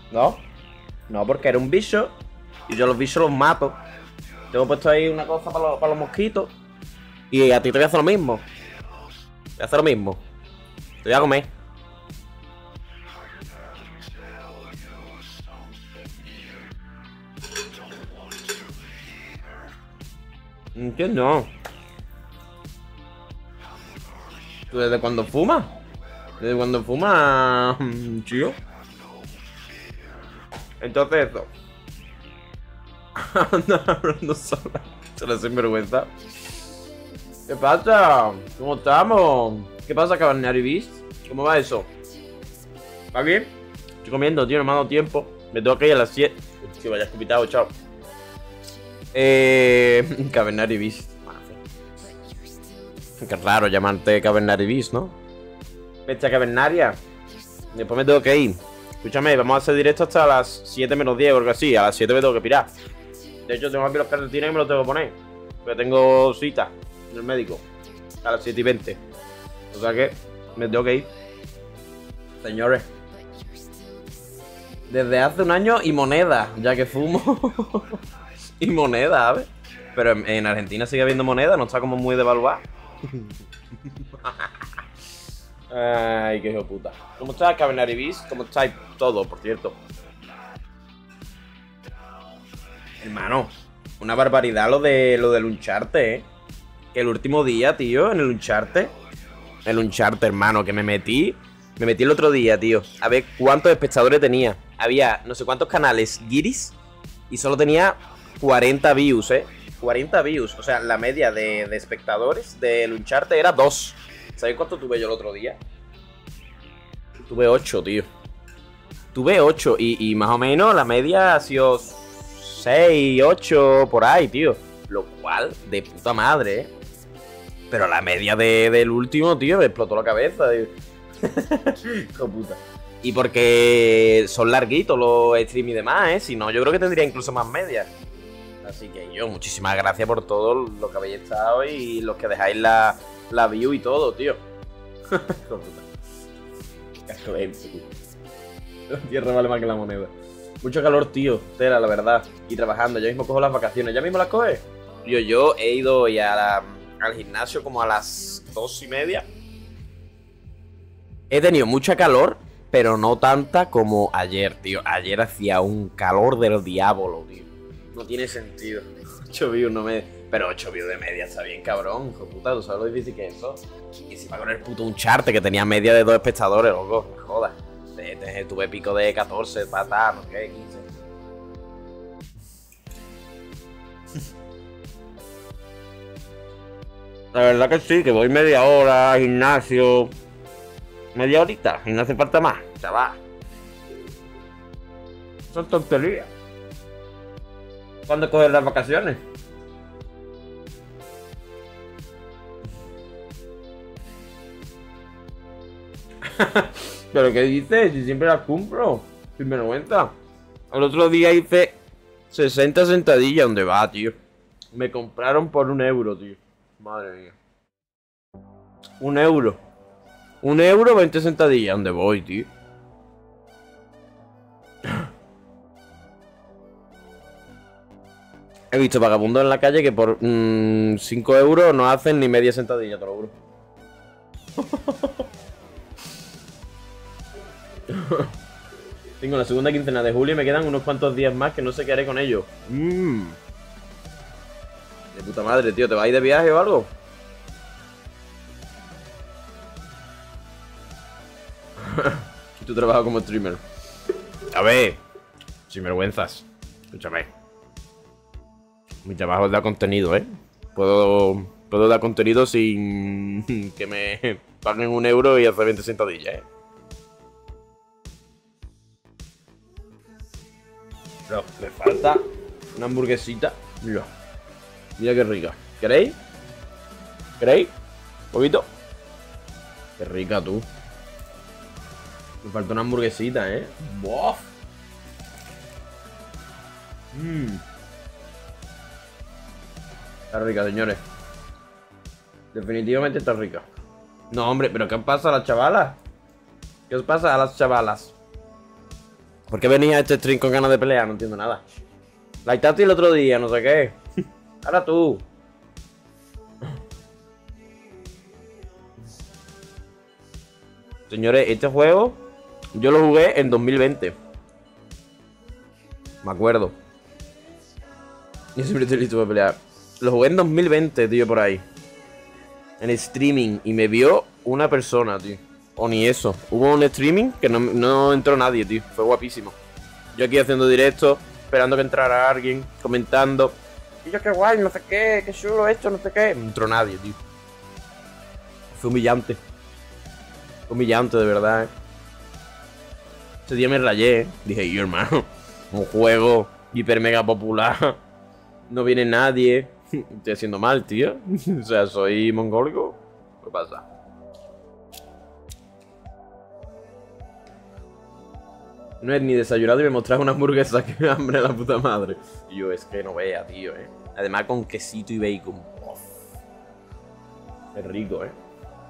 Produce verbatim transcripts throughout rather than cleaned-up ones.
¿No? No, porque era un bicho y yo los bichos los mato. Tengo puesto ahí una cosa para los, para los mosquitos. Y a ti te voy a hacer lo mismo. Te voy a hacer lo mismo. Te voy a comer. Entiendo. ¿Tú desde cuándo fumas? ¿Desde cuándo fumas, tío? Entonces eso. Anda hablando sola. Se le hace vergüenza. ¿Qué pasa? ¿Cómo estamos? ¿Qué pasa, Cavernary Beast? ¿Cómo va eso? ¿Va bien? Estoy comiendo, tío, no me ha dado tiempo. Me tengo que ir a las siete. Que vaya escupitado, chao. Eh. Cavernary Beast. Qué raro llamarte Cavernary Beast, ¿no? Bestia cavernaria. Después me tengo que ir. Escúchame, vamos a hacer directo hasta las siete menos diez o algo así. A las siete me tengo que pirar. De hecho, tengo aquí los calcetines y me los tengo que poner. Porque tengo cita en el médico a las siete y veinte. O sea que me tengo que ir. Señores. Desde hace un año y moneda, ya que fumo. Y moneda, ¿sabes? Pero en, en Argentina sigue habiendo moneda, no está como muy devaluada. Ay, qué hijo de puta. ¿Cómo estás, Cavernary Beast? ¿Cómo estáis todo, por cierto? Hermano, una barbaridad lo de lo del Uncharted, ¿eh? Que el último día, tío, en el Uncharted. El Uncharted, hermano, que me metí. Me metí el otro día, tío. A ver cuántos espectadores tenía. Había no sé cuántos canales guiris. Y solo tenía cuarenta views, ¿eh? cuarenta views. O sea, la media de, de espectadores del Uncharted era dos. ¿Sabéis cuánto tuve yo el otro día? Tuve ocho, tío. Tuve ocho. Y, y más o menos la media ha sido seis, ocho, por ahí, tío. Lo cual, de puta madre, ¿eh? Pero la media de, del último, tío, me explotó la cabeza, tío. Hijo puta. Y porque son larguitos los streams y demás, ¿eh? Si no, yo creo que tendría incluso más media. Así que yo, muchísimas gracias por todo lo que habéis estado y los que dejáis la, la view y todo, tío. Hijo puta. Casco de tío. La tierra vale más que la moneda. Mucho calor, tío. Tela, la verdad. Y trabajando. Ya mismo cojo las vacaciones. ¿Ya mismo las coges? Yo, yo he ido ya a la, al gimnasio como a las dos y media. He tenido mucha calor, pero no tanta como ayer, tío. Ayer hacía un calor del diablo, tío. No tiene sentido. ocho views no me... Pero ocho views de media está bien, cabrón. Hijo puta, ¿tú sabes lo difícil que es eso? Y encima con el puto Uncharted que tenía media de dos espectadores, loco. Me jodas. Tuve pico de catorce, patas, no sé, quince. La verdad que sí, que voy media hora al gimnasio. Media horita, y no hace falta más, chaval. Son tonterías. ¿Cuándo coges las vacaciones? ¿Pero qué dices? Si siempre las cumplo. Sin vergüenza. El otro día hice sesenta sentadillas. ¿Dónde va, tío? Me compraron por un euro, tío. Madre mía. Un euro. Un euro, veinte sentadillas. ¿Dónde voy, tío? He visto vagabundos en la calle que por mmm, cinco euros no hacen ni media sentadilla, te lo juro. Tengo la segunda quincena de julio y me quedan unos cuantos días más que no sé qué haré con ellos. Mmm. De puta madre, tío. ¿Te vas a ir de viaje o algo? Y tú trabajas como streamer. A ver. Sin vergüenzas. Escúchame. Mi trabajo es dar contenido, ¿eh? Puedo, puedo dar contenido sin que me paguen un euro y hacer veinte sentadillas, ¿eh? Pero me falta una hamburguesita. Mira. Mira qué rica. ¿Queréis? ¿Queréis? ¿Un poquito? Qué rica, tú. Me falta una hamburguesita, ¿eh? ¡Bof! Mmm. Está rica, señores. Definitivamente está rica. No, hombre, ¿pero qué os pasa a las chavalas? ¿Qué os pasa a las chavalas? ¿Por qué venís a este stream con ganas de pelear? No entiendo nada. La Itati el otro día, no sé qué. Ahora tú. Señores, este juego yo lo jugué en dos mil veinte. Me acuerdo. Yo siempre estoy listo para pelear. Lo jugué en dos mil veinte, tío, por ahí. En streaming. Y me vio una persona, tío. O ni eso. Hubo un streaming que no, no entró nadie, tío. Fue guapísimo. Yo aquí haciendo directo, esperando que entrara alguien, comentando. Y yo, qué guay, no sé qué, qué chulo esto, no sé qué. No entró nadie, tío. Fue humillante. Fue humillante, de verdad, eh. Ese día me rayé, eh. Dije, yo, hermano, un juego hiper mega popular. No viene nadie. Estoy haciendo mal, tío. O sea, soy mongólico. ¿Qué pasa? No es ni desayunado y me mostras una hamburguesa. Que hambre la puta madre. Y yo, es que no vea, tío, eh. Además con quesito y bacon. Uf. Es rico, eh.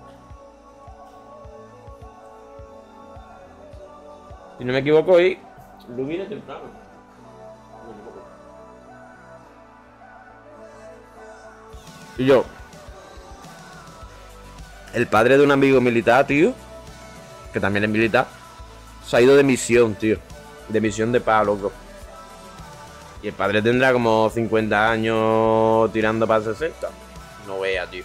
Si no me equivoco, hoy lo vine temprano. No me equivoco. Y yo, el padre de un amigo militar, tío, que también es militar, se ha ido de misión, tío. De misión de paz, loco. Y el padre tendrá como cincuenta años tirando para sesenta. No vea, tío.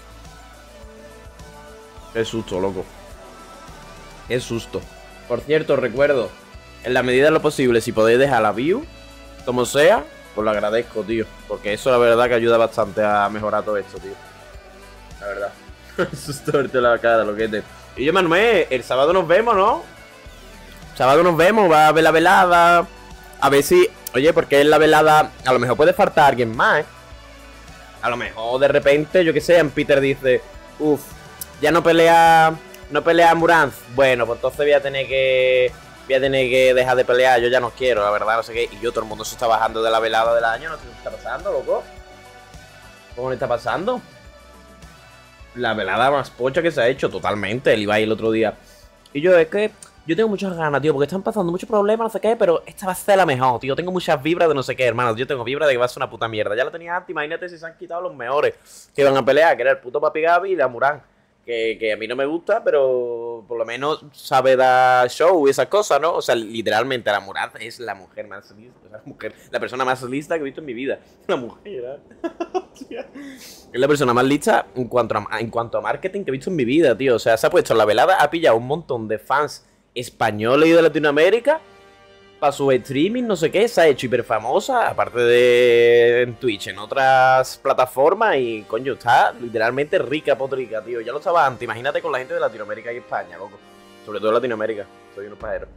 Qué susto, loco. Qué susto. Por cierto, recuerdo, en la medida de lo posible, si podéis dejar la view, como sea, pues lo agradezco, tío. Porque eso la verdad que ayuda bastante a mejorar todo esto, tío. La verdad. Susto verte la cara, loquete. Y yo, Manuel, el sábado nos vemos, ¿no? El sábado nos vemos, va a ver la velada. A ver si... Oye, porque en la velada a lo mejor puede faltar alguien más, ¿eh? A lo mejor de repente, yo que sé, en Peter dice, uff, ya no pelea... No pelea Muranz. Bueno, pues entonces voy a tener que... Voy a tener que dejar de pelear, yo ya no quiero, la verdad, no sé qué. Y yo, todo el mundo se está bajando de la velada del año, no sé qué está pasando, loco. ¿Cómo le está pasando? La velada más pocha que se ha hecho, totalmente. El Ibai el otro día. Y yo, es que yo tengo muchas ganas, tío, porque están pasando muchos problemas, no sé qué, pero esta va a ser la mejor, tío. Tengo muchas vibras de no sé qué, hermano. Yo tengo vibras de que va a ser una puta mierda. Ya lo tenía antes, imagínate si se han quitado los mejores que iban a pelear, que era el puto Papi Gaby y la Murán. Que, que a mí no me gusta, pero por lo menos sabe dar show y esas cosas, ¿no? O sea, literalmente la Murad es la mujer más lista, la, mujer, la persona más lista que he visto en mi vida. La mujer, ¿eh? Es la persona más lista en cuanto, a, en cuanto a marketing que he visto en mi vida, tío. O sea, se ha puesto en la velada, ha pillado un montón de fans españoles y de Latinoamérica para su streaming, no sé qué, se ha hecho hiper famosa, aparte de en Twitch, en otras plataformas, y coño, está literalmente rica, potrica, tío. Ya lo estaba antes, imagínate con la gente de Latinoamérica y España, loco. Sobre todo Latinoamérica, soy unos pajeros.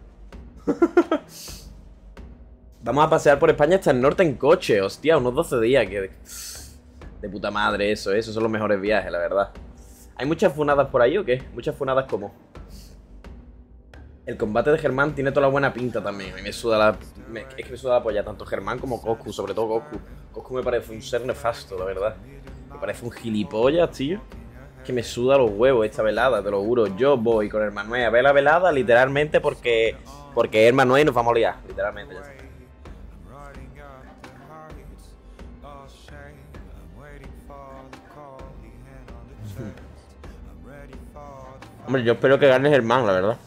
Vamos a pasear por España hasta el norte en coche, hostia, unos doce días, que... De puta madre eso, esos son los mejores viajes, la verdad. ¿Hay muchas funadas por ahí o qué? Muchas funadas como... El combate de Germán tiene toda la buena pinta también. A mí me suda la... Me, es que me suda la polla, tanto Germán como Coscu, sobre todo Coscu. Coscu me parece un ser nefasto, la verdad. Me parece un gilipollas, tío. Que me suda los huevos esta velada, te lo juro. Yo voy con el Manuel a ver la velada literalmente porque... Porque es el Manuel y nos vamos a liar, literalmente, ya está. Hombre, yo espero que gane Germán, la verdad.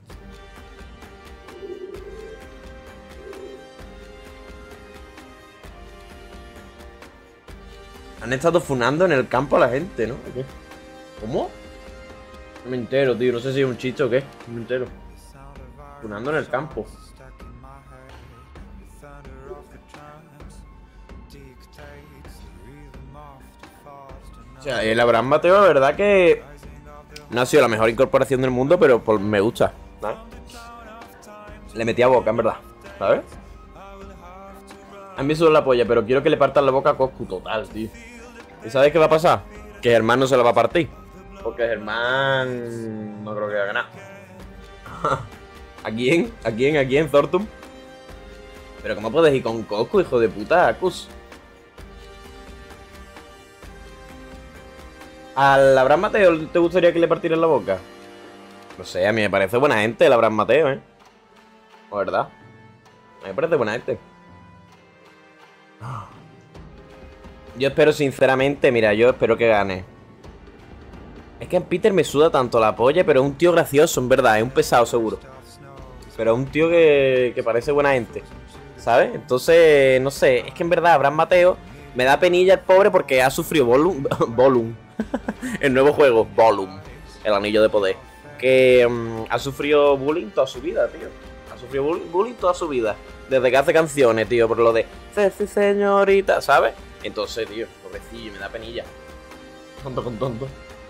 Han estado funando en el campo a la gente, ¿no? ¿Qué? ¿Cómo? No me entero, tío. No sé si es un chiste o qué. No me entero. Funando en el campo. O sea, el Abraham Mateo, la verdad que no ha sido la mejor incorporación del mundo, pero por, me gusta, ¿sabes? Le metí a boca, en verdad, ¿sabes? A mí me suda la polla, pero quiero que le partan la boca a Coscu total, tío. ¿Y sabes qué va a pasar? Que Germán no se la va a partir. Porque Germán no creo que va a ganar. ¿A quién? ¿A quién? ¿A quién, Thornton? Pero ¿cómo puedes ir con Coscu, hijo de puta, Acus? ¿Al Abraham Mateo te gustaría que le partieran la boca? No sé, a mí me parece buena gente el Abraham Mateo, ¿eh? La verdad. A mí me parece buena gente. Yo espero sinceramente, mira, yo espero que gane. Es que en Peter me suda tanto la polla, pero es un tío gracioso, en verdad, es un pesado seguro. Pero es un tío que, que parece buena gente, ¿sabes? Entonces, no sé, es que en verdad Abraham Mateo me da penilla el pobre porque ha sufrido Volum, Volum el nuevo juego, Volum, el anillo de poder. Que um, ha sufrido bullying toda su vida, tío. Ha sufrido bullying, bullying toda su vida. Desde que hace canciones, tío, por lo de Ceci señorita, ¿sabes? Entonces, tío, pobrecillo, me da penilla. Tonto con tonto.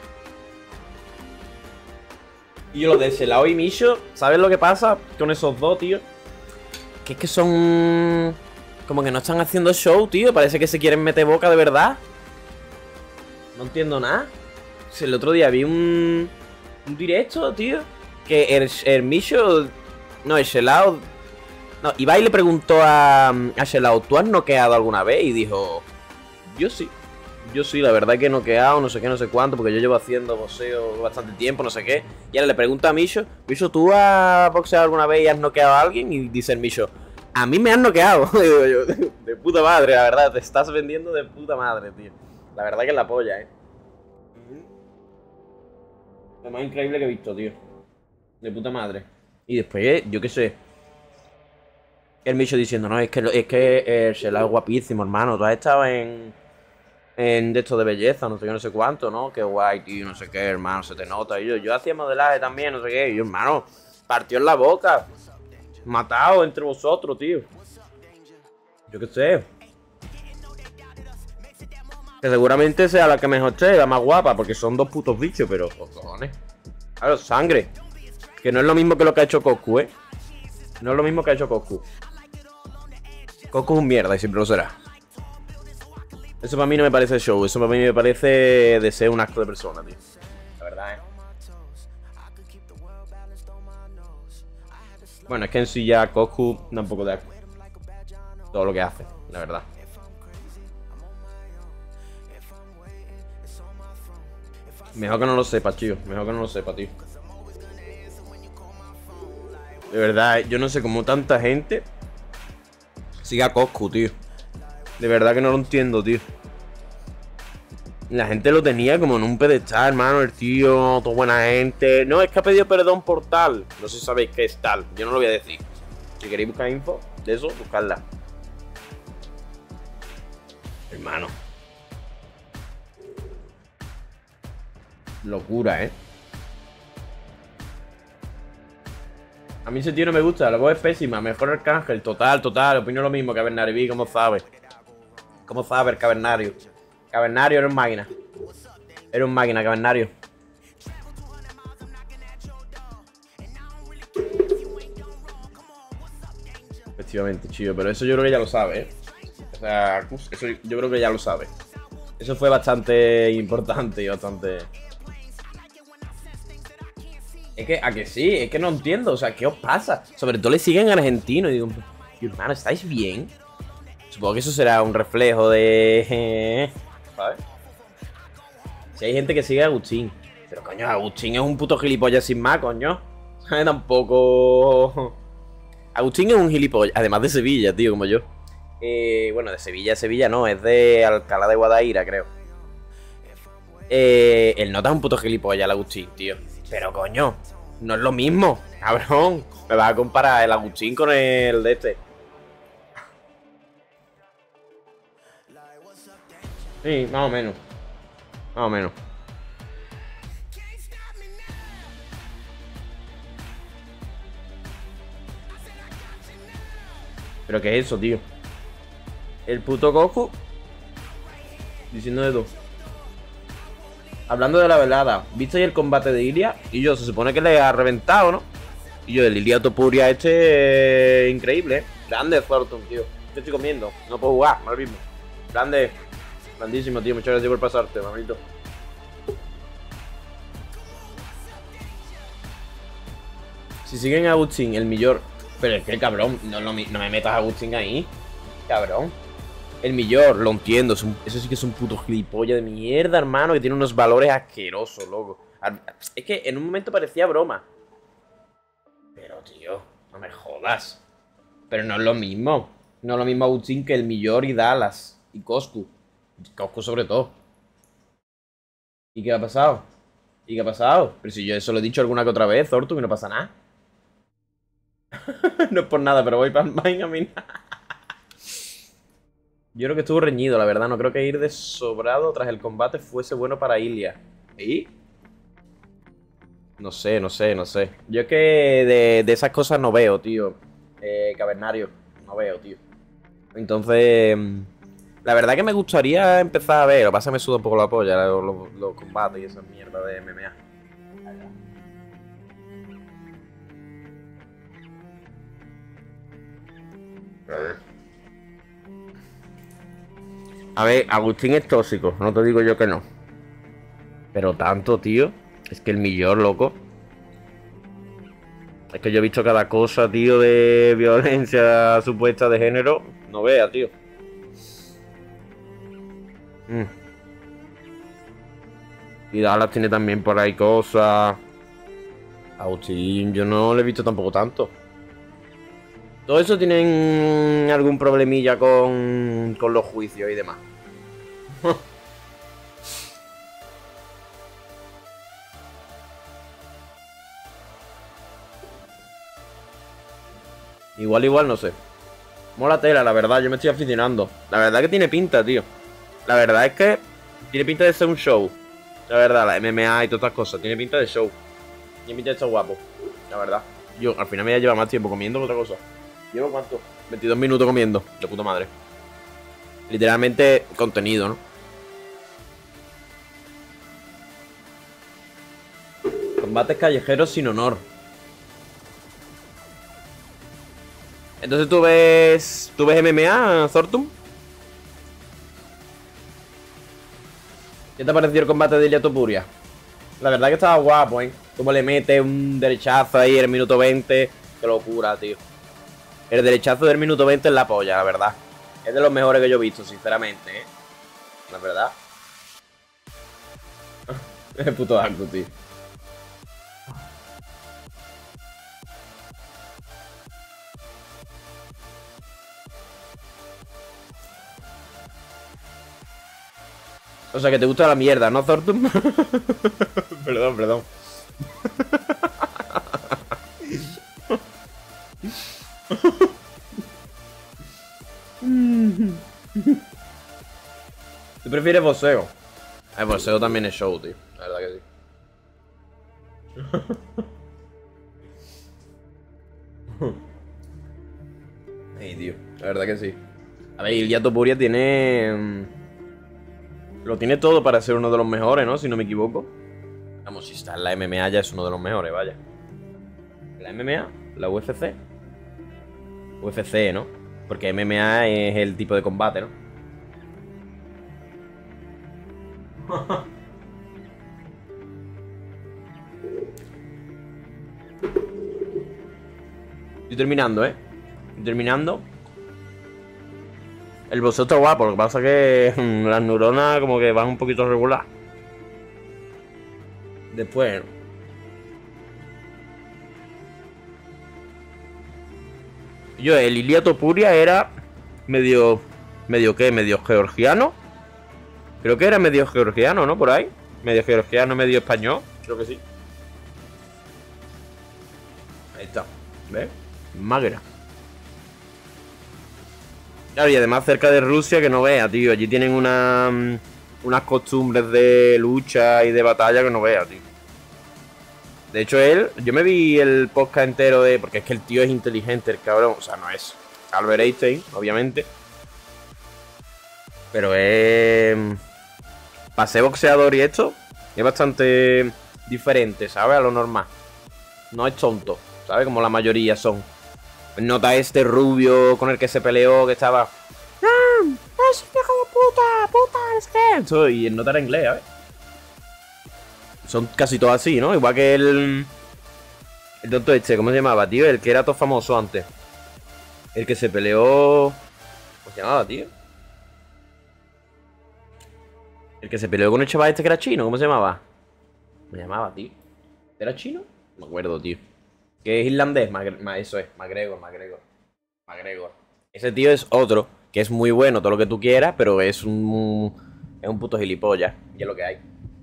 Y yo lo de Shelao y Misho, ¿sabes lo que pasa con esos dos, tío? Que es que son... como que no están haciendo show, tío. Parece que se quieren meter boca de verdad. No entiendo nada. Si el otro día vi un... un directo, tío. Que el, el Misho... No, el Shelao... No, Ibai le preguntó a, a Shelao, ¿tú has noqueado alguna vez? Y dijo... Yo sí. Yo sí, la verdad que he noqueado, no sé qué, no sé cuánto, porque yo llevo haciendo boxeo bastante tiempo, no sé qué. Y ahora le pregunta a Misho, Misho, ¿tú has boxeado alguna vez y has noqueado a alguien? Y dice el Misho, a mí me han noqueado. Digo yo, de puta madre, la verdad, te estás vendiendo de puta madre, tío. La verdad que es la polla, eh. Lo más increíble que he visto, tío. De puta madre. Y después, yo qué sé. El Misho diciendo, no, es que, es que el Shelao es guapísimo, hermano. Tú has estado en... en de esto de belleza, no sé qué, no sé cuánto, ¿no? Qué guay, tío, no sé qué, hermano, se te nota. Y yo, yo hacía modelaje también, no sé qué. Y yo, hermano, partió en la boca. Matado entre vosotros, tío. Yo qué sé. Que seguramente sea la que mejor esté, la más guapa, porque son dos putos bichos, pero, oh, cojones. Claro, sangre. Que no es lo mismo que lo que ha hecho Coscu, ¿eh? No es lo mismo que ha hecho Coscu. Coscu es un mierda y siempre lo será. Eso para mí no me parece show, eso para mí me parece de ser un acto de persona, tío. La verdad, eh. Bueno, es que en sí ya Coscu da un poco de asco. Todo lo que hace, la verdad. Mejor que no lo sepa, tío. Mejor que no lo sepa, tío. De verdad, yo no sé cómo tanta gente siga a Coscu, tío. De verdad que no lo entiendo, tío. La gente lo tenía como en un pedestal, hermano. El tío, toda buena gente. No, es que ha pedido perdón por tal. No sé si sabéis qué es tal. Yo no lo voy a decir. Si queréis buscar info de eso, buscadla. Hermano. Locura, ¿eh? A mí ese tío no me gusta. La voz es pésima. Mejor Arcángel. Total, total. Opino lo mismo que Cavernario. ¿Cómo sabe? ¿Cómo sabe el Cavernario? Cavernario era un máquina. Era un máquina, Cavernario. Efectivamente, chido. Pero eso yo creo que ya lo sabe, ¿eh? O sea, eso yo creo que ya lo sabe. Eso fue bastante importante y bastante... Es que, ¿a que sí? Es que no entiendo. O sea, ¿qué os pasa? Sobre todo le siguen argentinos. Y digo, hermano, ¿estáis bien? Supongo que eso será un reflejo de... ¿sabes? Si hay gente que sigue a Agustín. Pero coño, Agustín es un puto gilipollas sin más, coño. Tampoco... Agustín es un gilipollas. Además de Sevilla, tío, como yo. Eh, bueno, de Sevilla a Sevilla no. Es de Alcalá de Guadaira, creo. Eh, el nota es un puto gilipollas, el Agustín, tío. Pero coño, no es lo mismo, cabrón. Me vas a comparar el Agustín con el de este. Sí, más o menos. Más o menos. ¿Pero qué es eso, tío? El puto Goku diciendo de todo. Hablando de la velada, ¿viste el combate de Ilia? Y yo, se supone que le ha reventado, ¿no? Y yo, el Ilia Topuria este, eh, increíble, ¿eh? Grande Thornton, tío. ¿Qué estoy comiendo? No puedo jugar, ahora mismo. Grande. Grandísimo, tío. Muchas gracias por pasarte, mamito. Si siguen a Agustín, el millor... Pero es que, cabrón, no, no, no me metas a Agustín ahí. Cabrón. El millor, lo entiendo. Es un, eso sí que es un puto gilipollas de mierda, hermano. Que tiene unos valores asquerosos, loco. Es que en un momento parecía broma. Pero, tío, no me jodas. Pero no es lo mismo. No es lo mismo Agustín que el Millor y Dallas. Y Coscu. Coscu sobre todo. ¿Y qué ha pasado? ¿Y qué ha pasado? Pero si yo eso lo he dicho alguna que otra vez, Zortu, que no pasa nada. No es por nada, pero voy para el main a mí. Yo creo que estuvo reñido, la verdad. No creo que ir de sobrado tras el combate fuese bueno para Ilia. ¿Y? No sé, no sé, no sé. Yo es que de, de esas cosas no veo, tío. Eh, cavernario. No veo, tío. Entonces... La verdad que me gustaría empezar a ver. Lo que pasa es que me suda un poco la polla, los, los, los combates y esa mierda de M M A. A ver. A ver, Agustín es tóxico, no te digo yo que no. Pero tanto, tío. Es que el millón, loco. Es que yo he visto cada cosa, tío, de violencia supuesta de género. No vea, tío. Mm. Y Dallas tiene también por ahí cosas. Agustín, yo no le he visto tampoco tanto. Todo eso tienen algún problemilla con, con los juicios y demás. Igual, igual, no sé. Mola tela, la verdad, yo me estoy aficionando. La verdad que tiene pinta, tío. La verdad es que tiene pinta de ser un show. La verdad, la M M A y todas estas cosas. Tiene pinta de show. Tiene pinta de estar guapo. La verdad. Yo, al final me voy a llevar más tiempo comiendo que otra cosa. ¿Llevo cuánto? veintidós minutos comiendo. De puta madre. Literalmente contenido, ¿no? Combates callejeros sin honor. Entonces tú ves... ¿Tú ves M M A, Zortum? ¿Qué te ha parecido el combate de Ilia Topuria? La verdad que estaba guapo, ¿eh? Como le mete un derechazo ahí en el minuto veinte. Qué locura, tío. El derechazo del minuto veinte es la polla, la verdad. Es de los mejores que yo he visto, sinceramente, ¿eh? La verdad. Es puto asco, tío. O sea, que te gusta la mierda, ¿no, Zortum? Perdón, perdón. ¿Tú prefieres boxeo? El boxeo también es show, tío. La verdad que sí. Ay, tío. La verdad que sí. A ver, Ilia Topuria tiene... Lo tiene todo para ser uno de los mejores, ¿no? Si no me equivoco. Vamos, si está en la M M A ya es uno de los mejores, vaya. ¿La M M A? ¿La U F C? U F C, ¿no? Porque M M A es el tipo de combate, ¿no? Estoy terminando, ¿eh? Estoy terminando. El boxeo está guapo, lo que pasa es que las neuronas como que van un poquito regular. Después... Yo, el Ilia Topuria era medio... ¿Medio qué? ¿Medio georgiano? Creo que era medio georgiano, ¿no? Por ahí. Medio georgiano, medio español. Creo que sí. Ahí está. ¿Ves? Magra. Claro, y además cerca de Rusia, que no vea, tío. Allí tienen una, unas costumbres de lucha y de batalla que no vea, tío. De hecho, él... Yo me vi el podcast entero de... Porque es que el tío es inteligente, el cabrón. O sea, no es Albert Einstein, obviamente. Pero es... Para ser boxeador y esto, es bastante diferente, ¿sabes? A lo normal. No es tonto, ¿sabes? Como la mayoría son. Nota este rubio con el que se peleó, que estaba... ¡Ah! ¡Es hijo de puta! ¡Puta! ¡Es que! Eso, y el nota era inglés, ¿sabes? Son casi todos así, ¿no? Igual que el... El tonto este, ¿cómo se llamaba, tío? El que era todo famoso antes. El que se peleó... ¿Cómo se llamaba, tío? El que se peleó con el chaval este que era chino, ¿cómo se llamaba? ¿Cómo se llamaba, tío? ¿Era chino? No me acuerdo, tío. Que es irlandés, Magre- ma- eso es, McGregor, McGregor. McGregor. Ese tío es otro, que es muy bueno, todo lo que tú quieras, pero es un... Es un puto gilipollas. Y es lo que hay.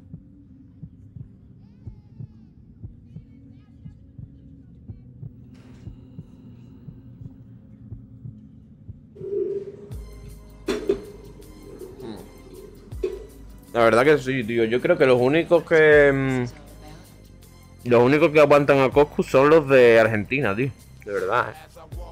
La verdad que sí, tío. Yo creo que los únicos que... mmm, los únicos que aguantan a Coscu son los de Argentina, tío. De verdad, eh.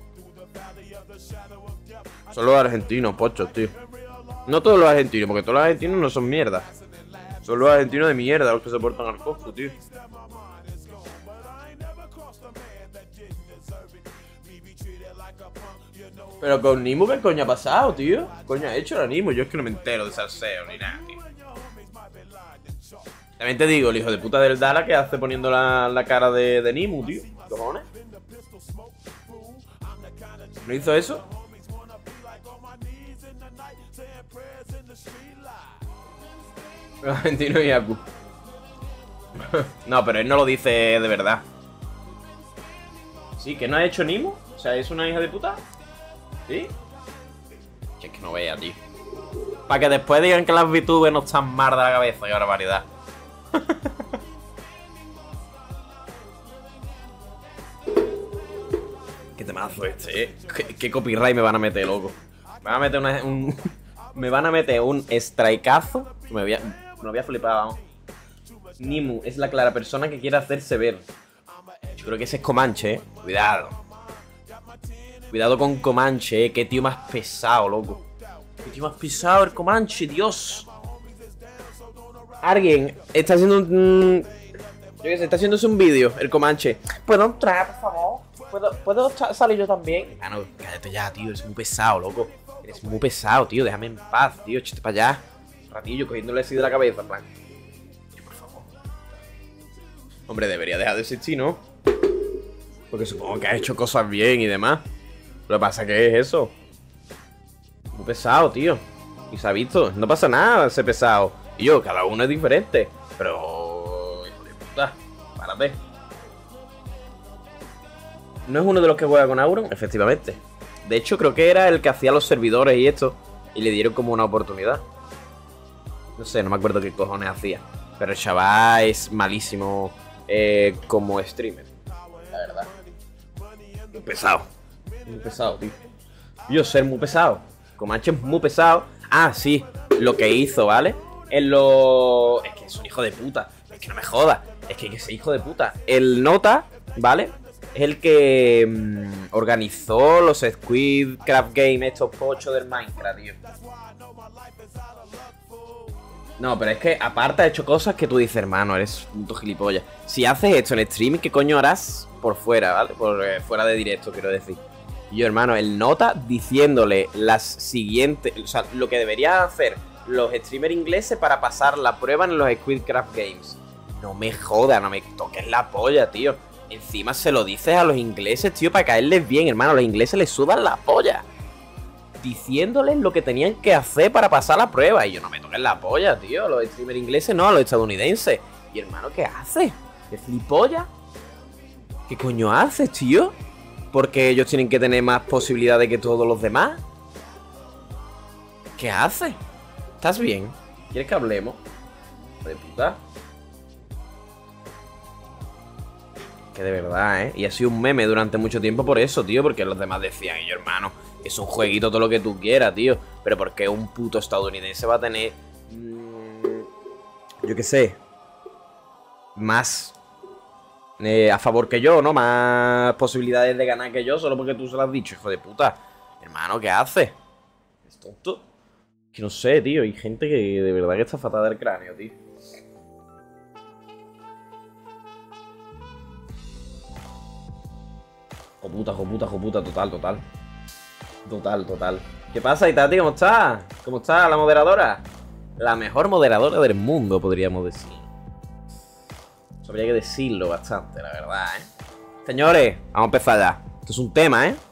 Son los argentinos, pochos, tío. No todos los argentinos, porque todos los argentinos no son mierda. Son los argentinos de mierda los que soportan al Coscu, tío. Pero con Nimo, ¿qué coño ha pasado, tío? ¿Qué coño ha hecho ahora Nimo? Yo es que no me entero de salseo ni nada, tío. También te digo, el hijo de puta del Dala que hace poniendo la, la cara de, de Nimu, tío. ¿Cojones? ¿No hizo eso? Argentino y Aku. No, pero él no lo dice de verdad. ¿Sí? ¿Que no ha hecho Nimu? O sea, ¿es una hija de puta? ¿Sí? Es que no vea, tío. Para que después digan que las VTubers no están mal de la cabeza. Qué barbaridad. Qué temazo este, eh. ¿Qué, qué copyright me van a meter, loco? Me van a meter una, un... me van a meter un strikeazo. Me voy a, me voy a flipar, vamos. Nimu es la clara persona que quiere hacerse ver. Yo creo que ese es Comanche, eh. Cuidado. Cuidado con Comanche, eh. Qué tío más pesado, loco. Qué tío más pesado el Comanche, Dios. Alguien está haciendo un... Yo qué sé, está haciéndose un vídeo, el Comanche. ¿Puedo entrar, por favor? ¿Puedo, ¿puedo salir yo también? Ah, no, cállate ya, tío. Eres muy pesado, loco. Eres muy pesado, tío. Déjame en paz, tío. Échate para allá. Un ratillo, cogiéndole así de la cabeza, en plan. Tío, por favor. Hombre, debería dejar de existir, ¿no? Porque supongo que ha hecho cosas bien y demás. Lo que pasa que es eso. Muy pesado, tío. Y se ha visto. No pasa nada ser pesado. Y yo, cada uno es diferente. Pero... hijo de puta. Párate. ¿No es uno de los que juega con Auron? Efectivamente. De hecho, creo que era el que hacía los servidores y esto. Y le dieron como una oportunidad. No sé, no me acuerdo qué cojones hacía. Pero el chaval es malísimo eh, como streamer. La verdad. Muy pesado. Muy pesado, tío. Yo ser muy pesado. Comanche es muy pesado. Ah, sí. Lo que hizo, ¿vale? En lo... Es que es un hijo de puta. Es que no me jodas. Es que ese hijo de puta. El Nota, ¿vale? Es el que mmm, organizó los Squid Craft Game, estos pochos del Minecraft, tío. No, pero es que aparte ha hecho cosas que tú dices, hermano, eres un puto gilipollas. Si haces esto en stream, ¿qué coño harás por fuera, ¿vale? Por eh, fuera de directo, quiero decir. Y yo, hermano, el Nota diciéndole las siguientes... O sea, lo que deberían hacer los streamers ingleses para pasar la prueba en los Squid Craft Games. No me jodas, no me toques la polla, tío. Encima se lo dices a los ingleses, tío, para caerles bien, hermano. Los ingleses les sudan la polla. Diciéndoles lo que tenían que hacer para pasar la prueba. Y yo, no me toques la polla, tío. Los streamers ingleses no, a los estadounidenses. Y hermano, ¿qué haces? ¿Qué flipolla? ¿Qué coño haces, tío? Porque ellos tienen que tener más posibilidades que todos los demás. ¿Qué haces? ¿Estás bien? ¿Quieres que hablemos? De puta. Que de verdad, ¿eh? Y ha sido un meme durante mucho tiempo por eso, tío. Porque los demás decían, y yo, hermano, es un jueguito todo lo que tú quieras, tío. Pero ¿por qué un puto estadounidense va a tener... Mmm, yo qué sé... Más... Eh, a favor que yo, ¿no? Más posibilidades de ganar que yo solo porque tú se lo has dicho, hijo de puta. Hermano, ¿qué haces? ¿Es tonto? Que no sé, tío. Hay gente que de verdad que está fatada del cráneo, tío. Joputa, joputa, joputa, total, total. Total, total. ¿Qué pasa, Itati? ¿Cómo está? ¿Cómo está la moderadora? La mejor moderadora del mundo, podríamos decir. Eso habría que decirlo bastante, la verdad, ¿eh? Señores, vamos a empezar ya. Esto es un tema, ¿eh?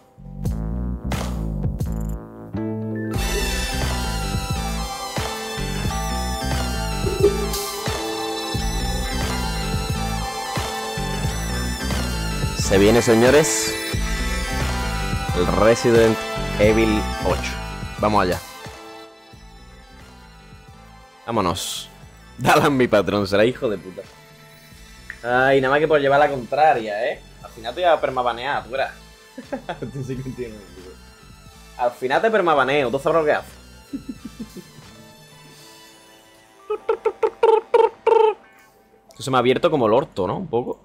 Se viene, señores, El Resident Evil ocho. Vamos allá. Vámonos. Dale mi patrón, será hijo de puta. Ay, nada más que por llevar la contraria, ¿eh? Al final te voy a permabanear, tú verás. sí que entiendo, Al final te permabaneo, tú sabrás lo que haces. Esto se me ha abierto como el orto, ¿no? Un poco.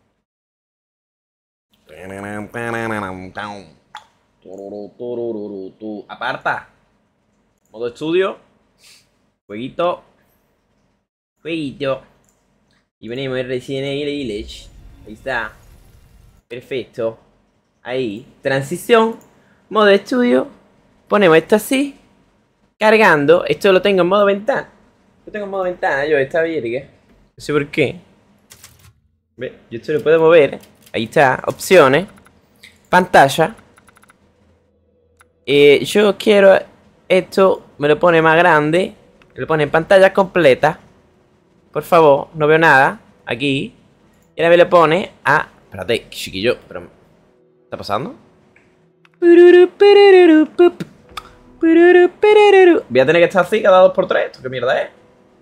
Aparta. Modo estudio. Jueguito. Jueguito. Y venimos en Resident Evil Village. Ahí está. Perfecto. Ahí. Transición. Modo estudio. Ponemos esto así. Cargando. Esto lo tengo en modo ventana. Yo tengo en modo ventana, yo, esta virga. No sé por qué. Ve, yo esto lo puedo mover. Ahí está. Opciones. Pantalla. Eh, yo quiero esto. Me lo pone más grande. Me lo pone en pantalla completa. Por favor, no veo nada. Aquí. Y ahora me lo pone a... Espérate, chiquillo. Pero... ¿Qué está pasando? Voy a tener que estar así cada dos por tres. ¿Esto qué mierda es?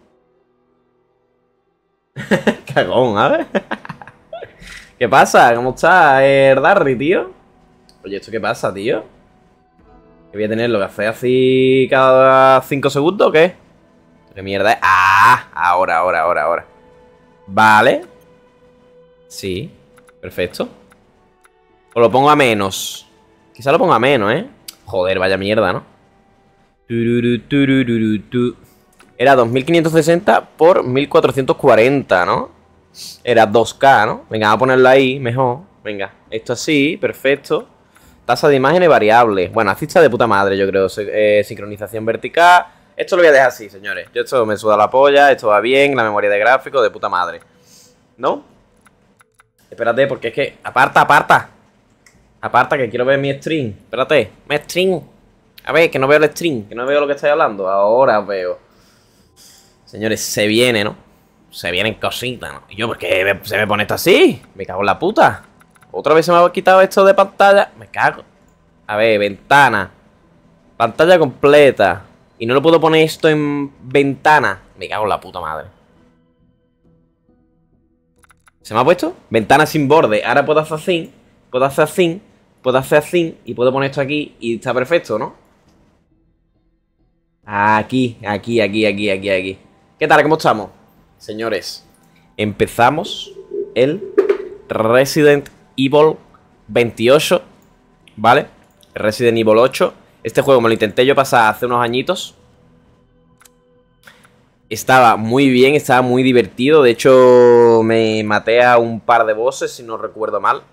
Cagón, a ver. ¿Qué pasa? ¿Cómo está el Darry, tío? Oye, ¿esto qué pasa, tío? ¿Que voy a tener lo que hacer así cada cinco segundos o qué? ¿Qué mierda es? ¡Ah! Ahora, ahora, ahora, ahora. Vale. Sí. Perfecto. O lo pongo a menos. Quizá lo ponga a menos, ¿eh? Joder, vaya mierda, ¿no? Era dos mil quinientos sesenta por mil cuatrocientos cuarenta, ¿no? Era dos K, ¿no? Venga, vamos a ponerlo ahí, mejor. Venga, esto así, perfecto. Tasa de imágenes variable. Bueno, así está de puta madre, yo creo. Eh, sincronización vertical. Esto lo voy a dejar así, señores. Yo esto me suda la polla, esto va bien. La memoria de gráfico, de puta madre. ¿No? Espérate, porque es que... Aparta, aparta. Aparta, que quiero ver mi stream. Espérate, mi stream. A ver, que no veo el stream, que no veo lo que estáis hablando. Ahora veo. Señores, se viene, ¿no? Se vienen cositas, ¿no? Y yo, ¿por qué se me pone esto así? Me cago en la puta. Otra vez se me ha quitado esto de pantalla. Me cago. A ver, ventana. Pantalla completa. Y no lo puedo poner esto en ventana. Me cago en la puta madre. ¿Se me ha puesto? Ventana sin borde. Ahora puedo hacer así. Puedo hacer así. Puedo hacer así. Y puedo poner esto aquí. Y está perfecto, ¿no? Aquí, aquí, aquí, aquí, aquí, aquí. ¿Qué tal? ¿Cómo estamos? Señores, empezamos el Resident Evil veintiocho, ¿vale? Resident Evil ocho. Este juego me lo intenté yo pasar hace unos añitos. Estaba muy bien, estaba muy divertido. De hecho, me maté a un par de bosses, si no recuerdo mal.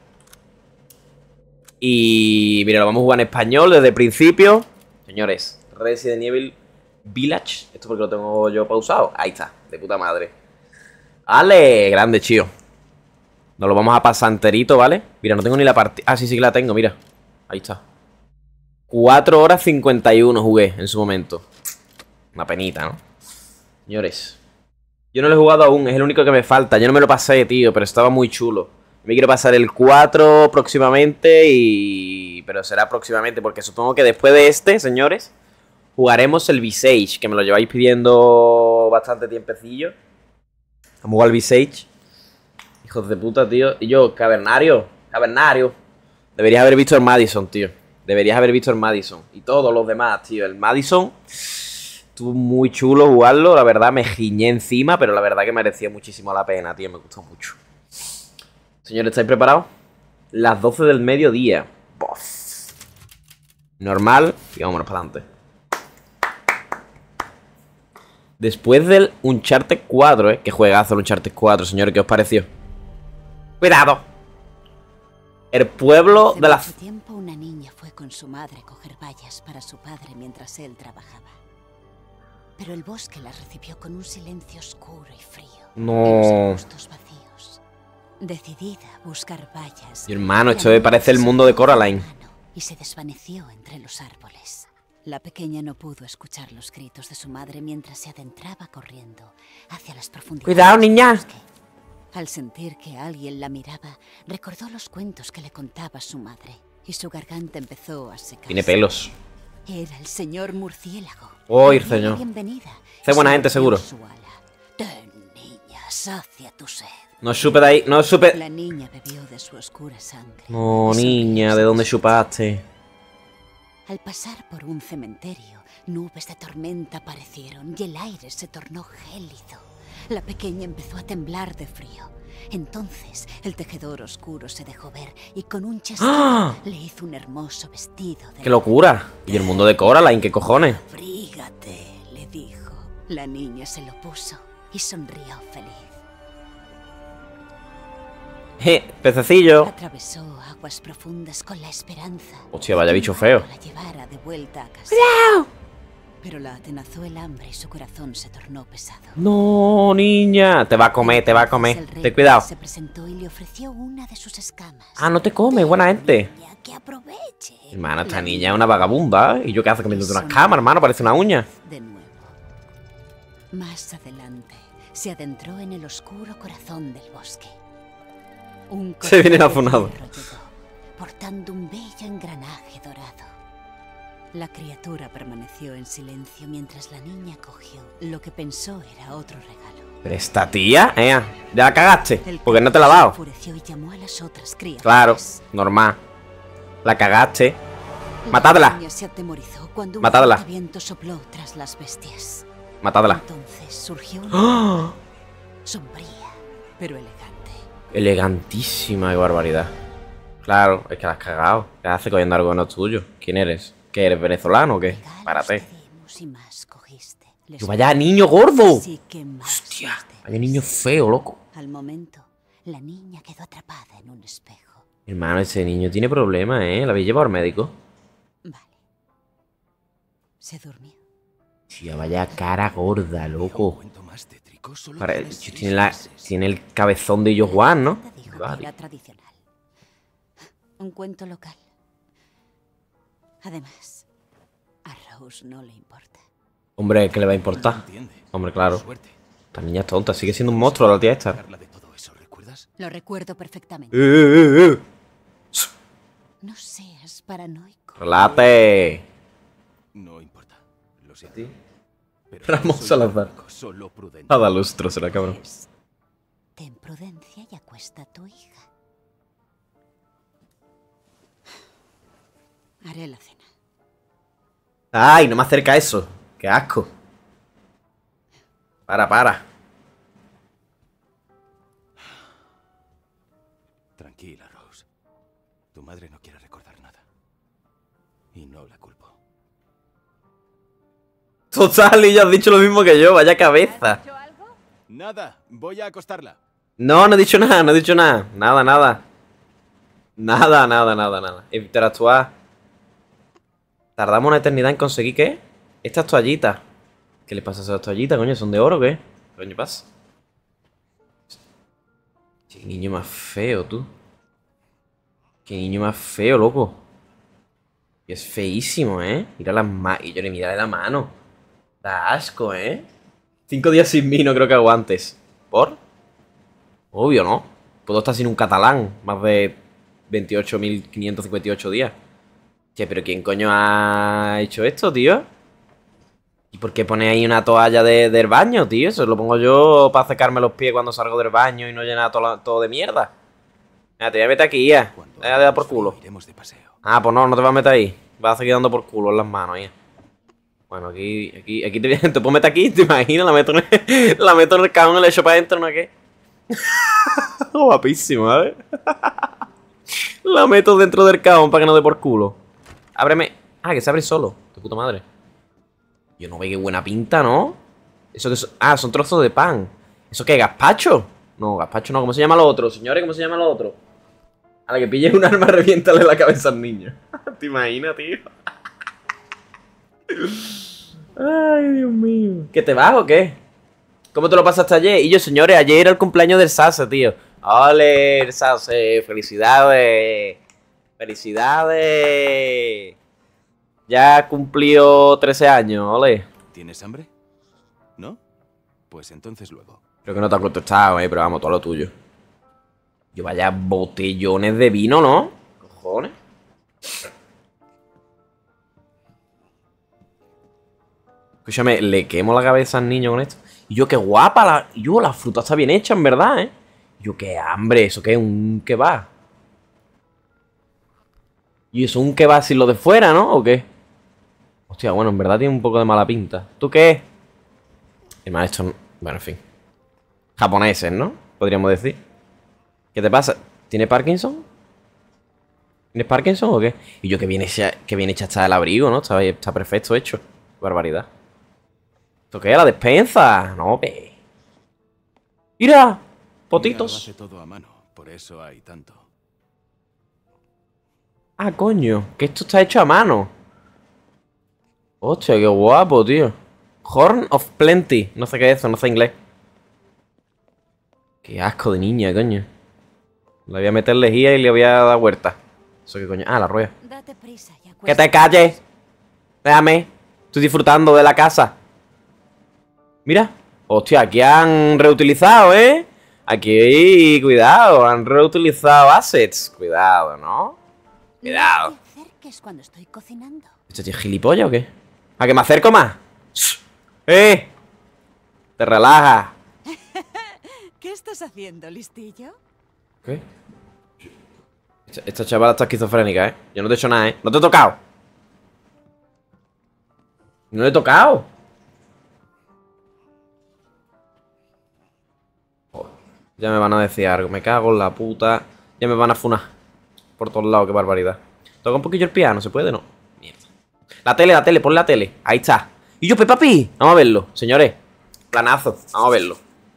Y mira, lo vamos a jugar en español desde el principio. Señores, Resident Evil Village. Esto porque lo tengo yo pausado. Ahí está, de puta madre. ¡Ale! Grande, chío. Nos lo vamos a pasar enterito, ¿vale? Mira, no tengo ni la partida. Ah, sí, sí que la tengo, mira. Ahí está. cuatro horas cincuenta y uno jugué en su momento. Una penita, ¿no? Señores, yo no lo he jugado aún, es el único que me falta. Yo no me lo pasé, tío, pero estaba muy chulo. Me quiero pasar el cuatro próximamente y... Pero será próximamente, porque supongo que después de este, señores, jugaremos el Visage, que me lo lleváis pidiendo bastante tiempecillo. Vamos a jugar al Visage. Hijos de puta, tío. Y yo, Cavernario, Cavernario. Deberías haber visto el Madison, tío. Deberías haber visto el Madison. Y todos los demás, tío. El Madison... Estuvo muy chulo jugarlo, la verdad me giñé encima, pero la verdad que merecía muchísimo la pena, tío, me gustó mucho. Señores, ¿estáis preparados? Las doce del mediodía. Bof. Normal, y vámonos para adelante. Después del Uncharted cuatro, ¿eh? Qué juegazo el Uncharted cuatro, señores, ¿qué os pareció? ¡Cuidado! El pueblo de la... Hace mucho tiempo una niña fue con su madre a coger bayas para su padre mientras él trabajaba. Pero el bosque la recibió con un silencio oscuro y frío. No. Y los arbustos vacíos. Decidida a buscar bayas. Mi hermano, esto me parece el mundo de Coraline. Y se desvaneció entre los árboles. La pequeña no pudo escuchar los gritos de su madre mientras se adentraba corriendo hacia las profundidades. Cuidado, niña. Del bosque. Al sentir que alguien la miraba, recordó los cuentos que le contaba su madre y su garganta empezó a secarse. Tiene pelos. Era el señor murciélago. Oh, el señor. Bienvenida. Es buena gente, seguro. Ten, niña, sacia tu sed. No supe de ahí, no supe. La niña bebió de su oscura sangre. No, niña, ¿de dónde chupaste? Al pasar por un cementerio, nubes de tormenta aparecieron y el aire se tornó gélido. La pequeña empezó a temblar de frío. Entonces, el tejedor oscuro se dejó ver y con un chasquido ¡Ah! le hizo un hermoso vestido de... ¡Qué locura! ¿Y el mundo de Coraline? ¿Qué cojones? Abrígate, le dijo. La niña se lo puso y sonrió feliz. Je, pececillo. Atravesó aguas profundas con la esperanza. Hostia, vaya bicho de que feo. la llevara de vuelta a casa. Pero la atenazó el hambre y su corazón se tornó pesado. No, niña. Te va a comer, te va a Entonces comer. el rey Ten cuidado. se presentó y le ofreció una de sus escamas. Ah, no te come, buena gente. Niña, que aproveche. Hermana, esta La niña es una vagabunda. ¿Y yo qué hace comiéndote unas camas, hermano? Parece una uña. De nuevo. Más adelante, se adentró en el oscuro corazón del bosque. Un Se viene cordero afunado. de hierro llegó, portando un bello engranaje dorado. La criatura permaneció en silencio mientras la niña cogió lo que pensó era otro regalo. Pero esta tía, eh, ya la cagaste. El Porque no te la ha dado. se enfureció y llamó a las otras criaturas. Claro, normal. La cagaste. La Matadla. niña se atemorizó cuando un Matadla. fuerte viento sopló tras las bestias. Matadla. Entonces surgió una ¡Ah! sombría, pero elegante. Elegantísima, qué barbaridad. Claro, es que la has cagado. ¿Qué haces cogiendo algo que no es tuyo? ¿Quién eres? ¿Qué eres, venezolano o qué? Regalos Párate. te dimos y más cogiste. Les ¡Yo vaya niño gordo! Así que más ¡Hostia! diste. Vaya niño feo, loco. Al momento, la niña quedó atrapada en un espejo. Hermano, ese niño tiene problemas, ¿eh? ¿La habéis llevado al médico? Vale. Se durmió. Tía, vaya cara gorda, loco. Cuento más tétrico, solo Para, tienes tiene, seis la, meses. tiene el cabezón de ellos Juan, ¿no? Te dijo Vale. que era tradicional. Un cuento local. Además, a Rose no le importa. Hombre, ¿qué le va a No importar? entiende. Hombre, claro. Suerte. Esta niña es tonta, sigue siendo un monstruo la tía esta. Habla de todo eso, ¿recuerdas? Lo recuerdo perfectamente. ¡Eh, eh, eh! No seas paranoico. ¡Relate! No importa. Lo siento. Pero Ramón no soy Salazar. paranoico, solo prudente. Nada lustro será, cabrón. Pues, ten prudencia y acuesta a tu hija. Haré la cena. ¡Ay, no me acerca eso! ¡Qué asco! Para, para. Tranquila, Rose. Tu madre no quiere recordar nada. Y no la culpo. Total, y ya has dicho lo mismo que yo, vaya cabeza. Nada, voy a acostarla. No, no he dicho nada, no he dicho nada. Nada, nada. Nada, nada, nada, nada. Interactuar. Tardamos una eternidad en conseguir, ¿qué? Estas toallitas. ¿Qué le pasa a esas toallitas, coño? ¿Son de oro o qué? ¿Qué coño pasa? Qué niño más feo, tú. Qué niño más feo, loco. Y es feísimo, ¿eh? Mira las manos. Y yo le mira la mano. Da asco, ¿eh? Cinco días sin mí no creo que aguantes. ¿Por? Obvio, ¿no? Puedo estar sin un catalán. Más de veintiocho mil quinientos cincuenta y ocho días. Che, pero ¿quién coño ha hecho esto, tío? ¿Y por qué pone ahí una toalla de, del baño, tío? Eso lo pongo yo para secarme los pies cuando salgo del baño y no llenar todo, la- todo de mierda. Mira, te voy a meter aquí, ya. Cuando Voy a dar por hagamos culo. frío, iremos de paseo. Ah, pues no, no te vas a meter ahí. Vas a seguir dando por culo en las manos, ya. Bueno, aquí, aquí, aquí te, te puedo meter aquí, ¿te imaginas? La meto en el, la meto en el cajón y le echo para adentro, ¿no? ¿Qué? Guapísimo, ¿sabes? La meto dentro del cajón para que no dé por culo. Ábreme. Ah, que se abre solo. De puta madre. Yo no veo qué buena pinta, ¿no? Eso que son... Ah, son trozos de pan. ¿Eso qué? ¿Gazpacho? No, gazpacho no. ¿Cómo se llama lo otro? Señores, ¿cómo se llama lo otro? A la que pilles un arma, reviéntale la cabeza al niño. ¿Te imaginas, tío? Ay, Dios mío. ¿Qué te vas o qué? ¿Cómo te lo pasaste ayer? Y yo, señores, ayer era el cumpleaños del Sase, tío. ¡Ole, el Sase! ¡Felicidades! ¡Felicidades! Ya cumplió trece años, ole. ¿Tienes hambre? ¿No? Pues entonces luego. Creo que no te han contestado, eh, pero vamos, todo lo tuyo. Yo vaya botellones de vino, ¿no? Cojones. Escúchame, le quemo la cabeza al niño con esto. Y yo, qué guapa la... Yo, la fruta está bien hecha, en verdad, ¿eh? Yo, qué hambre, ¿eso qué es? Un kebab. Y eso, un kebab sin lo de fuera, ¿no? ¿O qué? Hostia, bueno, en verdad tiene un poco de mala pinta. ¿Tú qué? El maestro... Bueno, en fin. Japoneses, ¿no? Podríamos decir. ¿Qué te pasa? ¿Tiene Parkinson? ¿Tienes Parkinson o qué? Y yo, que bien hecha, que bien hecha está el abrigo, ¿no? Está, está perfecto hecho. Barbaridad. ¿Esto qué es? ¿La despensa? No, ve. ¡Mira! Potitos. Hace todo a mano, por eso hay tanto. Ah, coño. Que esto está hecho a mano. Hostia, qué guapo, tío. Horn of Plenty. No sé qué es eso, no sé inglés. Qué asco de niña, coño. Le voy a meter lejía y le voy a dar huerta. ¿Eso qué coño? Ah, la rueda. Date prisa y ¡Que te acuéstate. calles! Déjame. Estoy disfrutando de la casa. Mira. Hostia, aquí han reutilizado, ¿eh? Aquí, cuidado. Han reutilizado assets. Cuidado, ¿no? Cuidado. No te acerques cuando estoy cocinando. ¿Este tío es gilipollas o qué? ¿A que me acerco más? ¡Shh! ¡Eh! Te relajas. ¿Qué estás haciendo, listillo? ¿Qué? Esta, esta chavala está esquizofrénica, ¿eh? Yo no te he hecho nada, ¿eh? No te he tocado. No le he tocado. Joder, ya me van a decir algo. Me cago en la puta. Ya me van a funar. Por todos lados, qué barbaridad. Toca un poquillo el piano, ¿se puede? No. Mierda. La tele, la tele, pon la tele. Ahí está. Y yo, Peppa Pig. Vamos a verlo, señores. Planazo. Vamos a verlo.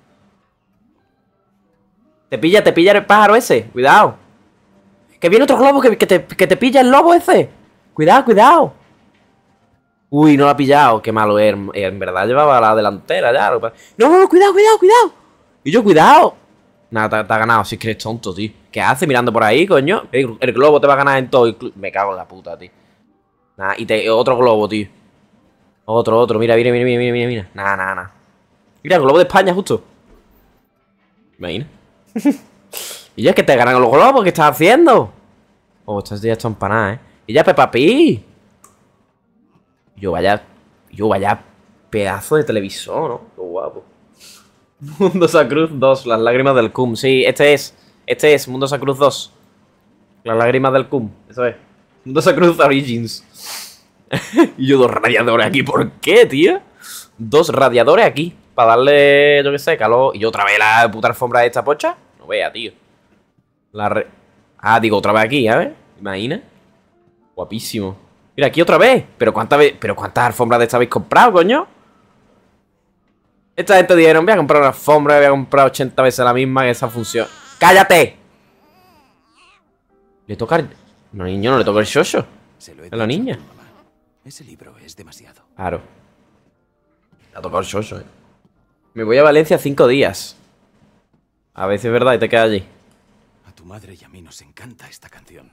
Te pilla, te pilla el pájaro ese. Cuidado. Que viene otro globo que, que, te, que te pilla el lobo ese. Cuidado, cuidado. Uy, no lo ha pillado. Qué malo es. En verdad llevaba la delantera ya. No, no, no, cuidado, cuidado, cuidado. Y yo, cuidado. Nada, te, te ha ganado. Si es que eres tonto, tío. ¿Qué haces mirando por ahí, coño? El, el globo te va a ganar en todo. Me cago en la puta, tío. Nada, y te, otro globo, tío. Otro, otro. Mira, mira, mira, mira, mira, mira. Nada, nada, nada. Mira, el globo de España, justo. Imagina. Y ya es que te ganan los globos. ¿Qué estás haciendo? Oh, estas días están empanadas, ¿eh? Y ya, Peppa Pig. Yo vaya. Yo vaya pedazo de televisor, ¿no? Qué guapo. Mundo Sacruz dos, las lágrimas del cum. Sí, este es. Este es Mundo Sacruz dos. Las lágrimas del cum. Eso es. Mundo Sacruz Origins. Y yo dos radiadores aquí. ¿Por qué, tío? Dos radiadores aquí. Para darle, yo qué sé, calor. Y yo otra vez la puta alfombra de esta pocha. No vea, tío. La re... Ah, digo, otra vez aquí, ¿sabes? Imagina. Guapísimo. Mira, aquí otra vez. Pero cuántas veces. Pero cuántas alfombras de esta habéis comprado, coño. Esta gente dijeron, voy a comprar una alfombra, voy a comprar ochenta veces la misma que esa función. ¡Cállate! Le toca el... No, niño, no le toca el shosho. Se lo he Es la dicho a niña. tu mamá. Ese libro es demasiado. Claro. Le ha tocado el shosho, eh. Me voy a Valencia cinco días. A ver si es verdad y te quedas allí. A tu madre y a mí nos encanta esta canción.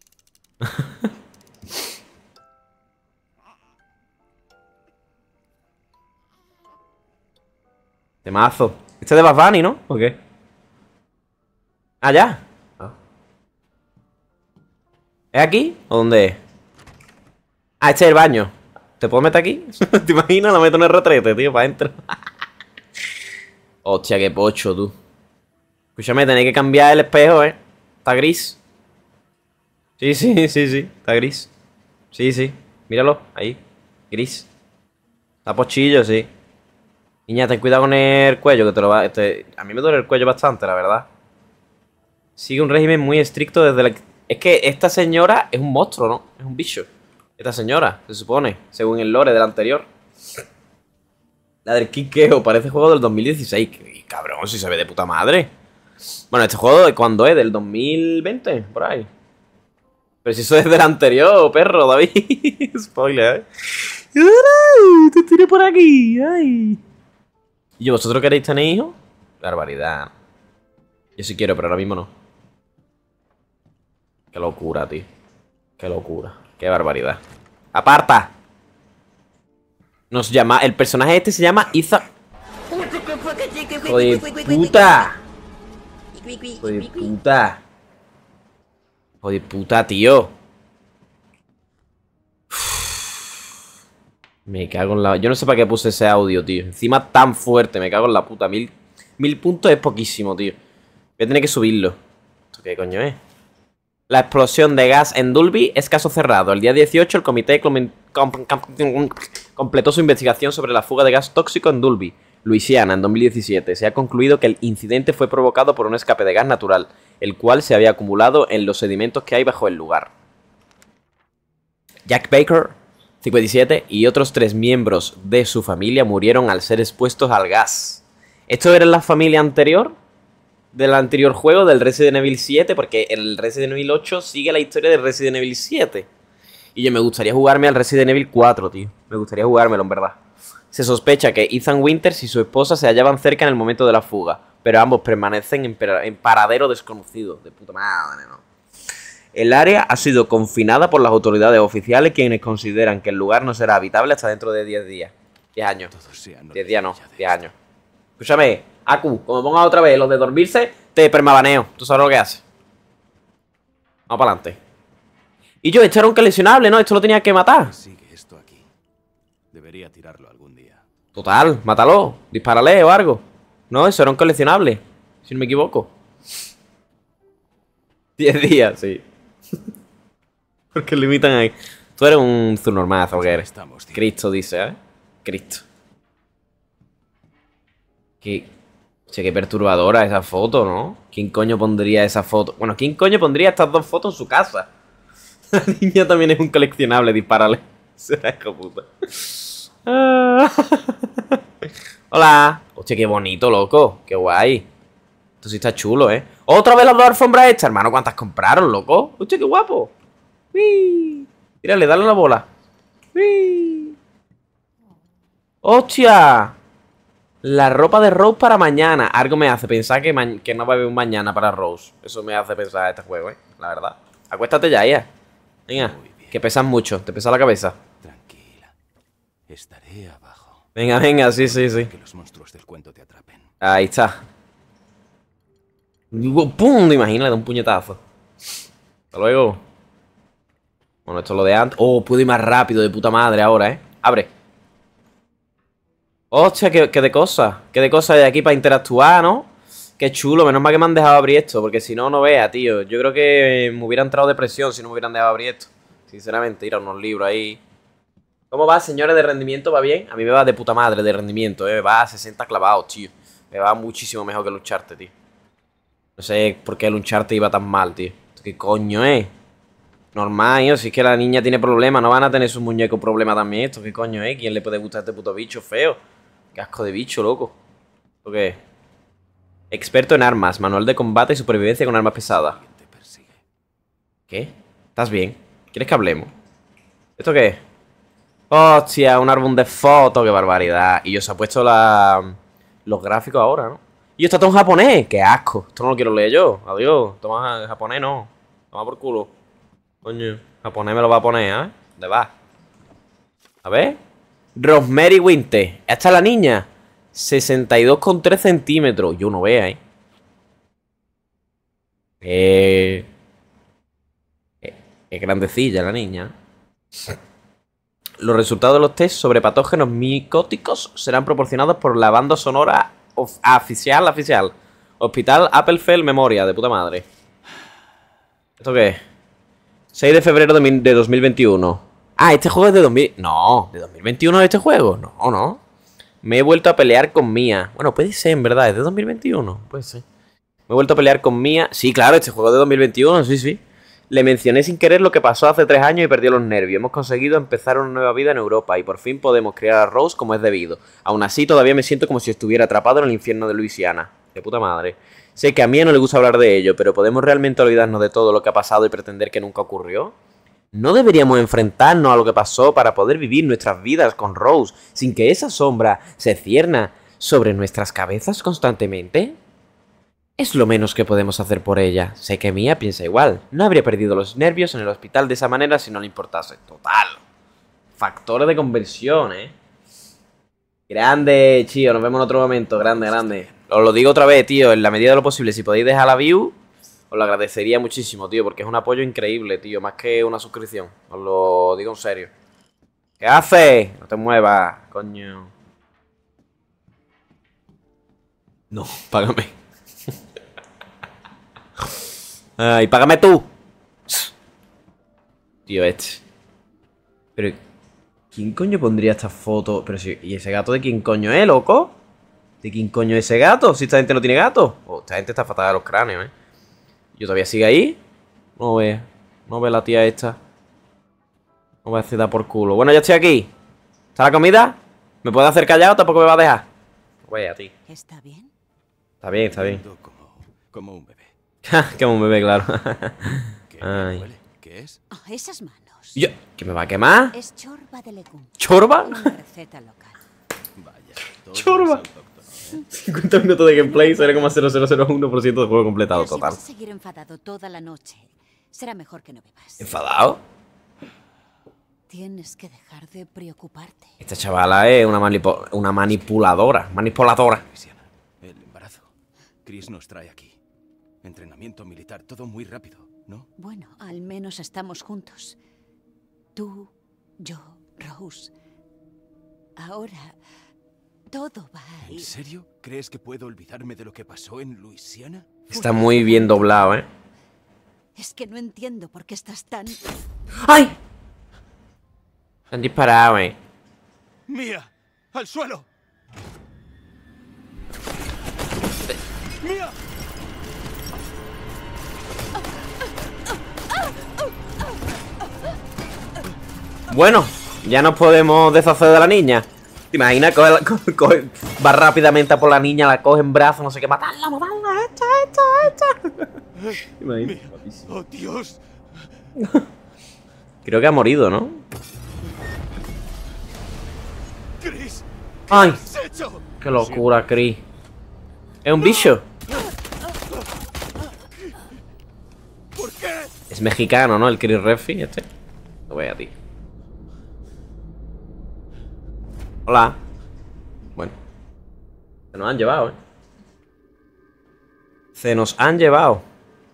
Temazo. Este es de Bad Bunny, ¿no? ¿O qué? Ah, ya. Ah. ¿Es aquí? ¿O dónde es? Ah, este es el baño. ¿Te puedo meter aquí? ¿Te imaginas? Lo meto en el retrete, tío, para adentro. Hostia, qué pocho, tú. Escúchame, tenéis que cambiar el espejo, ¿eh? Está gris. Sí, sí, sí, sí. Está gris. Sí, sí. Míralo. Ahí. Gris. Está pochillo, sí. Niña, ten cuidado con el cuello, que te lo va... Este, a mí me duele el cuello bastante, la verdad. Sigue un régimen muy estricto desde la... Es que esta señora es un monstruo, ¿no? Es un bicho. Esta señora, se supone, según el lore del anterior. La del Kikeo, parece juego del dos mil dieciséis. Y cabrón, si se ve de puta madre. Bueno, este juego, ¿de cuándo es? ¿Del dos mil veinte? Por ahí. Pero si eso es del anterior, perro, David. Spoiler, ¿eh? ¡Ay! Te tiré por aquí, ¡ay! ¿Y vosotros queréis tener hijos? Barbaridad. Yo sí quiero, pero ahora mismo no. Qué locura, tío. Qué locura. Qué barbaridad. ¡Aparta! Nos llama... El personaje este se llama Iza... ¡Hijo de puta! ¡Hijo de puta! ¡Hijo de puta, tío! Me cago en la... Yo no sé para qué puse ese audio, tío. Encima tan fuerte, me cago en la puta. Mil, mil puntos es poquísimo, tío. Voy a tener que subirlo. ¿Esto qué coño es? La explosión de gas en Dulby es caso cerrado. El día dieciocho el comité com com com completó su investigación sobre la fuga de gas tóxico en Dulby, Luisiana, en dos mil diecisiete. Se ha concluido que el incidente fue provocado por un escape de gas natural, el cual se había acumulado en los sedimentos que hay bajo el lugar. Jack Baker, cincuenta y siete, y otros tres miembros de su familia murieron al ser expuestos al gas. ¿Esto era la familia anterior? Del anterior juego, del Resident Evil siete, porque el Resident Evil ocho sigue la historia del Resident Evil siete. Y yo me gustaría jugarme al Resident Evil cuatro, tío. Me gustaría jugármelo, en verdad. Se sospecha que Ethan Winters y su esposa se hallaban cerca en el momento de la fuga, pero ambos permanecen en, en paradero desconocido. De puta madre, ¿no? El área ha sido confinada por las autoridades oficiales, quienes consideran que el lugar no será habitable hasta dentro de diez días. diez años. diez días no, diez años. Escúchame, Aku, como pongas otra vez lo de dormirse, te permabaneo. Tú sabes lo que haces. Vamos para adelante. Y yo, este era un coleccionable, ¿no? Esto lo tenía que matar. Sigue esto aquí. Debería tirarlo algún día. Total, mátalo. Dispárale o algo. No, eso era un coleccionable. Si no me equivoco. diez días, sí. Porque limitan ahí. Tú eres un zunormazo, ¿o qué eres? Cristo dice, ¿eh? Cristo. Qué, che, qué perturbadora esa foto, ¿no? ¿Quién coño pondría esa foto? Bueno, ¿quién coño pondría estas dos fotos en su casa? La niña también es un coleccionable, dispárale. Será hijo puta. Ah. Hola. Hostia, qué bonito, loco. Qué guay. Esto sí está chulo, ¿eh? Otra vez las dos alfombras estas, hermano. ¿Cuántas compraron, loco? Hostia, qué guapo. ¡Uy! Tírale, dale la bola. ¡Uy! ¡Hostia! La ropa de Rose para mañana. Algo me hace pensar que, ma que no va a haber un mañana para Rose. Eso me hace pensar este juego, ¿eh? La verdad. Acuéstate ya, ya. Venga, que pesas mucho. Te pesa la cabeza. Tranquila. Estaré abajo. Venga, venga, sí, sí, sí. Que los monstruos del cuento te atrapen. Ahí está. ¡Pum! Imagina, le da un puñetazo. Hasta luego. Bueno, esto es lo de antes. Oh, puedo ir más rápido, de puta madre ahora, ¿eh? Abre. Hostia, qué, qué de cosas. Qué de cosas hay aquí para interactuar, ¿no? Qué chulo. Menos mal que me han dejado abrir esto. Porque si no, no vea, tío. Yo creo que me hubiera entrado depresión si no me hubieran dejado abrir esto. Sinceramente, ir a unos libros ahí. ¿Cómo va, señores, de rendimiento? ¿Va bien? A mí me va de puta madre de rendimiento, ¿eh? Me va a sesenta clavados, tío. Me va muchísimo mejor que lucharte, tío. No sé por qué lucharte iba tan mal, tío. ¿Qué coño es? Normal, tío. Si es que la niña tiene problemas, no van a tener sus muñecos problemas también. ¿Esto qué coño es? ¿Quién le puede gustar este puto bicho feo? Qué asco de bicho, loco. ¿Esto qué es? Experto en armas, manual de combate y supervivencia con armas pesadas. ¿Qué? ¿Estás bien? ¿Quieres que hablemos? ¿Esto qué es? Hostia, un álbum de fotos, qué barbaridad. Y yo se ha puesto la... los gráficos ahora, ¿no? Y esto está todo en japonés, qué asco. Esto no lo quiero leer yo, adiós. Toma japonés, no. Toma por culo. Coño, japonés me lo va a poner, ¿eh? ¿Dónde va? A ver. Rosemary Winter. Esta es la niña. sesenta y dos coma tres centímetros. Yo no vea, ¿eh? Eh... Es grandecilla la niña. Los resultados de los test sobre patógenos micóticos serán proporcionados por la banda sonora oficial, oficial. Hospital Applefield Memoria, de puta madre. ¿Esto qué es? seis de febrero de dos mil veintiuno. Ah, este juego es de dos mil... No, ¿de dos mil veintiuno es este juego? No, no. Me he vuelto a pelear con Mia. Bueno, puede ser, en verdad, es de dos mil veintiuno. Puede ser. Me he vuelto a pelear con Mia. Sí, claro, este juego es de dos mil veintiuno, sí, sí. Le mencioné sin querer lo que pasó hace tres años y perdió los nervios. Hemos conseguido empezar una nueva vida en Europa y por fin podemos criar a Rose como es debido. Aún así, todavía me siento como si estuviera atrapado en el infierno de Luisiana. De puta madre. Sé que a mí no le gusta hablar de ello, pero ¿podemos realmente olvidarnos de todo lo que ha pasado y pretender que nunca ocurrió? ¿No deberíamos enfrentarnos a lo que pasó para poder vivir nuestras vidas con Rose sin que esa sombra se cierna sobre nuestras cabezas constantemente? Es lo menos que podemos hacer por ella. Sé que Mia piensa igual. No habría perdido los nervios en el hospital de esa manera si no le importase. Total. Factores de conversión, ¿eh? Grande, chío. Nos vemos en otro momento. Grande, grande. Os lo digo otra vez, tío. En la medida de lo posible, si podéis dejar la view, os lo agradecería muchísimo, tío. Porque es un apoyo increíble, tío. Más que una suscripción. Os lo digo en serio. ¿Qué haces? te muevas, coño. No, págame. Ay, págame tú. Tío, este. Pero, ¿quién coño pondría esta foto? Pero si, ¿y ese gato de quién coño es, loco? ¿De quién coño es ese gato? Si esta gente no tiene gato. Oh, esta gente está fatal de los cráneos, eh. Yo todavía sigue ahí. No ve. No ve la tía esta. No voy a hacer dar por culo. Bueno, ya estoy aquí. ¿Está la comida? ¿Me puedo hacer callado? Tampoco me va a dejar. Voy a ti. ¿Está bien? Está bien, está bien. Como, como un bebé. Como un bebé, claro. ¿Qué Ay. huele? ¿Qué es? Oh, esas manos. Yo, ¿que me va a quemar? Es chorba de legum. ¿Chorba? Una receta local. Vaya. todo Chorba. es autóctono, ¿eh? cincuenta minutos de gameplay, cero coma cero cero cero uno por ciento de juego completado Pero si total. vas a seguir enfadado toda la noche, será mejor que no bebas. ¿Enfadado? Tienes que dejar de preocuparte. Esta chavala es una, manipo- una manipuladora. Manipuladora. Luisiana, el embarazo. Chris nos trae aquí. Entrenamiento militar, todo muy rápido, ¿no? Bueno, al menos estamos juntos. Tú, yo, Rose. Ahora, todo va a ¿En ir. serio? ¿Crees que puedo olvidarme de lo que pasó en Luisiana? Está muy bien doblado, ¿eh? Es que no entiendo por qué estás tan... ¡Ay! Se han disparado, eh. ¡Mía! ¡Al suelo! ¡Mía! Bueno, ya nos podemos deshacer de la niña. ¿Te imaginas? Coge, la- coge- coge- va rápidamente a por la niña, la coge en brazos, no sé qué, matarla, matarla, esta, esta, esta. ¿Te imaginas? ¡Oh, Dios! Creo que ha morido, ¿no? ¡Chris! ¡Ay! ¿Qué has hecho? ¡Qué locura, Chris! ¿Es un bicho? ¿Por qué? Es mexicano, ¿no? El Chris Redfield este. Lo voy a ti. Hola. Bueno. Se nos han llevado, ¿eh? Se nos han llevado.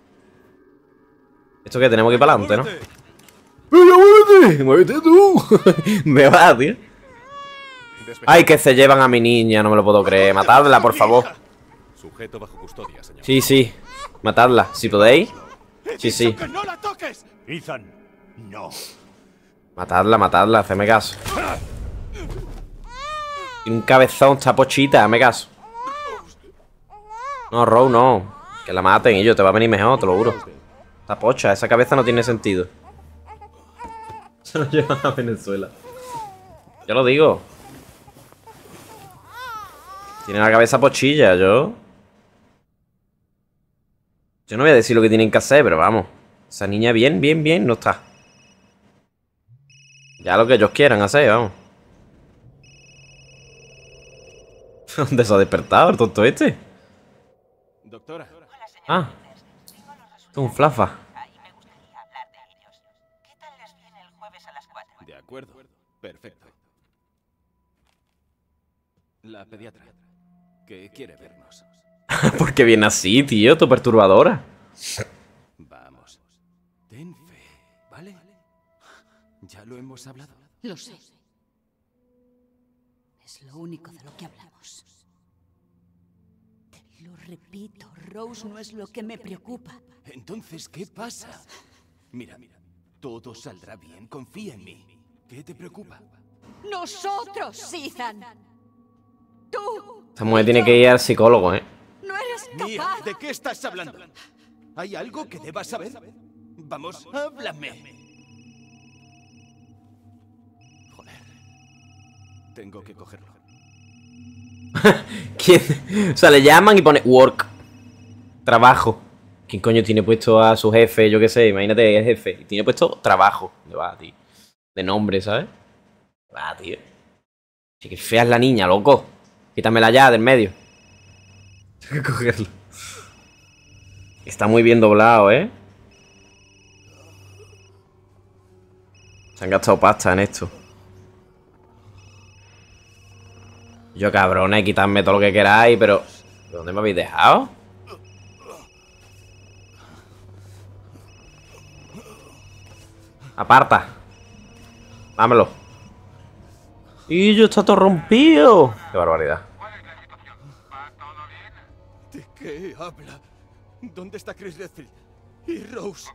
¿Esto qué? Tenemos que ir para adelante, ¿no? ¡Muévete! ¡Muévete! ¡Muévete tú! Me va, tío. ¡Ay, que se llevan a mi niña! No me lo puedo creer. Matadla, por favor. Sujeto bajo custodia, señor. Sí, sí. Matadla. Si podéis. He Sí, dicho sí. ¡Que no la toques! Ethan, no. Matadla, matadla. Hacedme caso. Tiene un cabezón, está pochita. Hazme caso. No, Row, no. Que la maten y yo. Te va a venir mejor, te lo juro. Está pocha. Esa cabeza no tiene sentido. Se lo llevan a Venezuela. Yo lo digo. Tiene la cabeza pochilla, yo. Yo no voy a decir lo que tienen que hacer, pero vamos. Esa niña bien, bien, bien no está. Ya lo que ellos quieran hacer, vamos. ¿Dónde se ha despertado el tonto este? Doctora, Ah. Es un flafa. de acuerdo. Perfecto. La pediatra, que quiere vernos. Porque viene así, tío, tu perturbadora. Vamos. Ten fe, ¿vale? Ya lo hemos hablado. Lo sé. Es lo único de lo que hablamos. Te lo repito, Rose no es lo que me preocupa. Entonces, ¿qué pasa? Mira, mira. Todo saldrá bien. Confía en mí. ¿Qué te preocupa? ¡Nosotros, Ethan! ¡Tú! Esta mujer tiene que ir al psicólogo, eh. ¡No eres Mía, capaz! ¿de qué estás hablando? ¿Hay algo que debas saber? Vamos, háblame. Joder. Tengo que cogerlo. ¿Quién? O sea, le llaman y pone work. Trabajo. ¿Quién coño tiene puesto a su jefe? Yo qué sé, imagínate el jefe. Y tiene puesto trabajo. ¿Dónde va, tío? De nombre, ¿sabes? Va, tío. Sí, que fea es la niña, loco. Quítamela ya del medio. Tengo que cogerlo. Está muy bien doblado, ¿eh? Se han gastado pasta en esto. Yo, cabrones, quitadme todo lo que queráis, pero... ¿Dónde me habéis dejado? Aparta. Dámelo. Y yo está todo rompido. Qué barbaridad. ¿De qué habla? ¿Dónde está Chris Redfield? ¿Y Rose?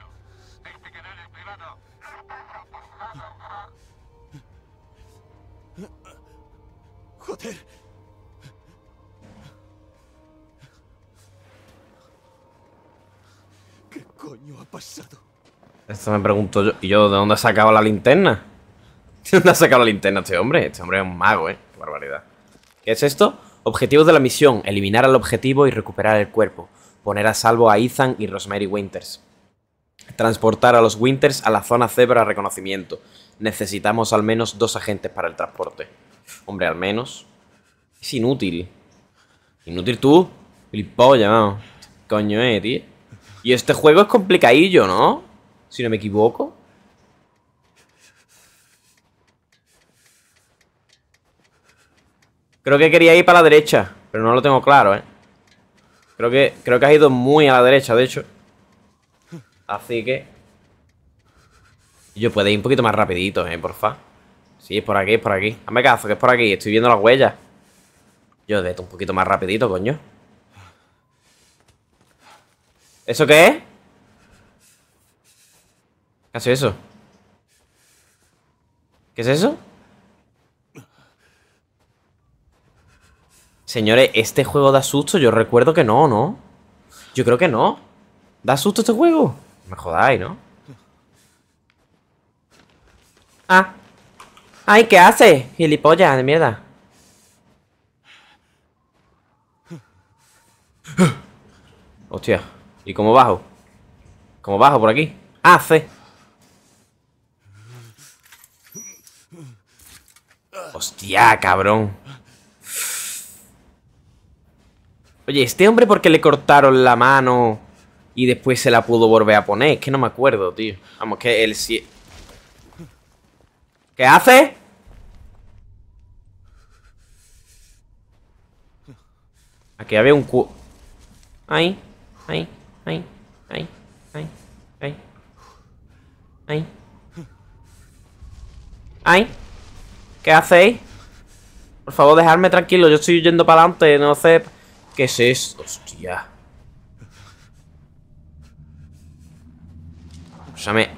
Joder. ¿Qué coño ha pasado? Esto me pregunto yo. ¿Y yo de dónde ha sacado la linterna? ¿De dónde ha sacado la linterna este hombre? Este hombre es un mago, ¿eh? Qué barbaridad. ¿Qué es esto? Objetivos de la misión. Eliminar al objetivo y recuperar el cuerpo. Poner a salvo a Ethan y Rosemary Winters. Transportar a los Winters a la zona C para reconocimiento. Necesitamos al menos dos agentes para el transporte. Hombre, al menos. Es inútil. Inútil tú. Gilipollas, vamos. Coño, eh, tío. Y este juego es complicadillo, ¿no? Si no me equivoco. Creo que quería ir para la derecha, pero no lo tengo claro, ¿eh? Creo que, creo que has ido muy a la derecha, de hecho. Así que... Yo puedo ir un poquito más rapidito, ¿eh? Porfa. Sí, es por aquí, es por aquí. Hazme caso, que es por aquí. Estoy viendo las huellas. Yo de esto un poquito más rapidito, coño. ¿Eso qué es? ¿Qué hace eso? ¿Qué es eso? Señores, ¿este juego da susto? Yo recuerdo que no, ¿no? Yo creo que no. ¿Da susto este juego? Me jodáis, ¿no? Ah. Ay, ¿qué hace? Gilipollas de mierda. Hostia. ¿Y cómo bajo? ¿Cómo bajo por aquí? Ah, C. Hostia, cabrón. Oye, ¿este hombre por qué le cortaron la mano y después se la pudo volver a poner? Es que no me acuerdo, tío. Vamos, que él sí... ¿Qué hace? Aquí había un cu... Ahí, ahí, ahí, ahí, ahí, ahí, ahí. Ahí. ¿Qué hacéis? Por favor, dejadme tranquilo. Yo estoy yendo para adelante, no sé... ¿Qué es esto? Hostia. Escúchame.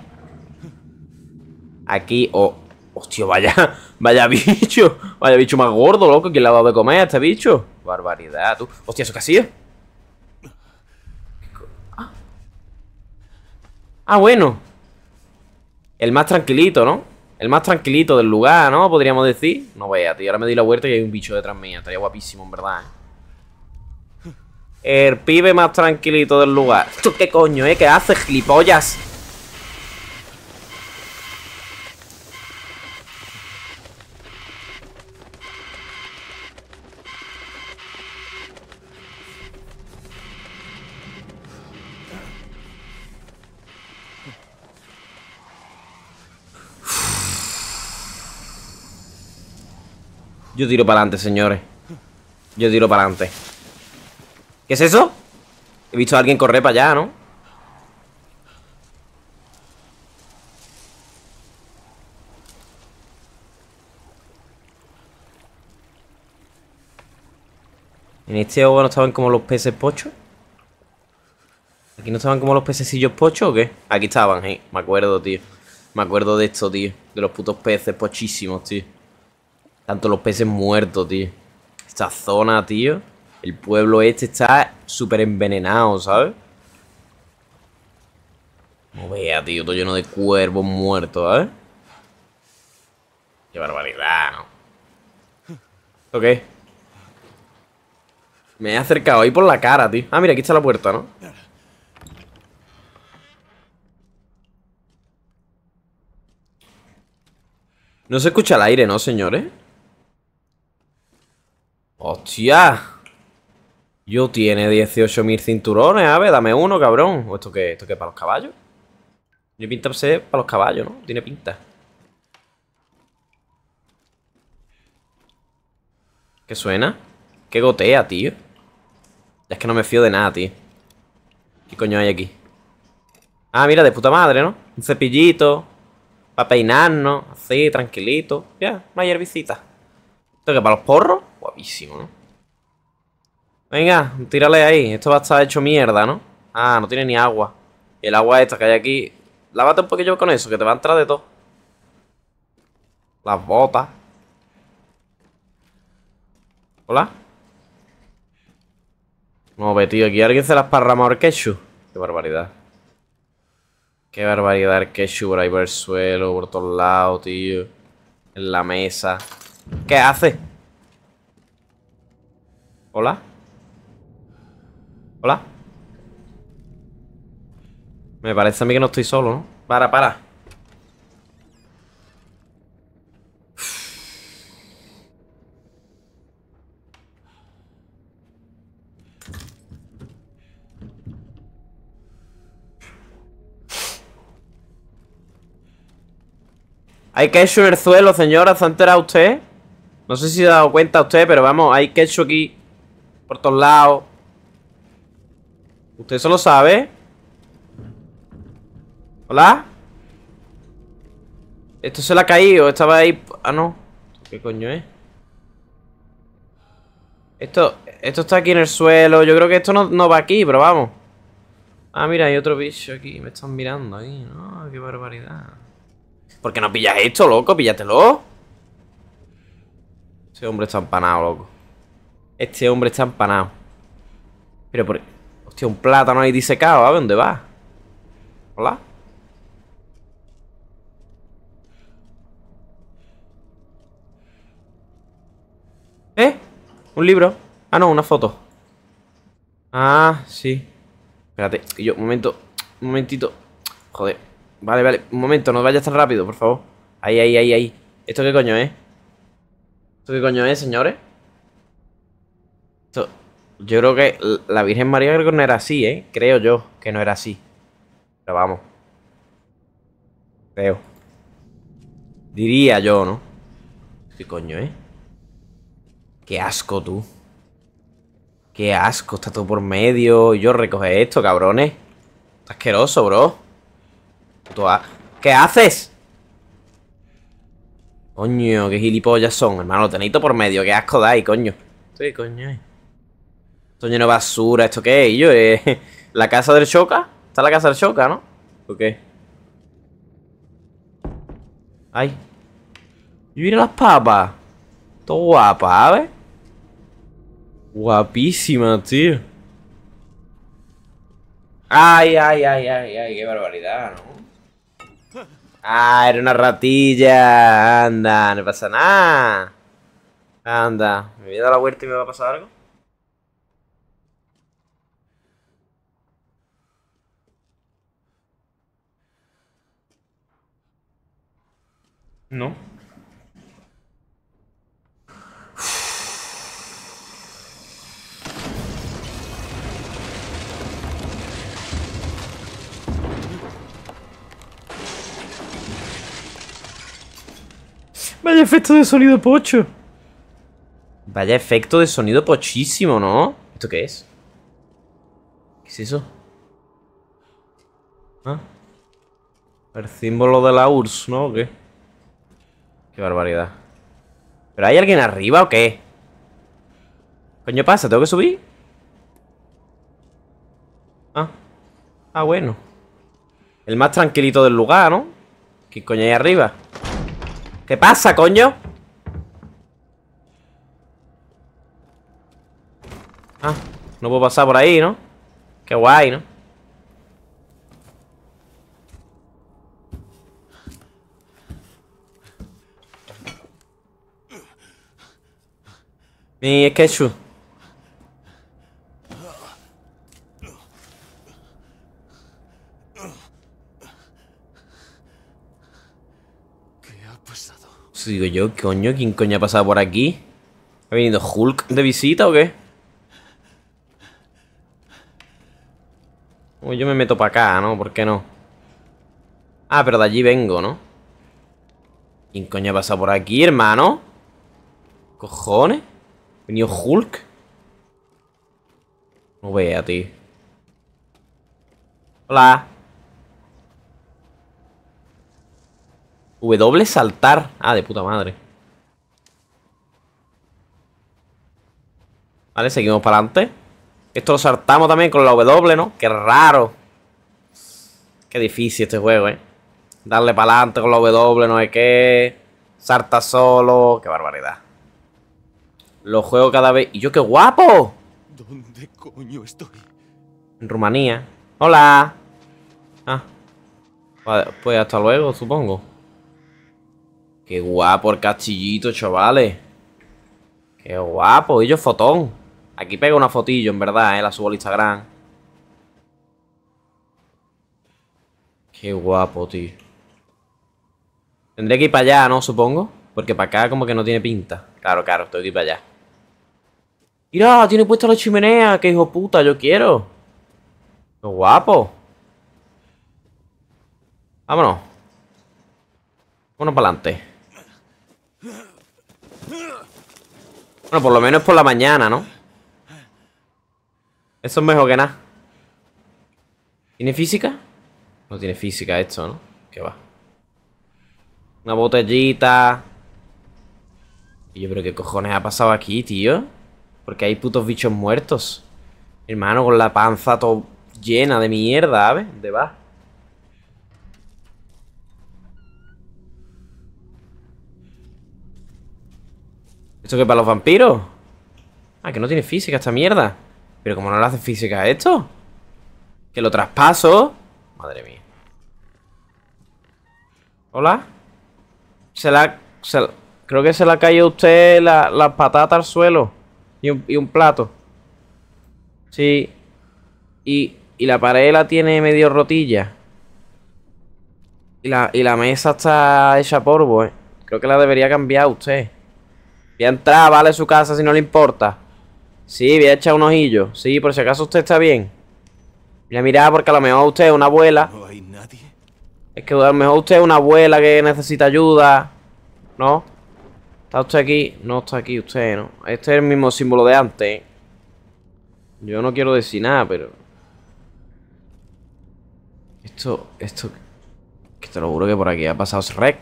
Aquí, oh. Hostia, vaya. Vaya bicho. Vaya bicho más gordo, loco. ¿Quién le ha dado de comer a este bicho? Barbaridad, tú. Hostia, ¿eso qué ha sido? Ah, ah bueno. El más tranquilito, ¿no? El más tranquilito del lugar, ¿no? Podríamos decir. No vea, tío. Ahora me doy la vuelta y hay un bicho detrás mía. Estaría guapísimo, en verdad, ¿eh? El pibe más tranquilito del lugar. ¿Esto qué coño, eh? ¿Qué hace, gilipollas? Yo tiro para adelante, señores. Yo tiro para adelante. ¿Qué es eso? He visto a alguien correr para allá, ¿no? En este agua no estaban como los peces pochos. ¿Aquí no estaban como los pececillos pochos o qué? Aquí estaban, eh. Me acuerdo, tío. Me acuerdo de esto, tío. De los putos peces pochísimos, tío. Tanto los peces muertos, tío. Esta zona, tío. El pueblo este está súper envenenado, ¿sabes? No vea, tío. Todo lleno de cuervos muertos, ¿sabes? Qué barbaridad, ¿no? ¿Esto qué? Me he acercado ahí por la cara, tío. Ah, mira, aquí está la puerta, ¿no? No se escucha el aire, ¿no, señores? ¡Hostia! Yo tiene dieciocho mil cinturones, a ver, dame uno, cabrón. ¿O esto qué? ¿Esto qué? ¿Para los caballos? Tiene pinta de ser para los caballos, ¿no? Tiene pinta. ¿Qué suena? ¿Qué gotea, tío? Es que no me fío de nada, tío. ¿Qué coño hay aquí? Ah, mira, de puta madre, ¿no? Un cepillito Para peinarnos, así, tranquilito. Ya, una hierbicita. ¿Esto que para los porros? Guapísimo, ¿no? Venga, tírale ahí. Esto va a estar hecho mierda, ¿no? Ah, no tiene ni agua. Y el agua esta que hay aquí. Lávate un poquillo con eso, que te va a entrar de todo. Las botas. ¿Hola? No, ve, tío, aquí alguien se las parrama al ketchup. Qué barbaridad. Qué barbaridad el ketchup por ahí por el suelo, por todos lados, tío. En la mesa. ¿Qué hace? ¿Hola? ¿Hola? Me parece a mí que no estoy solo, ¿no? Para, para. Hay ketchup en el suelo, señora. ¿Se ha enterado usted? No sé si se ha dado cuenta usted, pero vamos, hay ketchup aquí. Por todos lados. ¿Usted eso lo sabe? ¿Hola? Esto se le ha caído. Estaba ahí... Ah, no. ¿Qué coño es? Esto... Esto está aquí en el suelo. Yo creo que esto no, no va aquí, pero vamos. Ah, mira, hay otro bicho aquí. Me están mirando ahí. No, qué barbaridad. ¿Por qué no pillas esto, loco? Píllatelo. Este hombre está empanado, loco. Este hombre está empanado. Pero por... Hostia, un plátano ahí disecado. ¿A dónde va? ¿Hola? ¿Eh? Un libro. Ah, no, una foto. Ah, sí. Espérate, que yo, un momento. Un momentito. Joder. Vale, vale. Un momento, no vayas tan rápido, por favor. Ahí, ahí, ahí, ahí. ¿Esto qué coño es? ¿Esto qué coño es, señores? Esto... Yo creo que la Virgen María creo que no era así, ¿eh? Creo yo que no era así. Pero vamos. Creo. Diría yo, ¿no? ¿Qué coño, eh? Qué asco, tú. Qué asco, está todo por medio. Y yo recoge esto, cabrones. Está asqueroso, bro. ¿Qué haces? Coño, qué gilipollas son, hermano. Lo tenéis todo por medio. Qué asco dais, coño. ¿Qué coño es? Esto lleno de basura. ¿Esto qué es? ¿Y yo? ¿Eh? ¿La casa del Choca? Está la casa del Choca, ¿no? ¿O qué? Ay. Y mira las papas. Todo guapa, ¿ves? Guapísima, tío. Ay, ay, ay, ay, ay, qué barbaridad, ¿no? Ah, era una ratilla. Anda, no pasa nada. Anda, ¿me voy a dar la vuelta y me va a pasar algo? No. Vaya efecto de sonido pocho. Vaya efecto de sonido pochísimo, ¿no? ¿Esto qué es? ¿Qué es eso? ¿Ah? El símbolo de la U R S S, ¿no? ¿O qué? Qué barbaridad. ¿Pero hay alguien arriba o qué? ¿Coño pasa? ¿Tengo que subir? Ah. Ah, bueno. El más tranquilito del lugar, ¿no? ¿Qué coño hay arriba? ¿Qué pasa, coño? Ah, no puedo pasar por ahí, ¿no? Qué guay, ¿no? Mi ketchup. ¿Qué ha pasado? Si digo yo, coño, ¿quién coño ha pasado por aquí? ¿Ha venido Hulk de visita o qué? O yo me meto para acá, ¿no? ¿Por qué no? Ah, pero de allí vengo, ¿no? ¿Quién coño ha pasado por aquí, hermano? ¿Cojones? ¿Ha venido Hulk? No vea, tío. Hola. W saltar. Ah, de puta madre. Vale, seguimos para adelante. Esto lo saltamos también con la W, ¿no? Qué raro. Qué difícil este juego, ¿eh? Darle para adelante con la W, no sé qué. Salta solo. Qué barbaridad. Lo juego cada vez... ¡Y yo qué guapo! ¿Dónde coño estoy? En Rumanía. ¡Hola! Ah. Pues hasta luego, supongo. Qué guapo el castillito, chavales. Qué guapo. Y yo fotón. Aquí pego una fotillo, en verdad, ¿eh? La subo al Instagram. Qué guapo, tío. Tendré que ir para allá, ¿no? Supongo. Porque para acá como que no tiene pinta. Claro, claro, tengo que ir para allá. Mira, tiene puesta la chimenea. Qué hijo puta, yo quiero. Qué guapo. Vámonos. Vámonos para adelante. Bueno, por lo menos por la mañana, ¿no? Eso es mejor que nada. ¿Tiene física? No tiene física esto, ¿no? ¿Qué va? Una botellita. Y yo, pero ¿qué cojones ha pasado aquí, tío? Porque hay putos bichos muertos. Hermano, con la panza todo llena de mierda, ¿sabes? ¿Dónde va? ¿Esto qué para los vampiros? Ah, que no tiene física esta mierda. Pero como no le hace física a esto. Que lo traspaso. Madre mía. Hola. Se la... Se la creo que se le ha caído a usted la, la patata al suelo. Y un, y un plato. Sí. Y, y la pared la tiene medio rotilla. Y la, y la mesa está hecha polvo, eh. Creo que la debería cambiar usted. Voy a entrar, vale, su casa si no le importa. Sí, voy a echar un ojillo. Sí, por si acaso usted está bien. Voy a mirar porque a lo mejor usted es una abuela. ¿No hay nadie? Es que a lo mejor usted es una abuela que necesita ayuda. ¿No? ¿Está usted aquí? No está aquí usted, ¿no? Este es el mismo símbolo de antes. Yo no quiero decir nada, pero... Esto... Esto... Que te lo juro que por aquí ha pasado Shrek.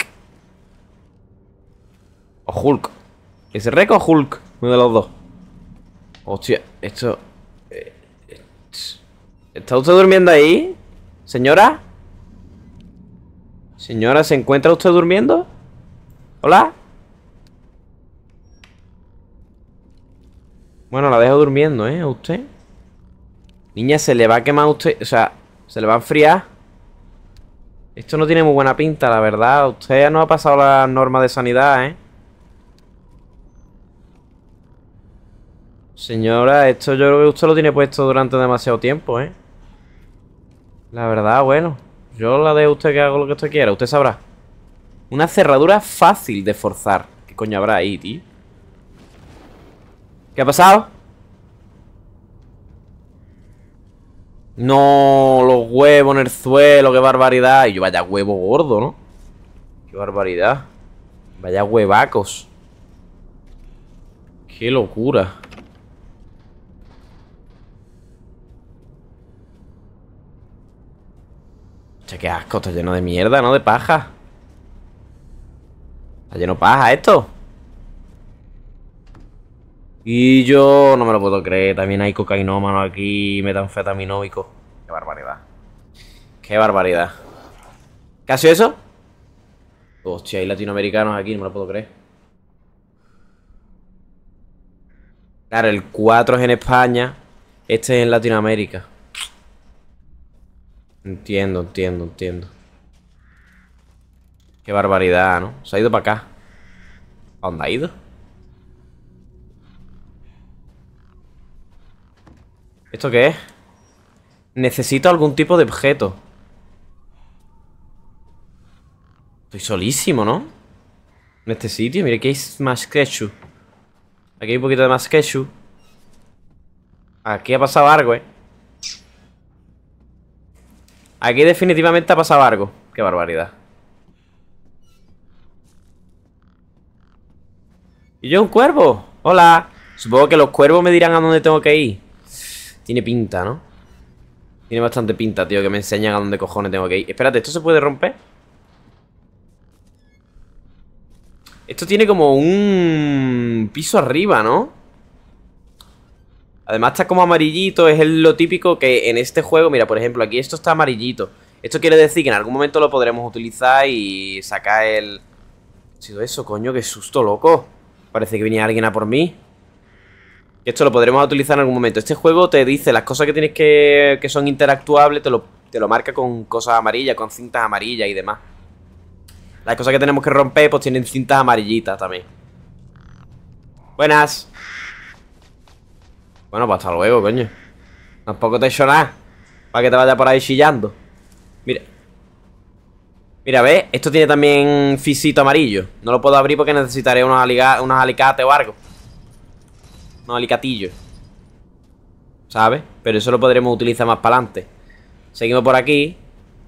O Hulk. ¿Es Shrek o Hulk? Uno de los dos. Hostia, esto... eh, ¿Está usted durmiendo ahí? ¿Señora? Señora, ¿se encuentra usted durmiendo? ¿Hola? Bueno, la dejo durmiendo, ¿eh? ¿A usted? Niña, se le va a quemar a usted. O sea, se le va a enfriar. Esto no tiene muy buena pinta, la verdad. Usted no ha pasado las normas de sanidad, ¿eh? Señora, esto yo creo que usted lo tiene puesto durante demasiado tiempo, ¿eh? La verdad, bueno. Yo la dejo a usted que haga lo que usted quiera. Usted sabrá. Una cerradura fácil de forzar. ¿Qué coño habrá ahí, tío? ¿Qué ha pasado? No, los huevos en el suelo, qué barbaridad. Y yo, vaya huevo gordo, ¿no? Qué barbaridad. Vaya huevacos. Qué locura. Che, qué asco, está lleno de mierda, ¿no? De paja. Está lleno de paja esto. Y yo no me lo puedo creer. También hay cocainómanos aquí, metanfetaminóicos. Qué barbaridad. Qué barbaridad. ¿Qué ha sido eso? Hostia, hay latinoamericanos aquí, no me lo puedo creer. Claro, el cuatro es en España. Este es en Latinoamérica. Entiendo, entiendo, entiendo. Qué barbaridad, ¿no? Se ha ido para acá. ¿A dónde ha ido? ¿Esto qué es? Necesito algún tipo de objeto. Estoy solísimo, ¿no? En este sitio, mire que hay más ketchup. Aquí hay un poquito de más ketchup. Aquí ha pasado algo, ¿eh? Aquí definitivamente ha pasado algo. Qué barbaridad. ¿Y yo un cuervo? Hola. Supongo que los cuervos me dirán a dónde tengo que ir. Tiene pinta, ¿no? Tiene bastante pinta, tío, que me enseñan a dónde cojones tengo que ir. Espérate, ¿esto se puede romper? Esto tiene como un piso arriba, ¿no? Además está como amarillito. Es lo típico que en este juego... Mira, por ejemplo, aquí esto está amarillito. Esto quiere decir que en algún momento lo podremos utilizar y sacar el... ¿Qué ha sido eso, coño? Qué susto, loco. Parece que venía alguien a por mí. Esto lo podremos utilizar en algún momento. Este juego te dice las cosas que tienes que... que son interactuables, te lo, te lo marca con cosas amarillas, con cintas amarillas y demás. Las cosas que tenemos que romper pues tienen cintas amarillitas también. Buenas. Bueno, pues hasta luego, coño. Tampoco te he hecho nada para que te vayas por ahí chillando. Mira. Mira, ¿ves? Esto tiene también fisito amarillo. No lo puedo abrir porque necesitaré unos, unos alicates o algo. Unos alicatillos, ¿sabes? Pero eso lo podremos utilizar más para adelante. Seguimos por aquí.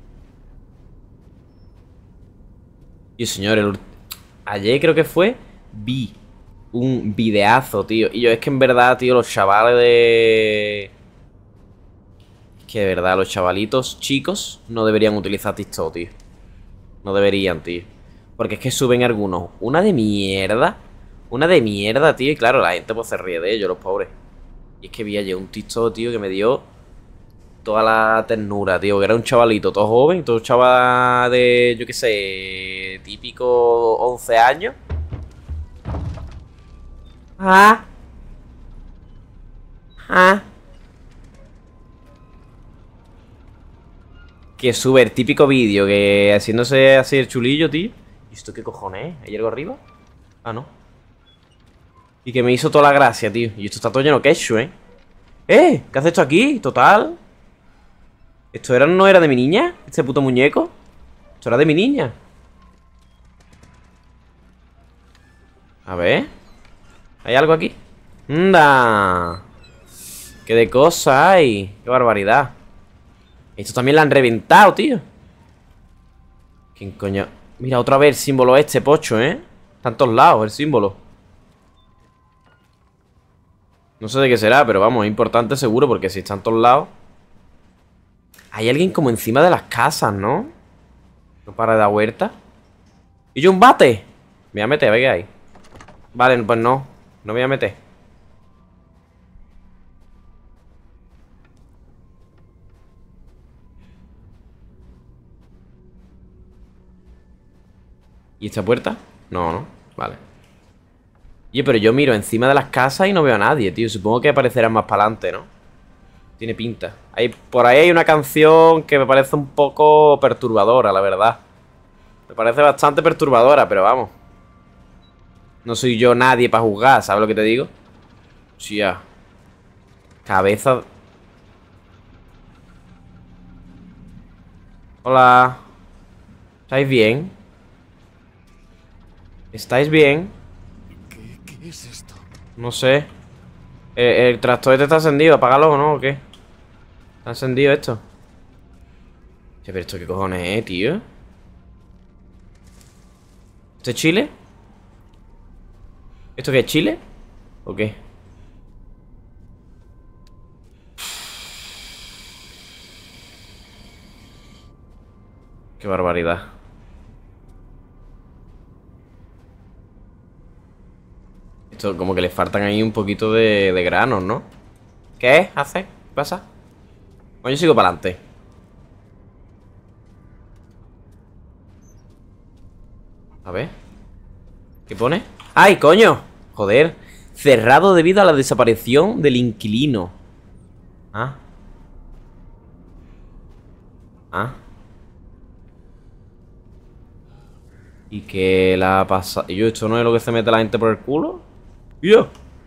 Y señor, el ayer creo que fue Vi un videazo, tío. Y yo es que en verdad, tío, los chavales de... Es que de verdad, los chavalitos chicos no deberían utilizar TikTok, tío. No deberían, tío. Porque es que suben algunos una de mierda. Una de mierda, tío. Y claro, la gente pues se ríe de ellos, los pobres. Y es que vi ayer un TikTok, tío, que me dio toda la ternura, tío. Que era un chavalito todo joven. Todo un chaval de, yo qué sé, típico once años. Ah. Ah. Que sube el típico vídeo que haciéndose así el chulillo, tío. ¿Y esto qué cojones es? ¿Hay algo arriba? Ah, no. Y que me hizo toda la gracia, tío. Y esto está todo lleno de ketchup, ¿eh? ¡Eh! ¿Qué hace esto aquí? Total. ¿Esto era, no era de mi niña? ¿Este puto muñeco? Esto era de mi niña. A ver. ¿Hay algo aquí? ¡Anda! ¡Qué de cosas hay! ¡Qué barbaridad! Esto también lo han reventado, tío. ¿Quién coño? Mira, otra vez el símbolo este, pocho, ¿eh? Está en todos lados el símbolo. No sé de qué será, pero vamos, es importante seguro, porque si está en todos lados. Hay alguien como encima de las casas, ¿no? No para de dar vuelta. ¿Y yo un bate? Me voy a meter, a ver qué hay. Vale, pues no. No me voy a meter. ¿Y esta puerta? No, no. Vale. Oye, pero yo miro encima de las casas y no veo a nadie, tío. Supongo que aparecerán más para adelante, ¿no? Tiene pinta. Hay, por ahí hay una canción que me parece un poco perturbadora, la verdad. Me parece bastante perturbadora, pero vamos. No soy yo nadie para juzgar, ¿sabes lo que te digo? Hostia. Cabeza. Hola. ¿Estáis bien? ¿Estáis bien? ¿Qué, qué es esto? No sé. El, el tractor este está encendido, apágalo, ¿no? ¿O qué? ¿Está encendido esto? Che, pero esto qué cojones es, tío. ¿Esto es Chile? ¿Esto qué es Chile? ¿O qué? Qué barbaridad. Esto como que le faltan ahí un poquito de, de granos, ¿no? ¿Qué hace? ¿Qué pasa? Bueno, yo sigo para adelante. A ver. ¿Qué pone? ¡Ay, coño! Joder. Cerrado debido a la desaparición del inquilino. Ah. Ah. ¿Y qué la ha pasado? ¿Y yo, esto no es lo que se mete la gente por el culo? ¡Yo!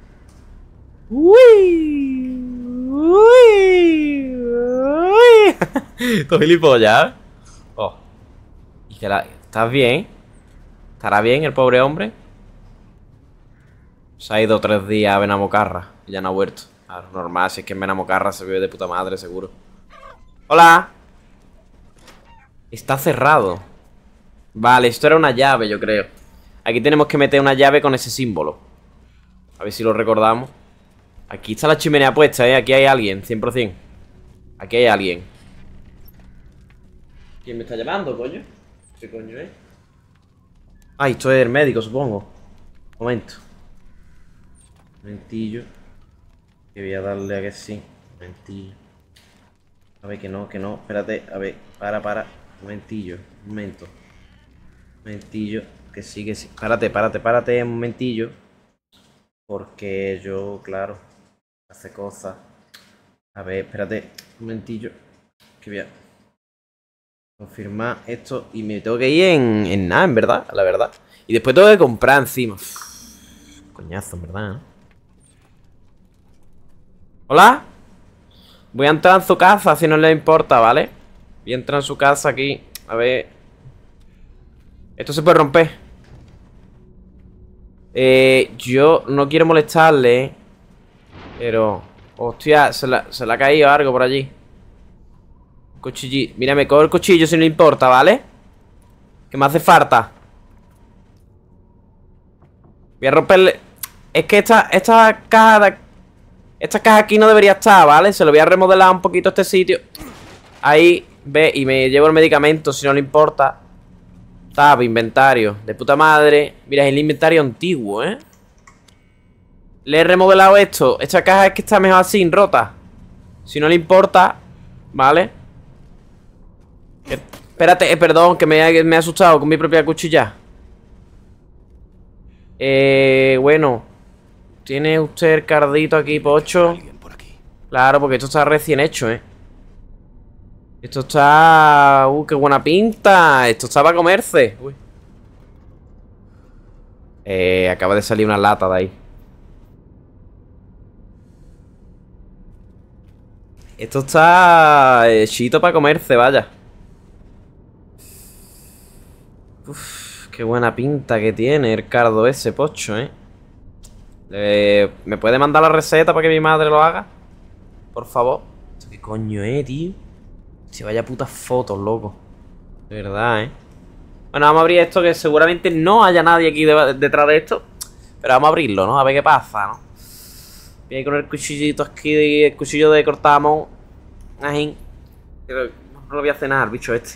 ¡Uy! ¡Uy! ¡Uy! Todo gilipollas. Oh. ¿Y que la... ¿Estás bien? ¿Estará bien el pobre hombre? Se ha ido tres días a Benamocarra y ya no ha vuelto. Claro, normal, si es que en Benamocarra se vive de puta madre, seguro. ¡Hola! Está cerrado. Vale, esto era una llave, yo creo. Aquí tenemos que meter una llave con ese símbolo. A ver si lo recordamos. Aquí está la chimenea puesta, ¿eh? Aquí hay alguien, cien por cien. Aquí hay alguien. ¿Quién me está llamando, coño? ¿Qué coño es? Ay, esto es el médico, supongo. Momento. Momentillo. Que voy a darle a que sí. Momentillo. A ver, que no, que no. Espérate, a ver. Para, para. Momentillo. Un momento. Momentillo. Que sí, que sí. Párate, párate, párate un momentillo. Porque yo, claro, hace cosas. A ver, espérate. Un momentillo. Que voy a confirmar esto. Y me tengo que ir en, en nada, en verdad. La verdad. Y después tengo que comprar encima. Uf, coñazo, en verdad, ¿eh? ¿Hola? Voy a entrar en su casa, si no le importa, ¿vale? Voy a entrar en su casa aquí. A ver. Esto se puede romper. Eh, yo no quiero molestarle. Pero... Hostia, se, la, se le ha caído algo por allí. Cuchillo. Mira, me cojo el cuchillo si no le importa, ¿vale? Que me hace falta. Voy a romperle... Es que esta, esta caja de... Esta caja aquí no debería estar, ¿vale? Se lo voy a remodelar un poquito este sitio. Ahí, ve, y me llevo el medicamento si no le importa. Tab, inventario. De puta madre. Mira, es el inventario antiguo, ¿eh? Le he remodelado esto. Esta caja es que está mejor así, rota. Si no le importa, ¿vale? Eh, espérate, eh, perdón, que me, ha, me he asustado con mi propia cuchilla. Eh, bueno. ¿Tiene usted el cardito aquí, pocho? Claro, porque esto está recién hecho, ¿eh? Esto está... Uh, qué buena pinta. Esto está para comerse. Uy. Eh, acaba de salir una lata de ahí. Esto está hechito para comerse, vaya. Uf, qué buena pinta que tiene el cardo ese, pocho, ¿eh? Eh, ¿Me puede mandar la receta para que mi madre lo haga? Por favor. ¿Esto qué coño es, tío? Si vaya putas fotos, loco. De verdad, ¿eh? Bueno, vamos a abrir esto, que seguramente no haya nadie aquí de detrás de esto. Pero vamos a abrirlo, ¿no? A ver qué pasa, ¿no? Voy a ir con el cuchillito aquí, el cuchillo de cortamos. Ajín. Pero no lo voy a cenar, bicho este.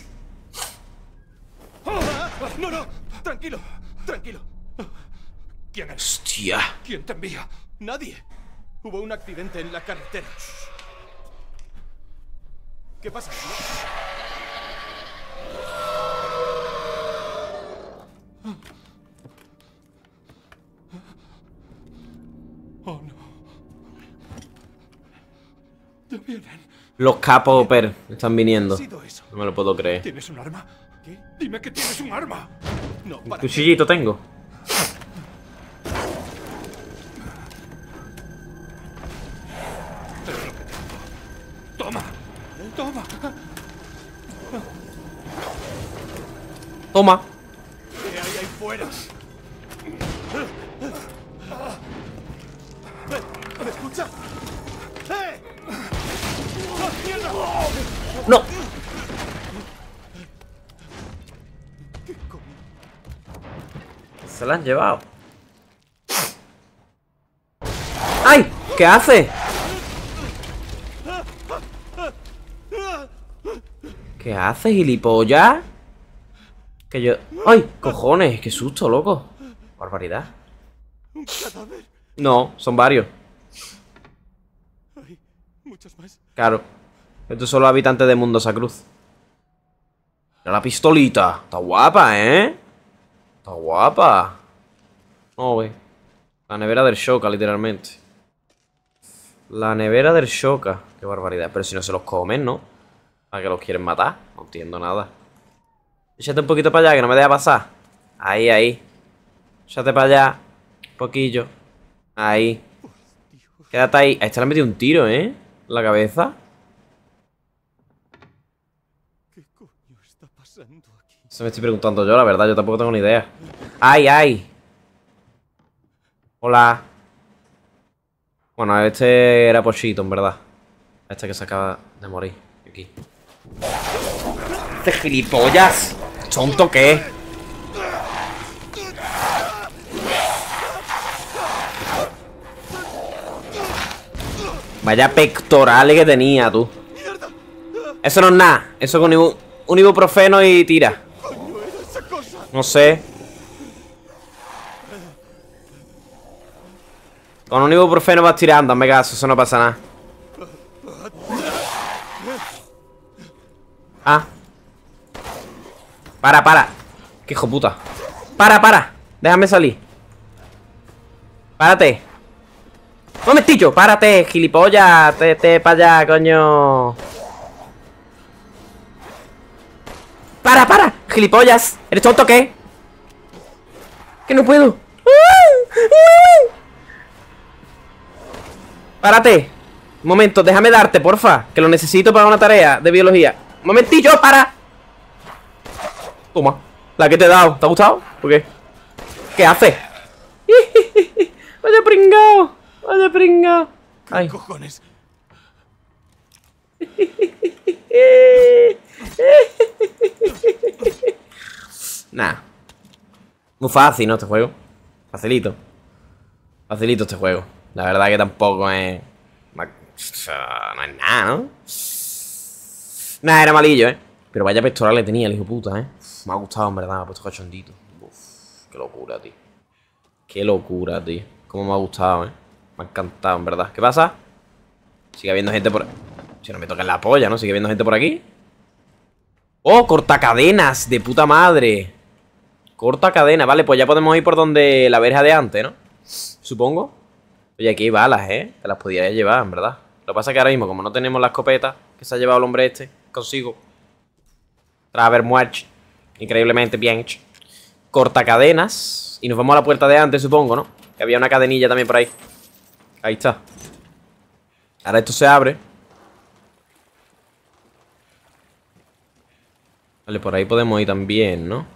No, no, tranquilo, tranquilo. ¿Quién eres? Hostia. ¿Quién te envía? Nadie. Hubo un accidente en la carretera. ¿Qué pasa? Oh, no. Ya vienen. Los capos per están viniendo. ¿Qué ha sido eso? No me lo puedo creer. ¿Tienes un arma? ¿Qué? Dime que tienes un arma. No, Un para. cuchillito tengo. Pero lo que tengo. Toma. Toma. Toma. ¿Qué hay ahí fuera? ¿Me escucha? ¡Eh! ¡Oh, mierda! No. ¿Qué coño? Se la han llevado. ¡Ay! ¿Qué hace? ¿Qué hace, gilipollas? Que yo... ¡Ay! ¡Cojones! ¡Qué susto, loco! Barbaridad. ¿Un cadáver? No, son varios. Hay muchos más. Claro. Estos son los habitantes de Mundo Sacruz. Mira la pistolita. Está guapa, ¿eh? Está guapa. No, güey. La nevera del Shoka, literalmente. La nevera del Shoka. Qué barbaridad. Pero si no se los comen, ¿no? ¿Para qué los quieren matar? No entiendo nada. Échate un poquito para allá, que no me deja pasar. Ahí, ahí. Échate para allá. Un poquillo. Ahí. Quédate ahí. A este le han metido un tiro, ¿eh? En la cabeza. ¿Qué coño está pasando aquí? Eso me estoy preguntando yo, la verdad. Yo tampoco tengo ni idea. ¡Ay, ay! Hola. Bueno, este era Pochito, en verdad. Este que se acaba de morir. Aquí. ¡Este gilipollas! ¿Tonto qué? Vaya pectorales que tenía, tú. Eso no es nada. Eso con un, un ibuprofeno y tira. No sé. Con un ibuprofeno vas tirando, hazme caso, eso no pasa nada. Ah. Para, para. Qué hijo puta. Para, para. Déjame salir. Párate. Un momentillo, párate, gilipollas. Te, te, para allá, coño. Para, para, gilipollas. ¿Eres tonto o qué? Que no puedo. Párate. Un momento, déjame darte, porfa. Que lo necesito para una tarea de biología. Un momentillo, para. Toma. La que te he dado. ¿Te ha gustado? ¿Por qué? ¿Qué haces? Vaya pringao. Vaya pringao. Ay. Cojones. Nah. Muy fácil, ¿no? Este juego. Facilito. Facilito este juego. La verdad que tampoco es... No es nada, ¿no? Nah, era malillo, ¿eh? Pero vaya pectoral le tenía el hijo puta, ¿eh? Me ha gustado, en verdad. Me ha puesto cachondito. Uf, qué locura, tío. Qué locura, tío. Cómo me ha gustado, ¿eh? Me ha encantado, en verdad. ¿Qué pasa? Sigue habiendo gente por... Si no me toquen la polla, ¿no? Sigue habiendo gente por aquí. ¡Oh! Cortacadenas, de puta madre. Cortacadenas, vale, pues ya podemos ir por donde la verja de antes, ¿no? Supongo. Oye, aquí hay balas, ¿eh? Te las podría llevar, en verdad. Lo que pasa es que ahora mismo, como no tenemos la escopeta que se ha llevado el hombre este consigo, tras haber muerto increíblemente bien hecho. Cortacadenas. Y nos vamos a la puerta de antes, supongo, ¿no? Que había una cadenilla también por ahí. Ahí está. Ahora esto se abre. Vale, por ahí podemos ir también, ¿no?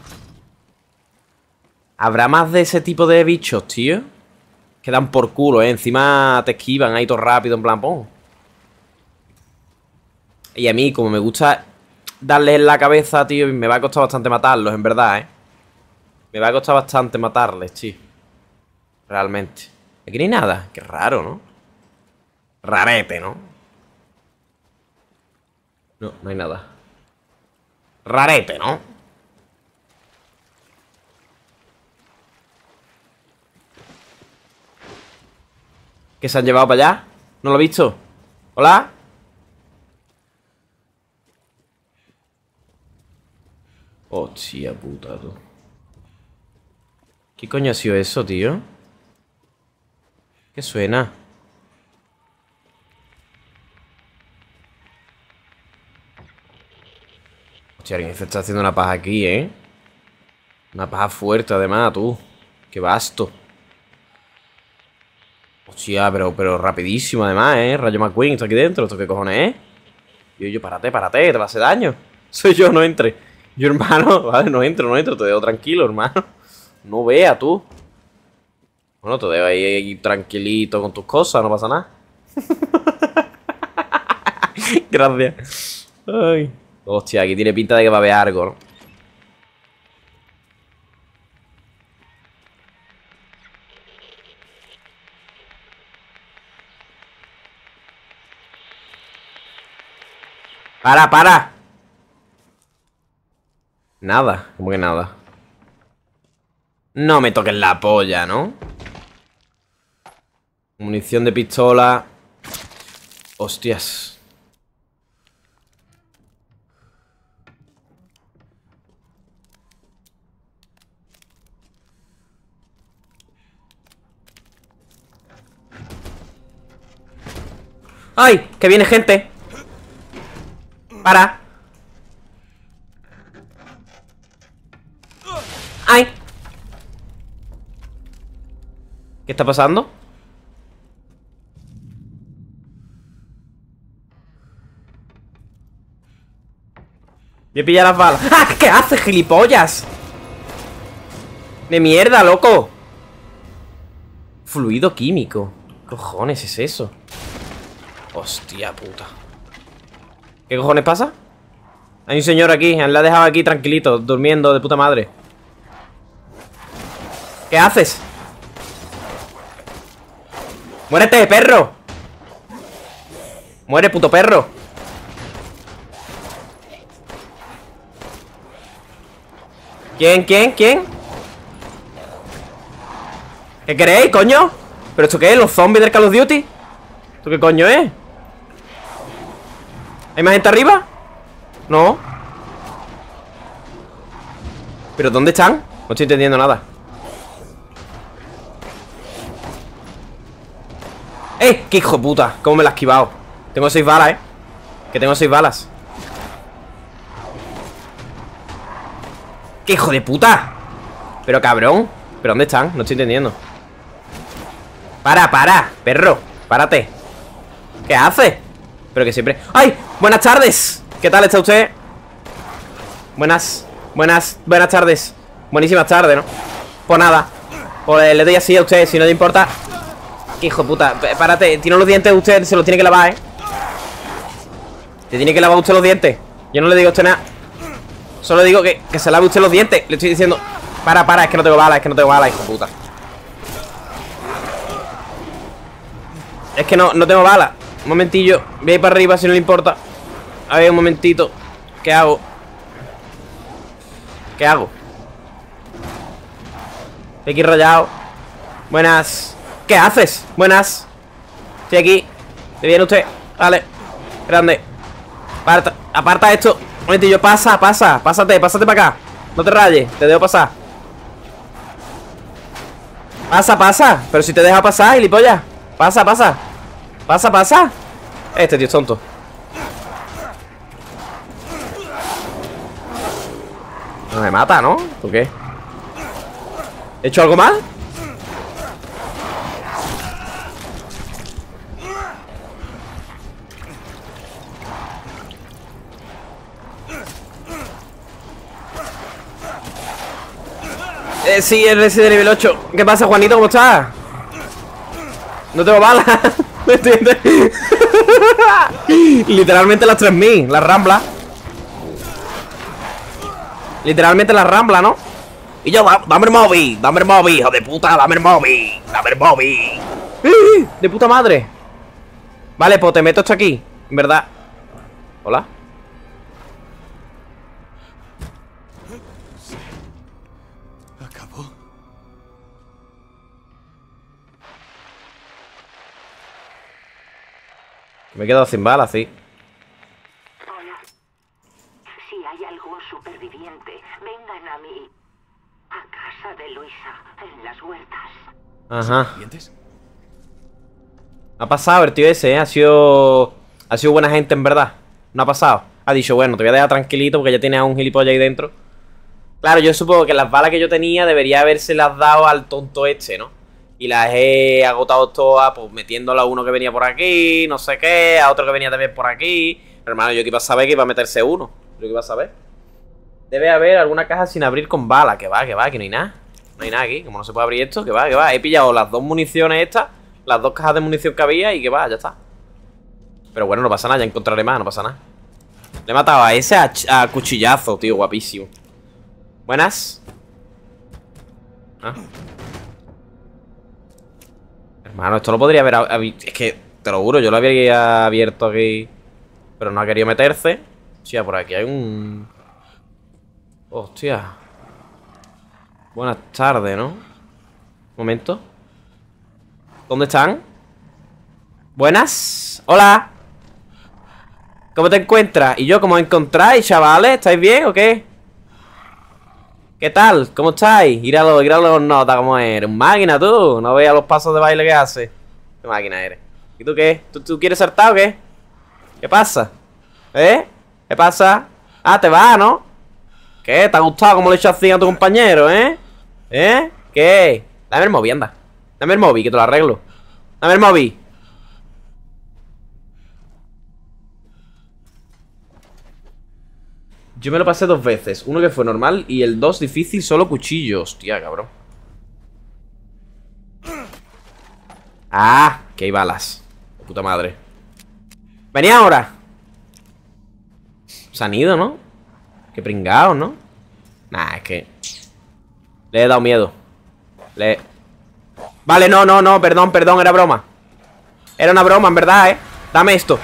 ¿Habrá más de ese tipo de bichos, tío? Que dan por culo, ¿eh? Encima te esquivan ahí todo rápido, en plan, ¡pum! Y a mí, como me gusta darles en la cabeza, tío, me va a costar bastante matarlos, en verdad, ¿eh? Me va a costar bastante matarles, tío. Realmente. Aquí no hay nada. Qué raro, ¿no? Rarete, ¿no? No, no hay nada. Rarete, ¿no? ¿Qué se han llevado para allá? ¿No lo he visto? ¿Hola? Hostia puta, tú. ¿Qué coño ha sido eso, tío? ¿Qué suena? Hostia, alguien se está haciendo una paja aquí, ¿eh? Una paja fuerte, además, tú. Qué vasto. Hostia, pero, pero rapidísimo, además, ¿eh? Rayo McQueen está aquí dentro. ¿Esto qué cojones es? Yo, yo, párate, párate, te va a hacer daño. Soy yo, no entre. Yo, hermano, vale, no entro, no entro. Te dejo tranquilo, hermano. No vea, tú. Bueno, te dejo ahí, ahí tranquilito con tus cosas, no pasa nada. Gracias. Ay. Hostia, aquí tiene pinta de que va a haber algo, ¿no? ¡Para, para! Nada, ¿cómo que nada? No me toques la polla, ¿no? Munición de pistola. Hostias. ¡Ay! ¡Que viene gente! ¡Para! ¡Ay! ¿Qué está pasando? Voy a pillar las balas. ¡Ah! ¿Qué haces, gilipollas? ¡De mierda, loco! Fluido químico. ¿Qué cojones es eso? Hostia puta. ¿Qué cojones pasa? Hay un señor aquí, él la ha dejado aquí tranquilito, durmiendo de puta madre. ¿Qué haces? ¡Muérete, perro! ¡Muere, puto perro! ¿Quién, quién, quién? ¿Qué queréis, coño? ¿Pero esto qué es? ¿Los zombies del Call of Duty? ¿Esto qué coño es? ¿Hay más gente arriba? No. ¿Pero dónde están? No estoy entendiendo nada. ¡Eh! ¡Qué hijo de puta! ¿Cómo me la has esquivado? Tengo seis balas, ¿eh? Que tengo seis balas. ¡Qué hijo de puta! Pero cabrón. ¿Pero dónde están? No estoy entendiendo. Para, para, perro. Párate. ¿Qué hace? Pero que siempre... ¡Ay! ¡Buenas tardes! ¿Qué tal está usted? Buenas, buenas, buenas tardes. Buenísimas tardes, ¿no? Pues nada. Pues le doy así a usted, si no le importa. Hijo de puta, párate. Tiene los dientes usted, se los tiene que lavar, ¿eh? Te tiene que lavar usted los dientes. Yo no le digo a usted nada. Solo digo que, que se lave usted los dientes. Le estoy diciendo... Para, para, es que no tengo balas, es que no tengo balas, hijo de puta. Es que no, no tengo balas. Un momentillo, voy a ir para arriba si no le importa. A ver, un momentito. ¿Qué hago? ¿Qué hago? Estoy aquí rayado. Buenas. ¿Qué haces? Buenas. Estoy aquí. ¿Te viene usted? Vale. Grande. Aparta, aparta esto. Un momentillo, pasa, pasa. Pásate, pásate para acá. No te rayes, te dejo pasar. Pasa, pasa. Pero si te deja pasar, gilipollas. Pasa, pasa. Pasa, pasa. Este tío es tonto. No me mata, ¿no? ¿Por qué? ¿He hecho algo mal? Eh, sí, el Resident de nivel ocho. ¿Qué pasa, Juanito? ¿Cómo estás? No tengo balas. ¿Me entiendes? Literalmente las tres mil, las ramblas. Literalmente las ramblas, ¿no? Y yo, dame el móvil, dame el móvil, hijo de puta, dame el móvil, dame el móvil. De puta madre. Vale, pues te meto esto aquí, en verdad. Hola. Acabó. Me he quedado sin balas, sí. Hola. Si hay algún superviviente, vengan a mí. A casa de Luisa, en las huertas. Ajá. ¿Dientes? Ha pasado el tío ese, ¿eh? Ha sido... Ha sido buena gente, en verdad. No ha pasado. Ha dicho, bueno, te voy a dejar tranquilito porque ya tienes a un gilipollas ahí dentro. Claro, yo supongo que las balas que yo tenía debería habérselas dado al tonto este, ¿no? Y las he agotado todas, pues metiéndola a uno que venía por aquí, no sé qué, a otro que venía también por aquí. Hermano, yo que iba a saber que iba a meterse uno. Yo que iba a saber. Debe haber alguna caja sin abrir con bala. Que va, que va, que no hay nada. No hay nada aquí. Como no se puede abrir esto, que va, que va. He pillado las dos municiones estas, las dos cajas de munición que había y que va, ya está. Pero bueno, no pasa nada, ya encontraré más, no pasa nada. Le he matado a ese a, a cuchillazo, tío, guapísimo. Buenas. Ah. Hermano, esto lo podría haber... Es que, te lo juro, yo lo había abierto aquí, pero no ha querido meterse. Hostia, por aquí hay un... Hostia. Buenas tardes, ¿no? Un momento. ¿Dónde están? Buenas. Hola. ¿Cómo te encuentras? ¿Y yo cómo os encontráis, chavales? ¿Estáis bien o qué? ¿Qué tal? ¿Cómo estáis? Íralo, íralo, nota cómo eres. Un máquina tú. No veas los pasos de baile que haces. ¿Qué máquina eres? ¿Y tú qué? ¿Tú, tú quieres saltar o qué? ¿Qué pasa? ¿Eh? ¿Qué pasa? Ah, te va, ¿no? ¿Qué? ¿Te ha gustado cómo le echas así a tu compañero, eh? ¿Eh? ¿Qué? Dame el móvil, anda. Dame el móvil, que te lo arreglo. Dame el móvil. Yo me lo pasé dos veces. Uno que fue normal y el dos difícil, solo cuchillo. Hostia, cabrón. Ah, que hay balas. De puta madre. Vení ahora. Se han ido, ¿no? Qué pringados, ¿no? Nah, es que... Le he dado miedo. Le... Vale, no, no, no, perdón, perdón, era broma. Era una broma, en verdad, ¿eh? Dame esto.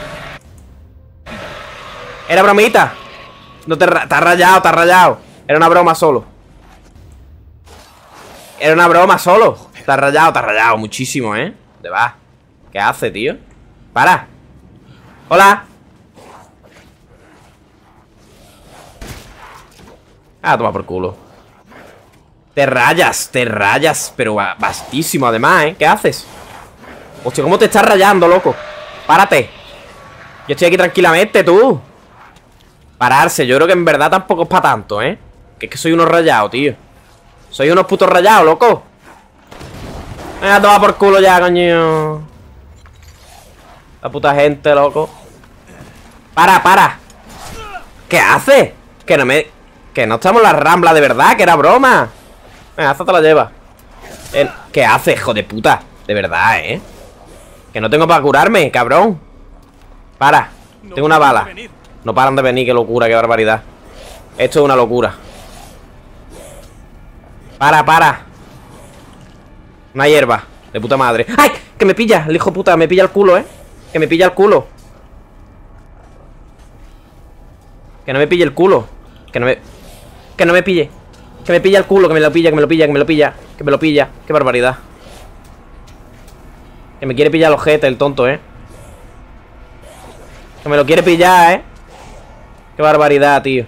Era bromita. No te, te has rayado, te has rayado. Era una broma solo. Era una broma solo. Te has rayado, te has rayado muchísimo, ¿eh? ¿Dónde vas? ¿Qué hace, tío? ¡Para! ¡Hola! Ah, toma por culo. Te rayas, te rayas. Pero bastísimo además, ¿eh? ¿Qué haces? Hostia, ¿cómo te estás rayando, loco? Párate. Yo estoy aquí tranquilamente, tú. Pararse, yo creo que en verdad tampoco es para tanto, ¿eh? Que es que soy unos rayados, tío. Soy unos putos rayados, loco. Venga, toma por culo ya, coño. La puta gente, loco. Para, para. ¿Qué hace? Que no me... Que no estamos en la rambla de verdad, que era broma. Venga, esta te la lleva. eh, ¿Qué hace, hijo de puta? De verdad, ¿eh? Que no tengo para curarme, cabrón. Para, tengo una bala. No paran de venir, qué locura, qué barbaridad. Esto es una locura. Para, para. Una hierba, de puta madre. ¡Ay! Que me pilla, el hijo de puta, me pilla el culo, ¿eh? Que me pilla el culo. Que no me pille el culo. Que no me... Que no me pille. Que me pilla el culo, que me lo pilla, que me lo pilla, que me lo pilla. Que me lo pilla, qué barbaridad. Que me quiere pillar el ojete, el tonto, ¿eh? Que me lo quiere pillar, ¿eh? Qué barbaridad, tío.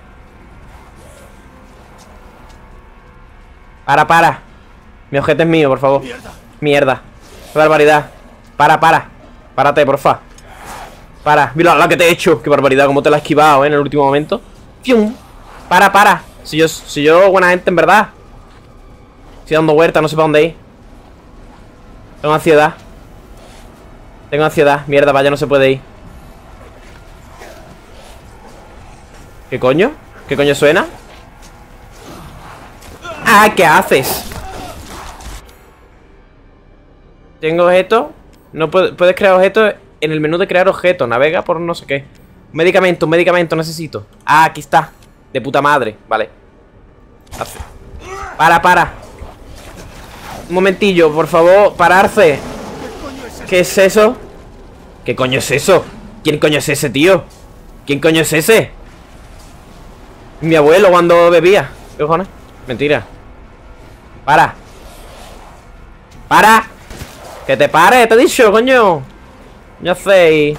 Para, para. Mi ojete es mío, por favor. Mierda. Qué barbaridad. Para, para. Párate, porfa. Para. Mira la que te he hecho. Qué barbaridad, cómo te la he esquivado, ¿eh? En el último momento. ¡Fium! Para, para. Si yo, si yo, buena gente, en verdad. Estoy dando vueltas, no sé para dónde ir. Tengo ansiedad. Tengo ansiedad. Mierda, vaya, no se puede ir. ¿Qué coño? ¿Qué coño suena? ¡Ah! ¿Qué haces? Tengo objetos. No puedes, puedes crear objetos en el menú de crear objetos. Navega por no sé qué. Un medicamento, un medicamento necesito. Ah, aquí está. De puta madre. Vale. Para, para. Un momentillo, por favor. Pararse. ¿Qué es eso? ¿Qué coño es eso? ¿Quién coño es ese, tío? ¿Quién coño es ese? Mi abuelo cuando bebía. ¿Qué cojones? Mentira. Para. Para. Que te pare, te he dicho, coño. Ya sé.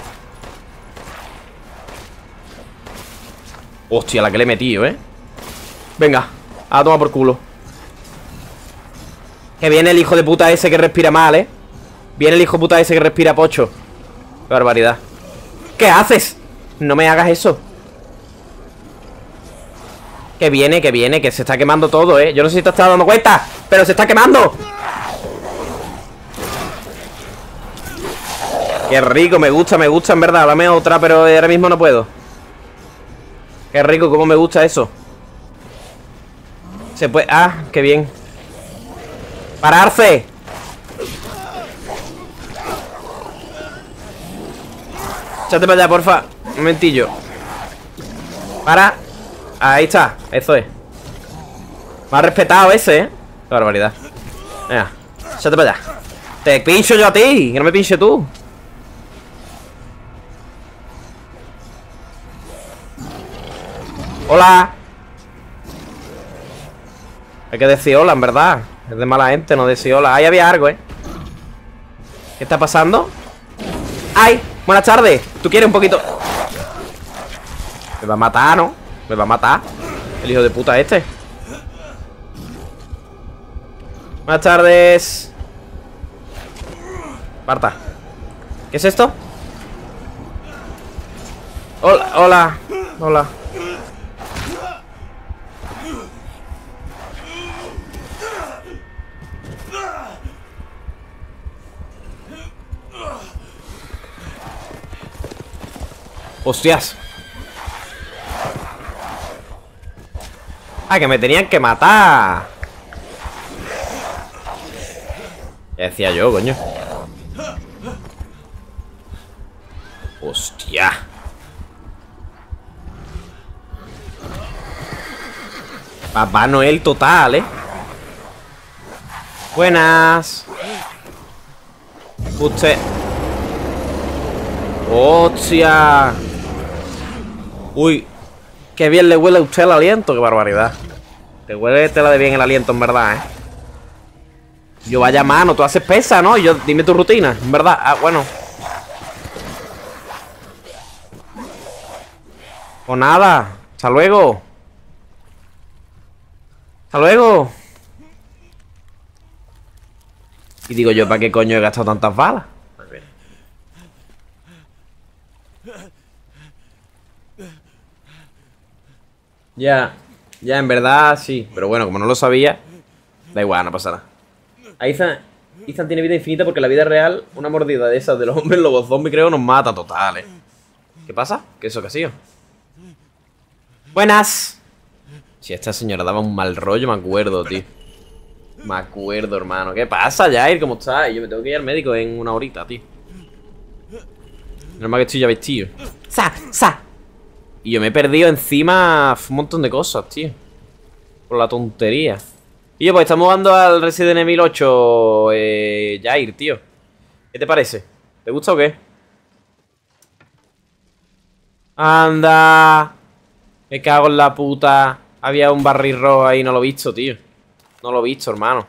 Hostia, la que le he metido, ¿eh? Venga, a tomar por culo. Que viene el hijo de puta ese que respira mal, ¿eh? Viene el hijo de puta ese que respira pocho. Qué barbaridad. ¿Qué haces? No me hagas eso. Que viene, que viene, que se está quemando todo, ¿eh? Yo no sé si te estás dando cuenta, pero se está quemando. Qué rico, me gusta, me gusta en verdad. Dame otra, pero ahora mismo no puedo. Qué rico, cómo me gusta eso. Se puede... Ah, qué bien. ¡Pararse! Échate para allá, porfa. Un momentillo. Para. Ahí está, eso es. Me ha respetado ese, ¿eh? Qué barbaridad. Venga, échate para allá. Te pincho yo a ti, que no me pinche tú. Hola. Hay que decir hola, en verdad. Es de mala gente no decir hola. Ahí había algo, ¿eh? ¿Qué está pasando? ¡Ay! Buenas tardes. ¿Tú quieres un poquito? Me va a matar, ¿no? Me va a matar el hijo de puta este. Buenas tardes. Marta. ¿Qué es esto? Hola, hola. Hola. Hostias. Ah, que me tenían que matar. Ya decía yo, coño. Hostia. Papá Noel total, eh. Buenas. Usted. Hostia. Uy. Qué bien le huele a usted el aliento, qué barbaridad. Te huele tela de bien el aliento, en verdad, eh. Yo, vaya mano, tú haces pesa, ¿no? Y yo, dime tu rutina, en verdad. Ah, bueno. Pues nada. Hasta luego. Hasta luego. Y digo yo, ¿para qué coño he gastado tantas balas? A ver. Ya, ya, en verdad sí. Pero bueno, como no lo sabía, da igual, no pasa nada. Ahí Ethan, Ethan tiene vida infinita porque en la vida real una mordida de esas de los hombres lobos zombies creo nos mata total, ¿eh? ¿Qué pasa? ¿Qué es eso que ha sido? Buenas. Si esta señora daba un mal rollo, me acuerdo, tío. Me acuerdo, hermano. ¿Qué pasa, Jair? ¿Cómo estás? Yo me tengo que ir al médico en una horita, tío. Normal que estoy ya vestido. ¡Sa! ¡Sa! Y yo me he perdido encima un montón de cosas, tío. Por la tontería. Y yo, pues estamos jugando al Resident Evil ocho, eh, Jair, tío. ¿Qué te parece? ¿Te gusta o qué? Anda. Me cago en la puta. Había un barril rojo ahí, no lo he visto, tío. No lo he visto, hermano.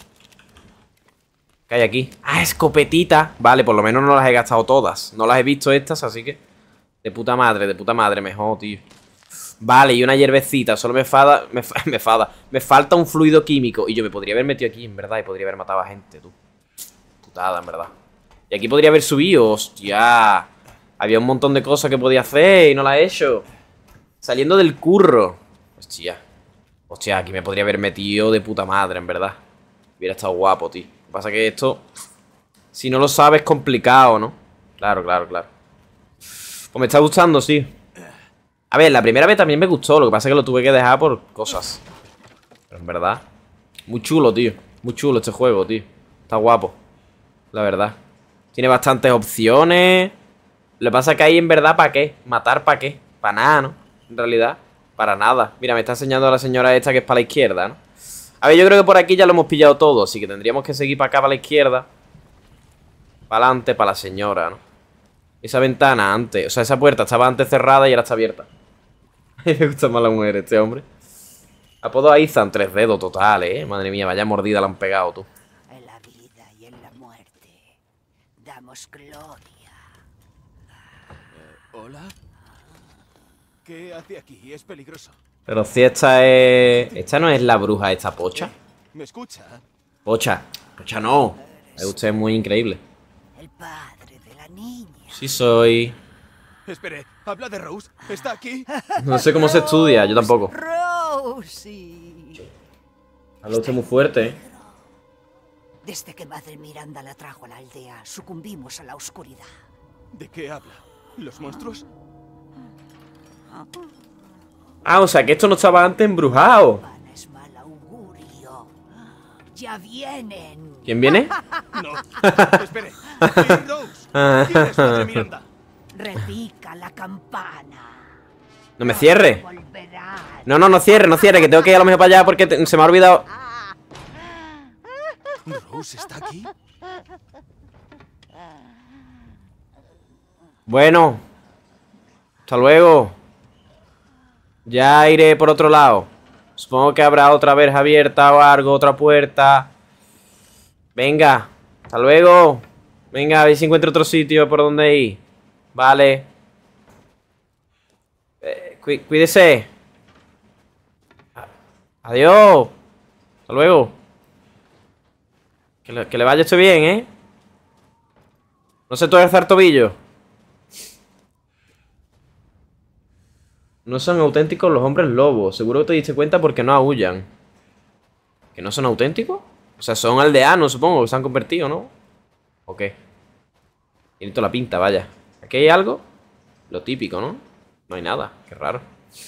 ¿Qué hay aquí? Ah, escopetita. Vale, por lo menos no las he gastado todas. No las he visto estas, así que... De puta madre, de puta madre, mejor, tío. Vale, y una hierbecita. Solo me fada... Me, me fada. Me falta un fluido químico. Y yo me podría haber metido aquí, en verdad. Y podría haber matado a gente, tú. Putada, en verdad. Y aquí podría haber subido. Hostia. Había un montón de cosas que podía hacer y no las he hecho. Saliendo del curro. Hostia. Hostia, aquí me podría haber metido de puta madre, en verdad. Hubiera estado guapo, tío. Lo que pasa es que esto... Si no lo sabes, es complicado, ¿no? Claro, claro, claro. Pues me está gustando, sí. A ver, la primera vez también me gustó. Lo que pasa es que lo tuve que dejar por cosas. Pero en verdad... Muy chulo, tío. Muy chulo este juego, tío. Está guapo. La verdad. Tiene bastantes opciones. Lo que pasa es que ahí en verdad, ¿para qué? Matar, ¿para qué? Para nada, ¿no? En realidad, para nada. Mira, me está enseñando la señora esta que es para la izquierda, ¿no? A ver, yo creo que por aquí ya lo hemos pillado todo. Así que tendríamos que seguir para acá, para la izquierda. Para adelante, para la señora, ¿no? Esa ventana antes, o sea, esa puerta estaba antes cerrada y ahora está abierta. Me gusta más la mujer este hombre. Apodo a Ethan, tres dedos total, ¿eh? Madre mía, vaya mordida la han pegado, tú. En la vida y en la muerte damos gloria. Eh, ¿Hola? ¿Qué hace aquí? Es peligroso. Pero si esta es... Esta no es la bruja, esta Pocha. ¿Me escucha? Pocha. Pocha no. Es usted muy increíble. El padre de la niña. Sí soy. Espere, habla de Rose. ¿Está aquí? No sé cómo se estudia, yo tampoco. Rosie. Habla usted muy fuerte, ¿eh? Desde que Madre Miranda la trajo a la aldea, sucumbimos a la oscuridad. ¿De qué habla? ¿Los monstruos? Ah, o sea que esto no estaba antes embrujado. Pana es mal augurio. Ya vienen. ¿Quién viene? No. Espere. ¿Quién Rose? ¿Quién es Madre Miranda? Repica la campana. No me cierre. Volverán. No, no, no cierre, no cierre, que tengo que ir a lo mejor para allá porque te- se me ha olvidado. ¿Rose está aquí? Bueno. Hasta luego. Ya iré por otro lado. Supongo que habrá otra verja abierta o algo, otra puerta. Venga. Hasta luego. Venga, a ver si encuentro otro sitio por donde ir. Vale. Eh, cuí- cuídese. A- Adiós. Hasta luego. Que le, que le vaya esto bien, ¿eh? No se tuerza el tobillo. No son auténticos los hombres lobos. Seguro que te diste cuenta porque no aúllan. ¿Que no son auténticos? O sea, son aldeanos, supongo, que se han convertido, ¿no? ¿O qué? Tiene toda la pinta, vaya. ¿Aquí hay algo? Lo típico, ¿no? No hay nada, qué raro.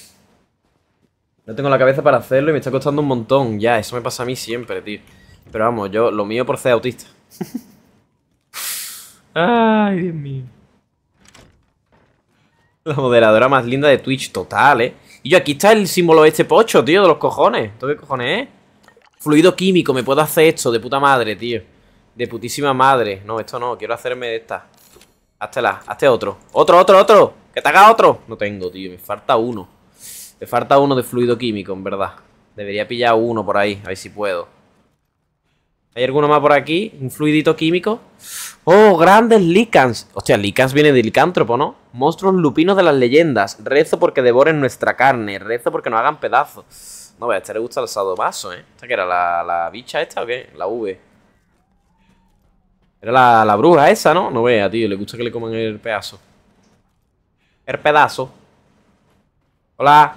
No tengo la cabeza para hacerlo y me está costando un montón. Ya, eso me pasa a mí siempre, tío. Pero vamos, yo, lo mío por ser autista. Ay, Dios mío. La moderadora más linda de Twitch, total, ¿eh? Y yo, aquí está el símbolo este pocho, tío, de los cojones. ¿Esto qué cojones es? Fluido químico, me puedo hacer esto, de puta madre, tío. De putísima madre. No, esto no, quiero hacerme de esta. Háztela, hazte otro. Otro, otro, otro. Que te haga otro. No tengo, tío, me falta uno. Me falta uno de fluido químico, en verdad. Debería pillar uno por ahí, a ver si puedo. ¿Hay alguno más por aquí? ¿Un fluidito químico? ¡Oh, grandes lícans! Hostia, lícans viene de licántropo, ¿no? Monstruos lupinos de las leyendas. Rezo porque devoren nuestra carne. Rezo porque nos hagan pedazos. No, a este le gusta el sadomaso, ¿eh? ¿Esta qué era? ¿La, la bicha esta o qué? La V. Era la, la bruja esa, ¿no? No vea, tío. Le gusta que le coman el pedazo. El pedazo. Hola.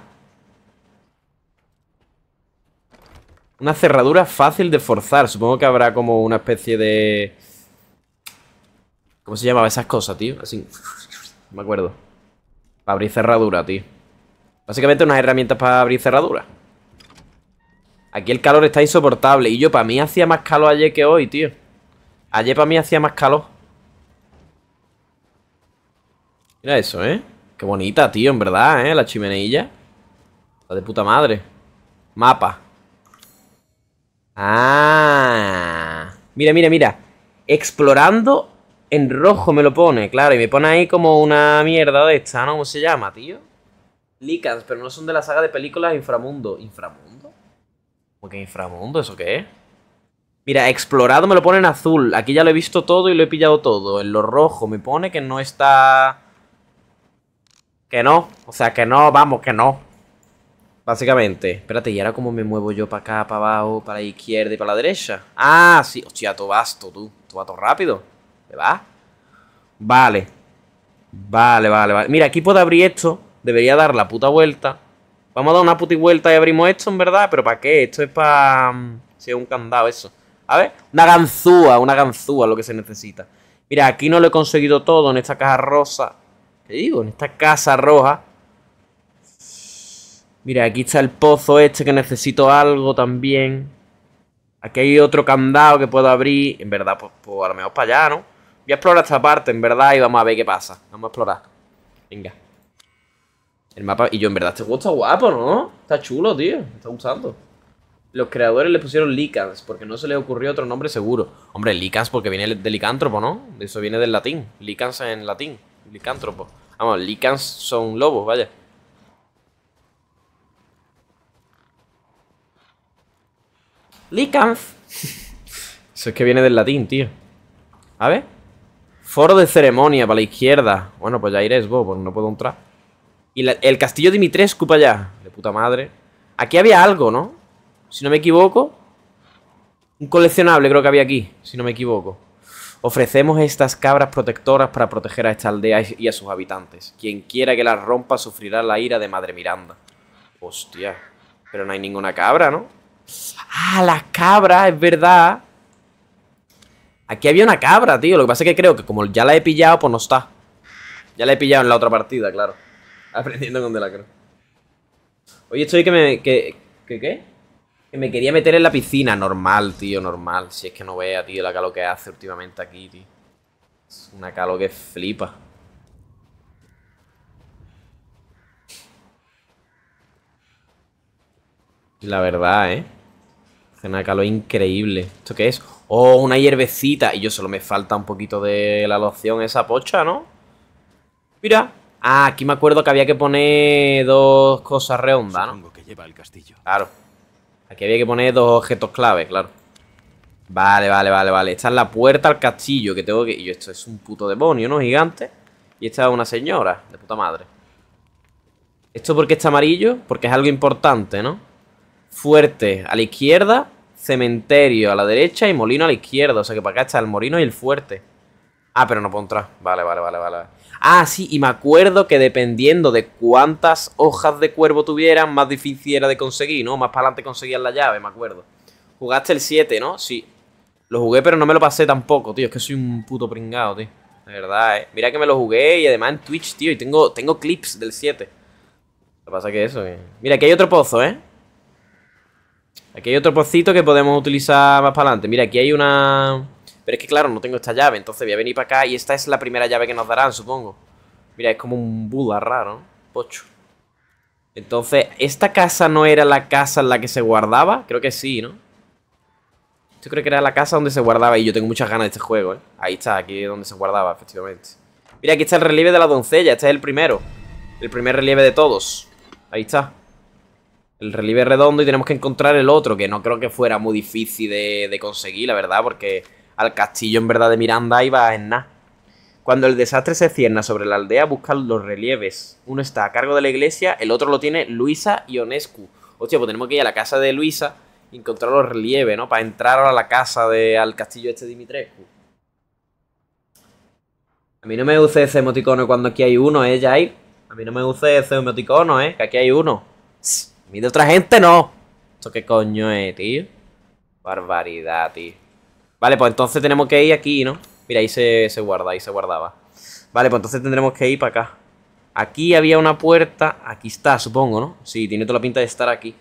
Una cerradura fácil de forzar. Supongo que habrá como una especie de... ¿Cómo se llamaba esas cosas, tío? Así. No me acuerdo. Para abrir cerradura, tío. Básicamente unas herramientas para abrir cerradura. Aquí el calor está insoportable. Y yo, para mí, hacía más calor ayer que hoy, tío. Ayer para mí hacía más calor. Mira eso, ¿eh? Qué bonita, tío, en verdad, ¿eh? La chimeneilla. La de puta madre. Mapa. Ah. Mira, mira, mira. Explorando en rojo me lo pone, claro. Y me pone ahí como una mierda de esta, ¿no? ¿Cómo se llama, tío? Lycans, pero no son de la saga de películas Inframundo. ¿Inframundo? ¿Cómo que Inframundo? ¿Eso qué es? Mira, explorado me lo pone en azul. Aquí ya lo he visto todo y lo he pillado todo. En lo rojo me pone que no está... Que no. O sea, que no, vamos, que no. Básicamente. Espérate, ¿y ahora cómo me muevo yo para acá, para abajo, para la izquierda y para la derecha? Ah, sí. Hostia, todo vasto, tú. Todo va todo rápido. ¿Te va? Vale. Vale, vale, vale. Mira, aquí puedo abrir esto. Debería dar la puta vuelta. Vamos a dar una puta vuelta y abrimos esto, en verdad. ¿Pero para qué? Esto es para... Si es un candado, eso. A ver. Una ganzúa, una ganzúa, lo que se necesita. Mira, aquí no lo he conseguido todo en esta caja rosa. ¿Qué digo? En esta casa roja. Mira, aquí está el pozo este que necesito algo también. Aquí hay otro candado que puedo abrir. En verdad, pues, pues a lo mejor para allá, ¿no? Voy a explorar esta parte, en verdad, y vamos a ver qué pasa. Vamos a explorar. Venga. El mapa... Y yo, en verdad, este juego está guapo, ¿no? Está chulo, tío. Me está gustando. Los creadores le pusieron Lycans porque no se les ocurrió otro nombre seguro. Hombre, Lycans porque viene de licántropo, ¿no? Eso viene del latín. Lycans en latín. Licántropo. Vamos, Lycans son lobos, vaya. Lycans. Eso es que viene del latín, tío. A ver. Foro de ceremonia para la izquierda. Bueno, pues ya iré, vos, porque no puedo entrar. Y la, el castillo Dimitrescu para allá. De puta madre. Aquí había algo, ¿no? Si no me equivoco. Un coleccionable creo que había aquí. Si no me equivoco. Ofrecemos estas cabras protectoras para proteger a esta aldea y a sus habitantes. Quien quiera que las rompa sufrirá la ira de Madre Miranda. Hostia. Pero no hay ninguna cabra, ¿no? Ah, las cabras, es verdad. Aquí había una cabra, tío. Lo que pasa es que creo que como ya la he pillado, pues no está. Ya la he pillado en la otra partida, claro. Aprendiendo con Delacro. Oye, estoy que me... Que, ¿Qué qué? Que me quería meter en la piscina. Normal, tío, normal. Si es que no vea, tío, la calor que hace últimamente aquí, tío. Es una calor que flipa. La verdad, ¿eh? Hace una calor increíble. ¿Esto qué es? Oh, una hierbecita. Y yo solo me falta un poquito de la loción esa pocha, ¿no? Mira. Ah, aquí me acuerdo que había que poner dos cosas redondas, ¿no? Supongo que lleva al castillo. Claro. Aquí había que poner dos objetos clave, claro. Vale, vale, vale, vale. Esta es la puerta al castillo que tengo que... Y esto es un puto demonio, ¿no? Gigante. Y esta es una señora, de puta madre. ¿Esto por qué está amarillo? Porque es algo importante, ¿no? Fuerte a la izquierda, cementerio a la derecha y molino a la izquierda. O sea que para acá está el molino y el fuerte. Ah, pero no puedo entrar. Vale, vale, vale, vale. Ah, sí, y me acuerdo que dependiendo de cuántas hojas de cuervo tuvieran, más difícil era de conseguir, ¿no? Más para adelante conseguían la llave, me acuerdo. Jugaste el siete, ¿no? Sí. Lo jugué, pero no me lo pasé tampoco, tío. Es que soy un puto pringado, tío. De verdad, eh. Mira que me lo jugué y además en Twitch, tío. Y tengo, tengo clips del siete. Lo que pasa es que eso, eh. Mira, aquí hay otro pozo, ¿eh? Aquí hay otro pocito que podemos utilizar más para adelante. Mira, aquí hay una... Pero es que claro, no tengo esta llave. Entonces voy a venir para acá y esta es la primera llave que nos darán, supongo. Mira, es como un Buda raro, ¿no? Pocho. Entonces, ¿esta casa no era la casa en la que se guardaba? Creo que sí, ¿no? Yo creo que era la casa donde se guardaba. Y yo tengo muchas ganas de este juego, ¿eh? Ahí está, aquí es donde se guardaba, efectivamente. Mira, aquí está el relieve de la doncella. Este es el primero. El primer relieve de todos. Ahí está. El relieve redondo y tenemos que encontrar el otro, que no creo que fuera muy difícil de, de conseguir, la verdad, porque al castillo en verdad de Miranda iba en nada. Cuando el desastre se cierna sobre la aldea, buscan los relieves. Uno está a cargo de la iglesia, el otro lo tiene Luisa Ionescu. Hostia, pues tenemos que ir a la casa de Luisa y encontrar los relieves, ¿no? Para entrar a la casa de, al castillo este de Dimitrescu. A mí no me use ese emoticono cuando aquí hay uno, ¿eh, Jair? A mí no me use ese emoticono, ¿eh? Que aquí hay uno. A mí de otra gente no. ¿Esto qué coño es, tío? Barbaridad, tío. Vale, pues entonces tenemos que ir aquí, ¿no? Mira, ahí se, se guarda, ahí se guardaba. Vale, pues entonces tendremos que ir para acá. Aquí había una puerta. Aquí está, supongo, ¿no? Sí, tiene toda la pinta de estar aquí.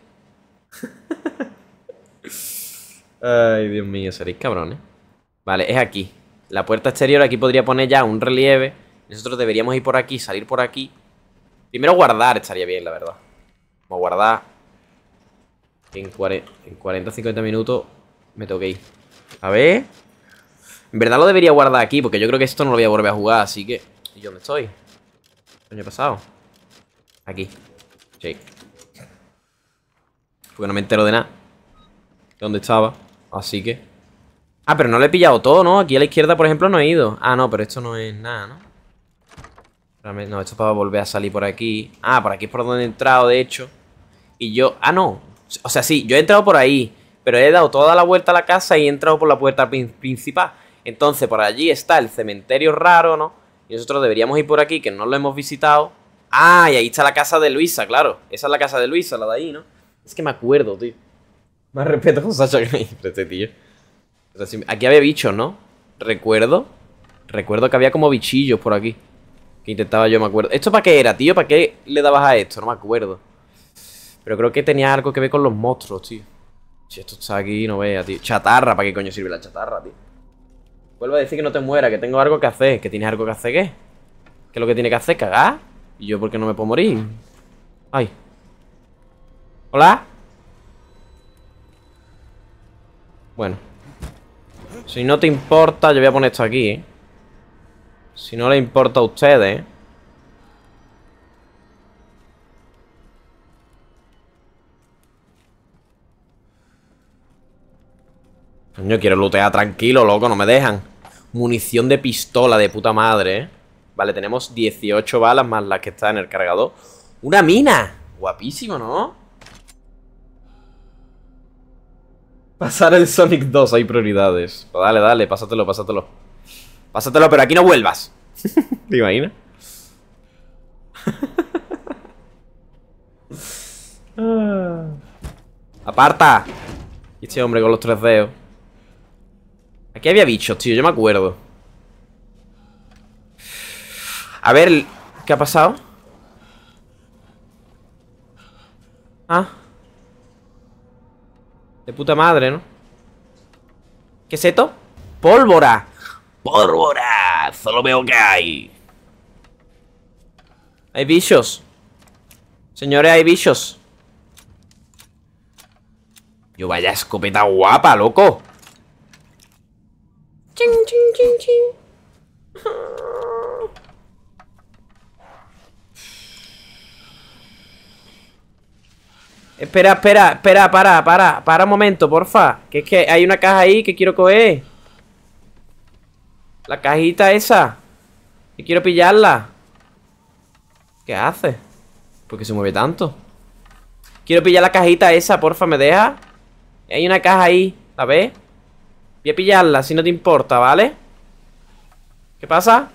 Ay, Dios mío, seréis cabrones. Vale, es aquí. La puerta exterior, aquí podría poner ya un relieve. Nosotros deberíamos ir por aquí, salir por aquí. Primero guardar estaría bien, la verdad. Vamos a guardar. En, en cuarenta a cincuenta minutos me tengo que ir. A ver. En verdad lo debería guardar aquí, porque yo creo que esto no lo voy a volver a jugar, así que... ¿Y dónde estoy? ¿Qué coño ha pasado? Aquí. Sí. Porque no me entero de nada. ¿Dónde estaba? Así que... Ah, pero no le he pillado todo, ¿no? Aquí a la izquierda, por ejemplo, no he ido. Ah, no, pero esto no es nada, ¿no? No, esto es para volver a salir por aquí. Ah, por aquí es por donde he entrado, de hecho. Y yo... Ah, no. O sea, sí, yo he entrado por ahí. Pero he dado toda la vuelta a la casa y he entrado por la puerta principal. Entonces, por allí está el cementerio raro, ¿no? Y nosotros deberíamos ir por aquí, que no lo hemos visitado. Ah, y ahí está la casa de Luisa, claro. Esa es la casa de Luisa, la de ahí, ¿no? Es que me acuerdo, tío. Más respeto con Sacha que este tío. O sea, si... Aquí había bichos, ¿no? Recuerdo. Recuerdo que había como bichillos por aquí. Que intentaba yo, me acuerdo. ¿Esto para qué era, tío? ¿Para qué le dabas a esto? No me acuerdo. Pero creo que tenía algo que ver con los monstruos, tío. Si esto está aquí, no vea, tío. Chatarra, ¿para qué coño sirve la chatarra, tío? Vuelvo a decir que no te muera, que tengo algo que hacer. ¿Que tienes algo que hacer qué? ¿Qué es lo que tiene que hacer? ¿Cagar? ¿Y yo por qué no me puedo morir? Ay. ¿Hola? Bueno. Si no te importa, yo voy a poner esto aquí, ¿eh? Si no le importa a ustedes, ¿eh? Coño, quiero lootear tranquilo, loco, no me dejan. Munición de pistola de puta madre, ¿eh? Vale, tenemos dieciocho balas más las que está en el cargador. ¡Una mina! Guapísimo, ¿no? Pasar el Sonic dos, hay prioridades. Pues dale, dale, pásatelo, pásatelo. Pásatelo, pero aquí no vuelvas. ¿Te imaginas? ¡Aparta! Y este hombre con los tres dedos. Aquí había bichos, tío, yo me acuerdo. A ver, ¿qué ha pasado? Ah. De puta madre, ¿no? ¿Qué es esto? ¡Pólvora! ¡Pólvora! Solo veo que hay. Hay bichos. Señores, hay bichos. Yo vaya escopeta guapa, loco. Chin, chin, chin, chin. Espera, espera, espera, para, para, para un momento, porfa. Que es que hay una caja ahí que quiero coger. La cajita esa. Que quiero pillarla. ¿Qué hace? ¿Por qué se mueve tanto? Quiero pillar la cajita esa, porfa, ¿me deja? Hay una caja ahí, ¿la ves? Voy a pillarla, si no te importa, ¿vale? ¿Qué pasa?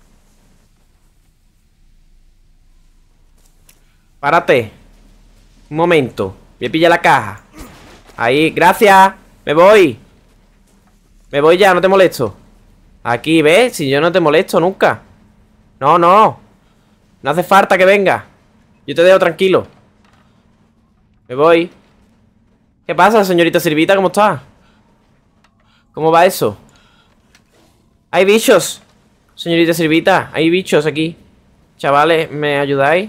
Párate. Un momento. Voy a pillar la caja. Ahí, gracias. Me voy. Me voy ya, no te molesto. Aquí, ¿ves? Si yo no te molesto nunca. No, no. No hace falta que venga. Yo te dejo tranquilo. Me voy. ¿Qué pasa, señorita Sirvita? ¿Cómo está? ¿Cómo va eso? Hay bichos. Señorita Sirvita, hay bichos aquí. Chavales, ¿me ayudáis?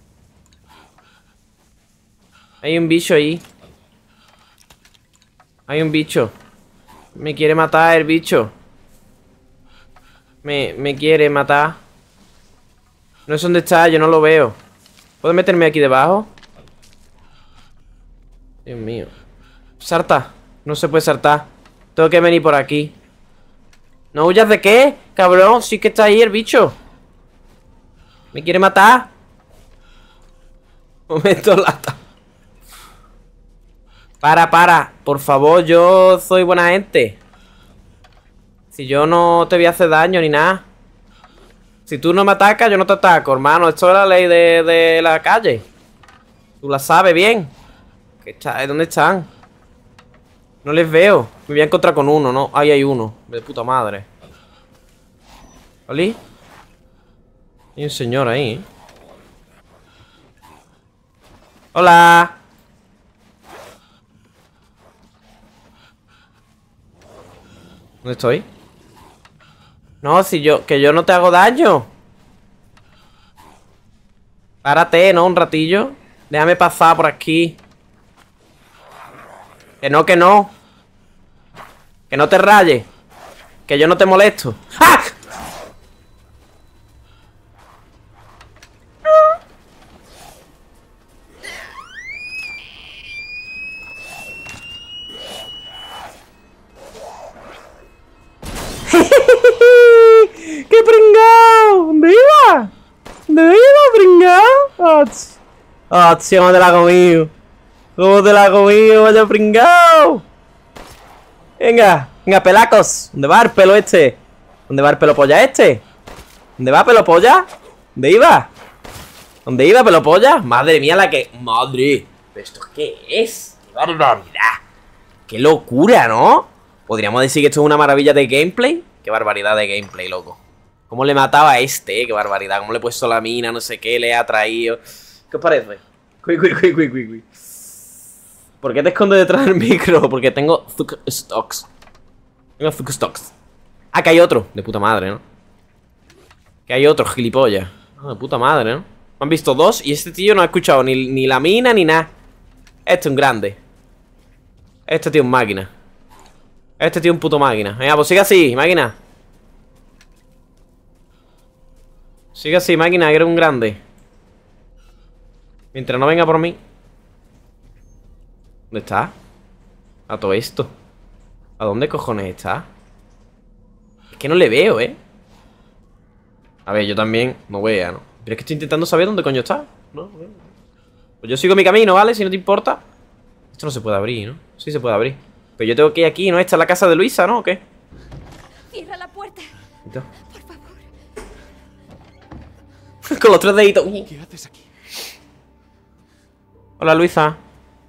Hay un bicho ahí. Hay un bicho. Me quiere matar el bicho. Me, me quiere matar. No sé dónde está, yo no lo veo. ¿Puedo meterme aquí debajo? Dios mío. Salta. No se puede saltar. Tengo que venir por aquí. ¿No huyas de qué? Cabrón, sí que está ahí el bicho. ¿Me quiere matar? Momento lata. Para, para. Por favor, yo soy buena gente. Si yo no te voy a hacer daño ni nada. Si tú no me atacas, yo no te ataco, hermano. Esto es la ley de, de la calle. Tú la sabes bien. ¿Qué está? ¿Dónde están? No les veo. Me voy a encontrar con uno, ¿no? Ahí hay uno. De puta madre. ¿Oli? Hay un señor ahí, ¿eh? ¡Hola! ¿Dónde estoy? No, si yo... Que yo no te hago daño. Párate, ¿no? Un ratillo. Déjame pasar por aquí. Que no, que no. Que no te rayes. Que yo no te molesto. ¡Ah! ¡Qué pringao! ¿Dónde iba? ¿Dónde iba, pringao? ¡Ah, tío, cómo te la ha comido! ¿Cómo te la ha comido, vaya pringao? Venga, venga, pelacos. ¿Dónde va el pelo este? ¿Dónde va el pelo polla este? ¿Dónde va pelo polla? ¿Dónde iba? ¿Dónde iba pelo polla? Madre mía la que... Madre. ¿Pero esto qué es? ¡Qué barbaridad! ¡Qué locura!, ¿no? ¿Podríamos decir que esto es una maravilla de gameplay? ¡Qué barbaridad de gameplay, loco! ¿Cómo le mataba a este? ¡Qué barbaridad! ¿Cómo le he puesto la mina? No sé qué, le ha traído. ¿Qué os parece? Cui, cui, cui, cui, cui, cui. ¿Por qué te escondes detrás del micro? Porque tengo Zuck Stocks. Tengo Zuck Stocks. Ah, que hay otro. De puta madre, ¿no? Que hay otro, gilipollas. Ah, de puta madre, ¿no? Me han visto dos y este tío no ha escuchado ni, ni la mina ni nada. Este es un grande. Este tío es un máquina. Este tío es un puto máquina. Venga, pues sigue así, máquina. Sigue así, máquina, que eres un grande. Mientras no venga por mí. ¿Dónde está? A todo esto. ¿A dónde cojones está? Es que no le veo, ¿eh? A ver, yo también no vea, ¿no? Pero es que estoy intentando saber dónde coño está. ¿No? Pues yo sigo mi camino, ¿vale? Si no te importa. Esto no se puede abrir, ¿no? Sí se puede abrir. Pero yo tengo que ir aquí, ¿no? Esta es la casa de Luisa, ¿no? ¿O qué? Cierra la puerta. ¿Listo? Por favor. Con los tres deditos. ¿Qué haces aquí? Hola, Luisa.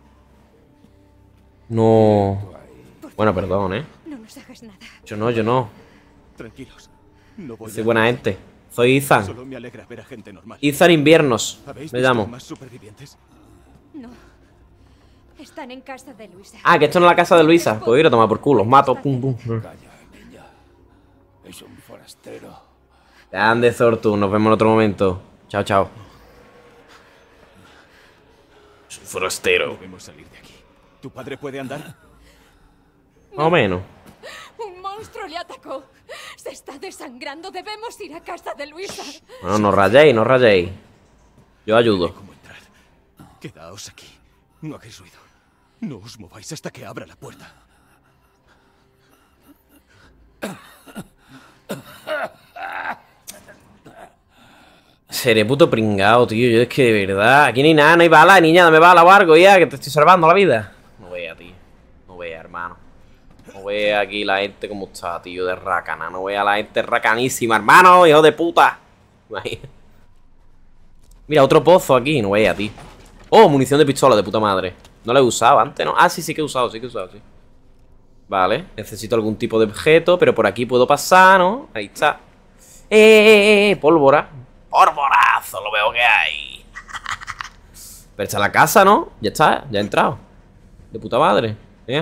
No. Bueno, perdón, ¿eh? No nos hagas nada. Yo no, yo no. Tranquilos. No voy Soy a... buena gente. Soy Ethan. Solo me alegra ver a gente normal. Ethan Inviernos. ¿Habéis Me visto llamo. más supervivientes? No. Están en casa de Luisa. Ah, que esto no es la casa de Luisa. Pues voy a ir a tomar por culo. Os mato. Pum, pum. Calla, niña. Es un forastero. Ande, Zortu. Nos vemos en otro momento. Chao, chao. Es un forastero. Debemos salir de aquí. ¿Tu padre puede andar? Más o menos. Un monstruo le atacó. Se está desangrando. Debemos ir a casa de Luisa. Bueno, no rayéis, no rayéis. Yo ayudo. ¿Cómo entrar? Quedaos aquí. No hagáis ruido. No os mováis hasta que abra la puerta. Seré puto pringao, tío. Yo es que de verdad. Aquí no hay nada, no hay bala, niña. Dame bala o algo ya, que te estoy salvando la vida. No vea, tío. No vea, hermano. No vea aquí la gente como está, tío, de racana. No vea la gente racanísima, hermano, hijo de puta. Mira, otro pozo aquí. No vea, tío. Oh, munición de pistola, de puta madre. No la he usado antes, ¿no? Ah, sí, sí que he usado, sí que he usado, sí. Vale, necesito algún tipo de objeto, pero por aquí puedo pasar, ¿no? Ahí está. ¡Eh, eh, eh! Pólvora. ¡Pólvorazo! Lo veo que hay. Pero está la casa, ¿no? Ya está, ya he entrado. De puta madre. ¿Eh?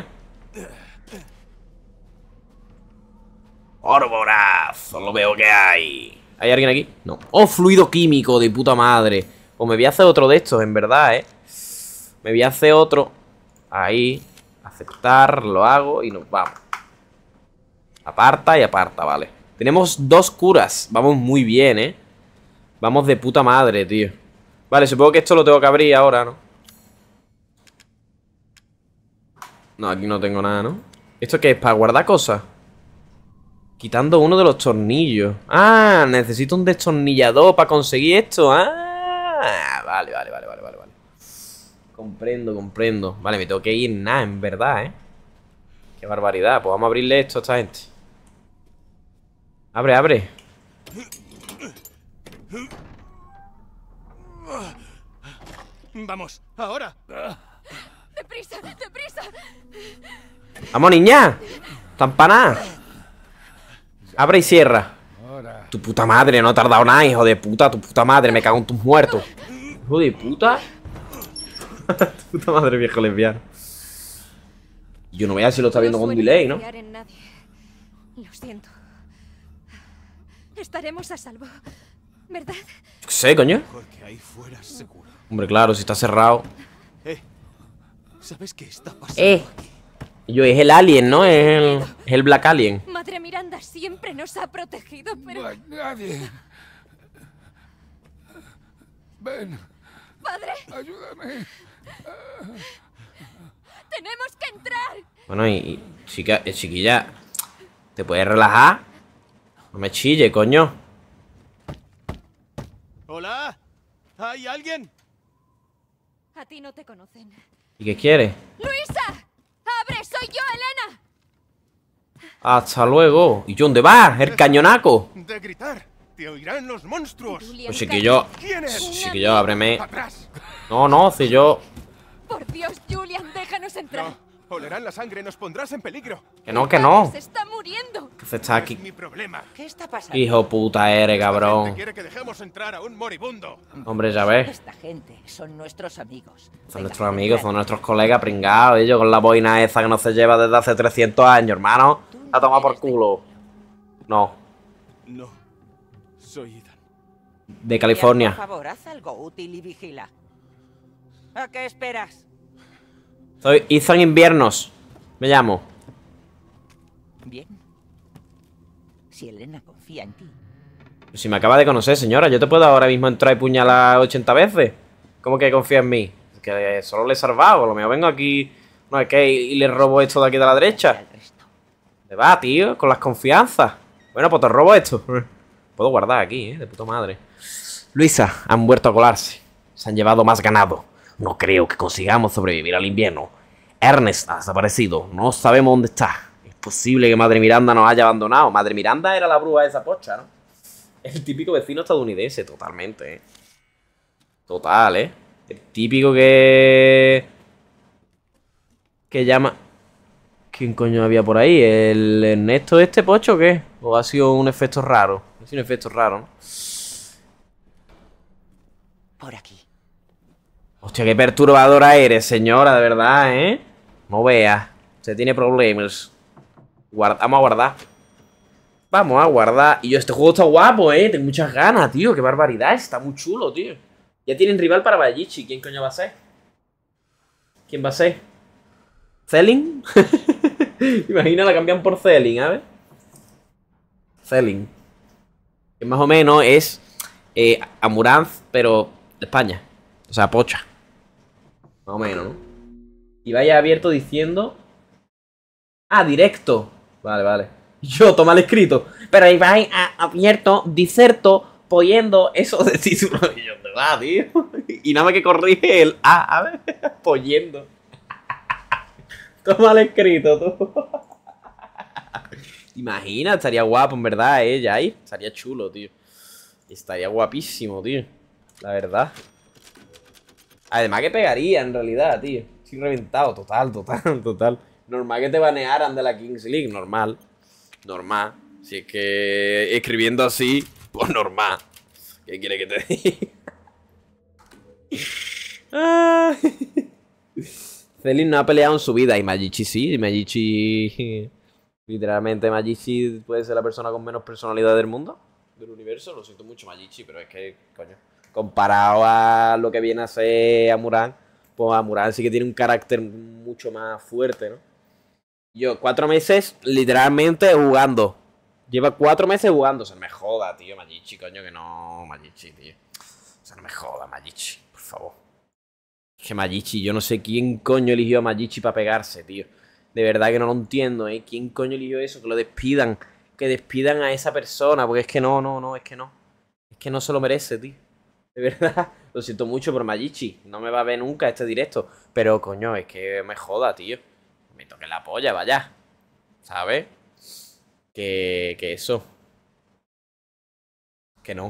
¡Pólvorazo! Lo veo que hay. ¿Hay alguien aquí? No. ¡Oh, fluido químico de puta madre! Pues me voy a hacer otro de estos, en verdad, ¿eh? Me voy a hacer otro. Ahí. Aceptar, lo hago y nos vamos. Aparta y aparta, vale. Tenemos dos curas. Vamos muy bien, ¿eh? Vamos de puta madre, tío. Vale, supongo que esto lo tengo que abrir ahora, ¿no? No, aquí no tengo nada, ¿no? ¿Esto qué es? ¿Para guardar cosas? Quitando uno de los tornillos. Ah, necesito un destornillador para conseguir esto. Ah, vale, vale, vale, vale, vale, vale. Comprendo, comprendo. Vale, me tengo que ir nada, en verdad, ¿eh? Qué barbaridad. Pues vamos a abrirle esto a esta gente. Abre, abre. Vamos, ahora. ¡Deprisa, deprisa! ¡Vamos, niña! ¡Está empanada! Abre y cierra. Tu puta madre, no ha tardado nada, hijo de puta. Tu puta madre, me cago en tus muertos. Hijo de puta. Tu puta madre, viejo lesbiano. Yo no vea si lo está viendo con delay, ¿no? En nadie. Lo siento. Estaremos a salvo, ¿verdad? ¿Qué sé, coño? Porque ahí fuera seguro. Hombre, claro, si está cerrado. Eh, ¿sabes qué está pasando? Eh. Yo, es el alien, ¿no? Es el, es el Black Alien. Madre Miranda siempre nos ha protegido, pero... No hay nadie. Ven, ¡Padre! ayúdame. ¡Tenemos que entrar! Bueno, y, y chica, eh, chiquilla, ¿te puedes relajar? No me chille, coño. ¿Hola? ¿Hay alguien? A ti no te conocen. ¿Y qué quieres? ¡Luisa! ¡Abre! ¡Soy yo, Elena! Hasta luego. ¿Y yo dónde vas? El cañonaco. De gritar. Te oirán los monstruos. Julian, Pues chiquillo. ¿Quién es? Chiquillo, ábreme. Atrás. No, no, si yo. Por Dios, Julian, déjanos entrar. No. Olerán la sangre, nos pondrás en peligro. Que no, que no. Se está muriendo. Que se está No es aquí. mi problema. ¿Qué está pasando? Hijo puta eres, Esta gente cabrón. quiere que dejemos entrar a un moribundo. Hombre, ya ves. Esta gente son nuestros amigos. Son Venga, nuestros amigos, son entrad. nuestros colegas pringados. Ellos con la boina esa que no se lleva desde hace trescientos años, hermano. La toma por culo. No, No. Soy Ethan. de California. Por favor, haz algo útil y vigila. ¿A qué esperas? Soy Ethan Inviernos. Me llamo. Bien. Si Elena confía en ti. Si me acaba de conocer, señora, yo te puedo ahora mismo entrar y puñalar ochenta veces. ¿Cómo que confía en mí? Que solo le he salvado. A lo mejor vengo aquí. No es que y le robo esto de aquí de la derecha. Al resto. ¿Te va, tío? Con las confianzas. Bueno, pues te robo esto. Puedo guardar aquí, ¿eh? De puta madre. Luisa, han vuelto a colarse. Se han llevado más ganado. No creo que consigamos sobrevivir al invierno. Ernest ha desaparecido. No sabemos dónde está. Es posible que Madre Miranda nos haya abandonado. Madre Miranda era la bruja de esa pocha, ¿no? El típico vecino estadounidense, totalmente, ¿eh? Total, ¿eh? El típico que... Que llama... ¿Quién coño había por ahí? ¿El Ernesto este pocho o qué? ¿O ha sido un efecto raro? Ha sido un efecto raro, ¿no? Por aquí. Hostia, qué perturbadora eres, señora, de verdad, ¿eh? No veas. Usted tiene problemas. Guarda, vamos a guardar. Vamos a guardar. Y yo, este juego está guapo, ¿eh? Tengo muchas ganas, tío. Qué barbaridad. Está muy chulo, tío. Ya tienen rival para Bayichi. ¿Quién coño va a ser? ¿Quién va a ser? ¿Celin? Imagina, la cambian por Celin, a ver. Celin. Que más o menos es eh, Amuranth, pero de España. O sea, pocha. Más o menos, ¿no? Y vaya abierto diciendo... Ah, directo. Vale, vale. Yo, toma el escrito. Pero ahí va a, abierto, diserto, poniendo eso de título. Y yo, ¿te va, tío? Y nada más que corrige el A, a ver. Poniendo. Toma el escrito, tú. Imagina, estaría guapo, en verdad, eh, Jai. Estaría chulo, tío. Estaría guapísimo, tío. La verdad. Además que pegaría, en realidad, tío. Estoy reventado, total, total, total. Normal que te banearan de la Kings League, normal. Normal. Si es que escribiendo así, pues normal. ¿Qué quiere que te diga? Celin no ha peleado en su vida y Majichi sí. Majichi... Literalmente Majichi puede ser la persona con menos personalidad del mundo. Del universo. Lo siento mucho, Majichi, pero es que, coño, comparado a lo que viene a ser Amuran, pues Amuran sí que tiene un carácter mucho más fuerte, ¿no? Yo, cuatro meses literalmente jugando. Lleva cuatro meses jugando. O sea, no me joda, tío, Majichi, coño, que no... Majichi, tío. O sea, no me joda, Majichi, por favor. Es que Majichi, yo no sé quién coño eligió a Majichi para pegarse, tío. De verdad que no lo entiendo, ¿eh? ¿Quién coño eligió eso? Que lo despidan. Que despidan a esa persona. Porque es que no, no, no, es que no. Es que no se lo merece, tío. De verdad. Lo siento mucho por Magichi. No me va a ver nunca este directo. Pero, coño, es que me joda, tío. Me toque la polla, vaya. ¿Sabes? Que, que eso. Que no.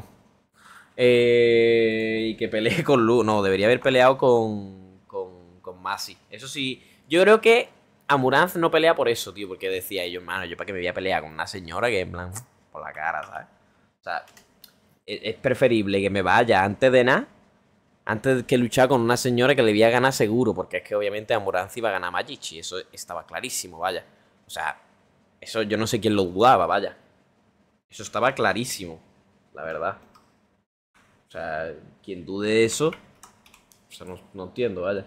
Eh, y que pelee con Lu. No, debería haber peleado con, con, con Masi. Eso sí, yo creo que Amuranz no pelea por eso, tío. Porque decía yo, mano, yo para que me voy a pelear con una señora que en plan, por la cara, ¿sabes? O sea, es, es preferible que me vaya antes de nada. Antes que luchar con una señora que le voy a ganar seguro. Porque es que obviamente Amuranz iba a ganar a Magichi. Eso estaba clarísimo, vaya. O sea, eso yo no sé quién lo dudaba, vaya. Eso estaba clarísimo, la verdad. O sea, quien dude de eso, o sea, no, no entiendo, vaya.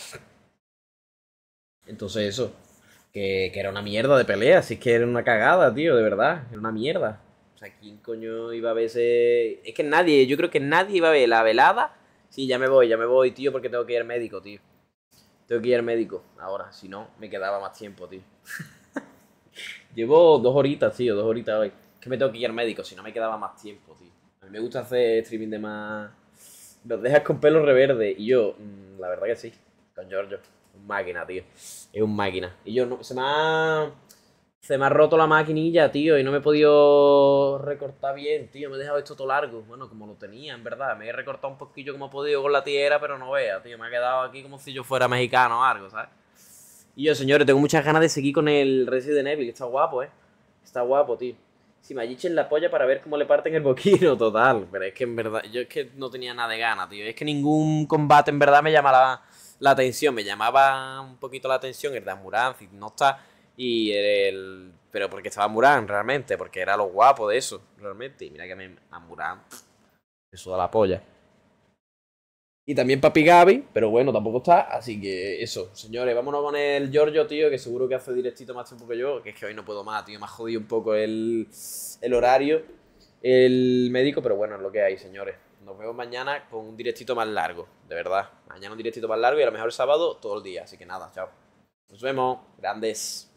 Entonces eso, que, que era una mierda de pelea, si es que era una cagada, tío, de verdad, era una mierda. O sea, ¿quién coño iba a ver ese...? Es que nadie, yo creo que nadie iba a ver la velada. Sí, ya me voy, ya me voy, tío, porque tengo que ir al médico, tío. Tengo que ir al médico ahora, si no, me quedaba más tiempo, tío. Llevo dos horitas, tío, dos horitas hoy. Es que me tengo que ir al médico, si no me quedaba más tiempo, tío. A mí me gusta hacer streaming de más... Los dejas con pelo reverde. Y yo, mmm, la verdad que sí. Con Giorgio. Un máquina, tío. Es un máquina. Y yo, no, se me ha... Se me ha roto la maquinilla, tío. Y no me he podido recortar bien, tío. Me he dejado esto todo largo. Bueno, como lo tenía, en verdad. Me he recortado un poquillo como he podido con la tijera, pero no vea, tío. Me ha quedado aquí como si yo fuera mexicano o algo, ¿sabes? Y yo, señores, tengo muchas ganas de seguir con el Resident Evil. Está guapo, ¿eh? Está guapo, tío. Si me en la polla para ver cómo le parten el boquino, total. Pero es que en verdad, yo es que no tenía nada de ganas, tío. Es que ningún combate en verdad me llamaba la, la atención. Me llamaba un poquito la atención el de Amuranz, y no está. Y el. Pero porque estaba Amuranz, realmente. Porque era lo guapo de eso, realmente. Y mira que me. Amuranz. Eso da la polla. Y también Papi Gaby, pero bueno, tampoco está. Así que eso, señores, vámonos con el Giorgio, tío, que seguro que hace directito más tiempo que yo. Que es que hoy no puedo más, tío. Me ha jodido un poco el, el horario, el médico, pero bueno, es lo que hay, señores. Nos vemos mañana con un directito más largo, de verdad. Mañana un directito más largo y a lo mejor el sábado todo el día. Así que nada, chao. Nos vemos, grandes.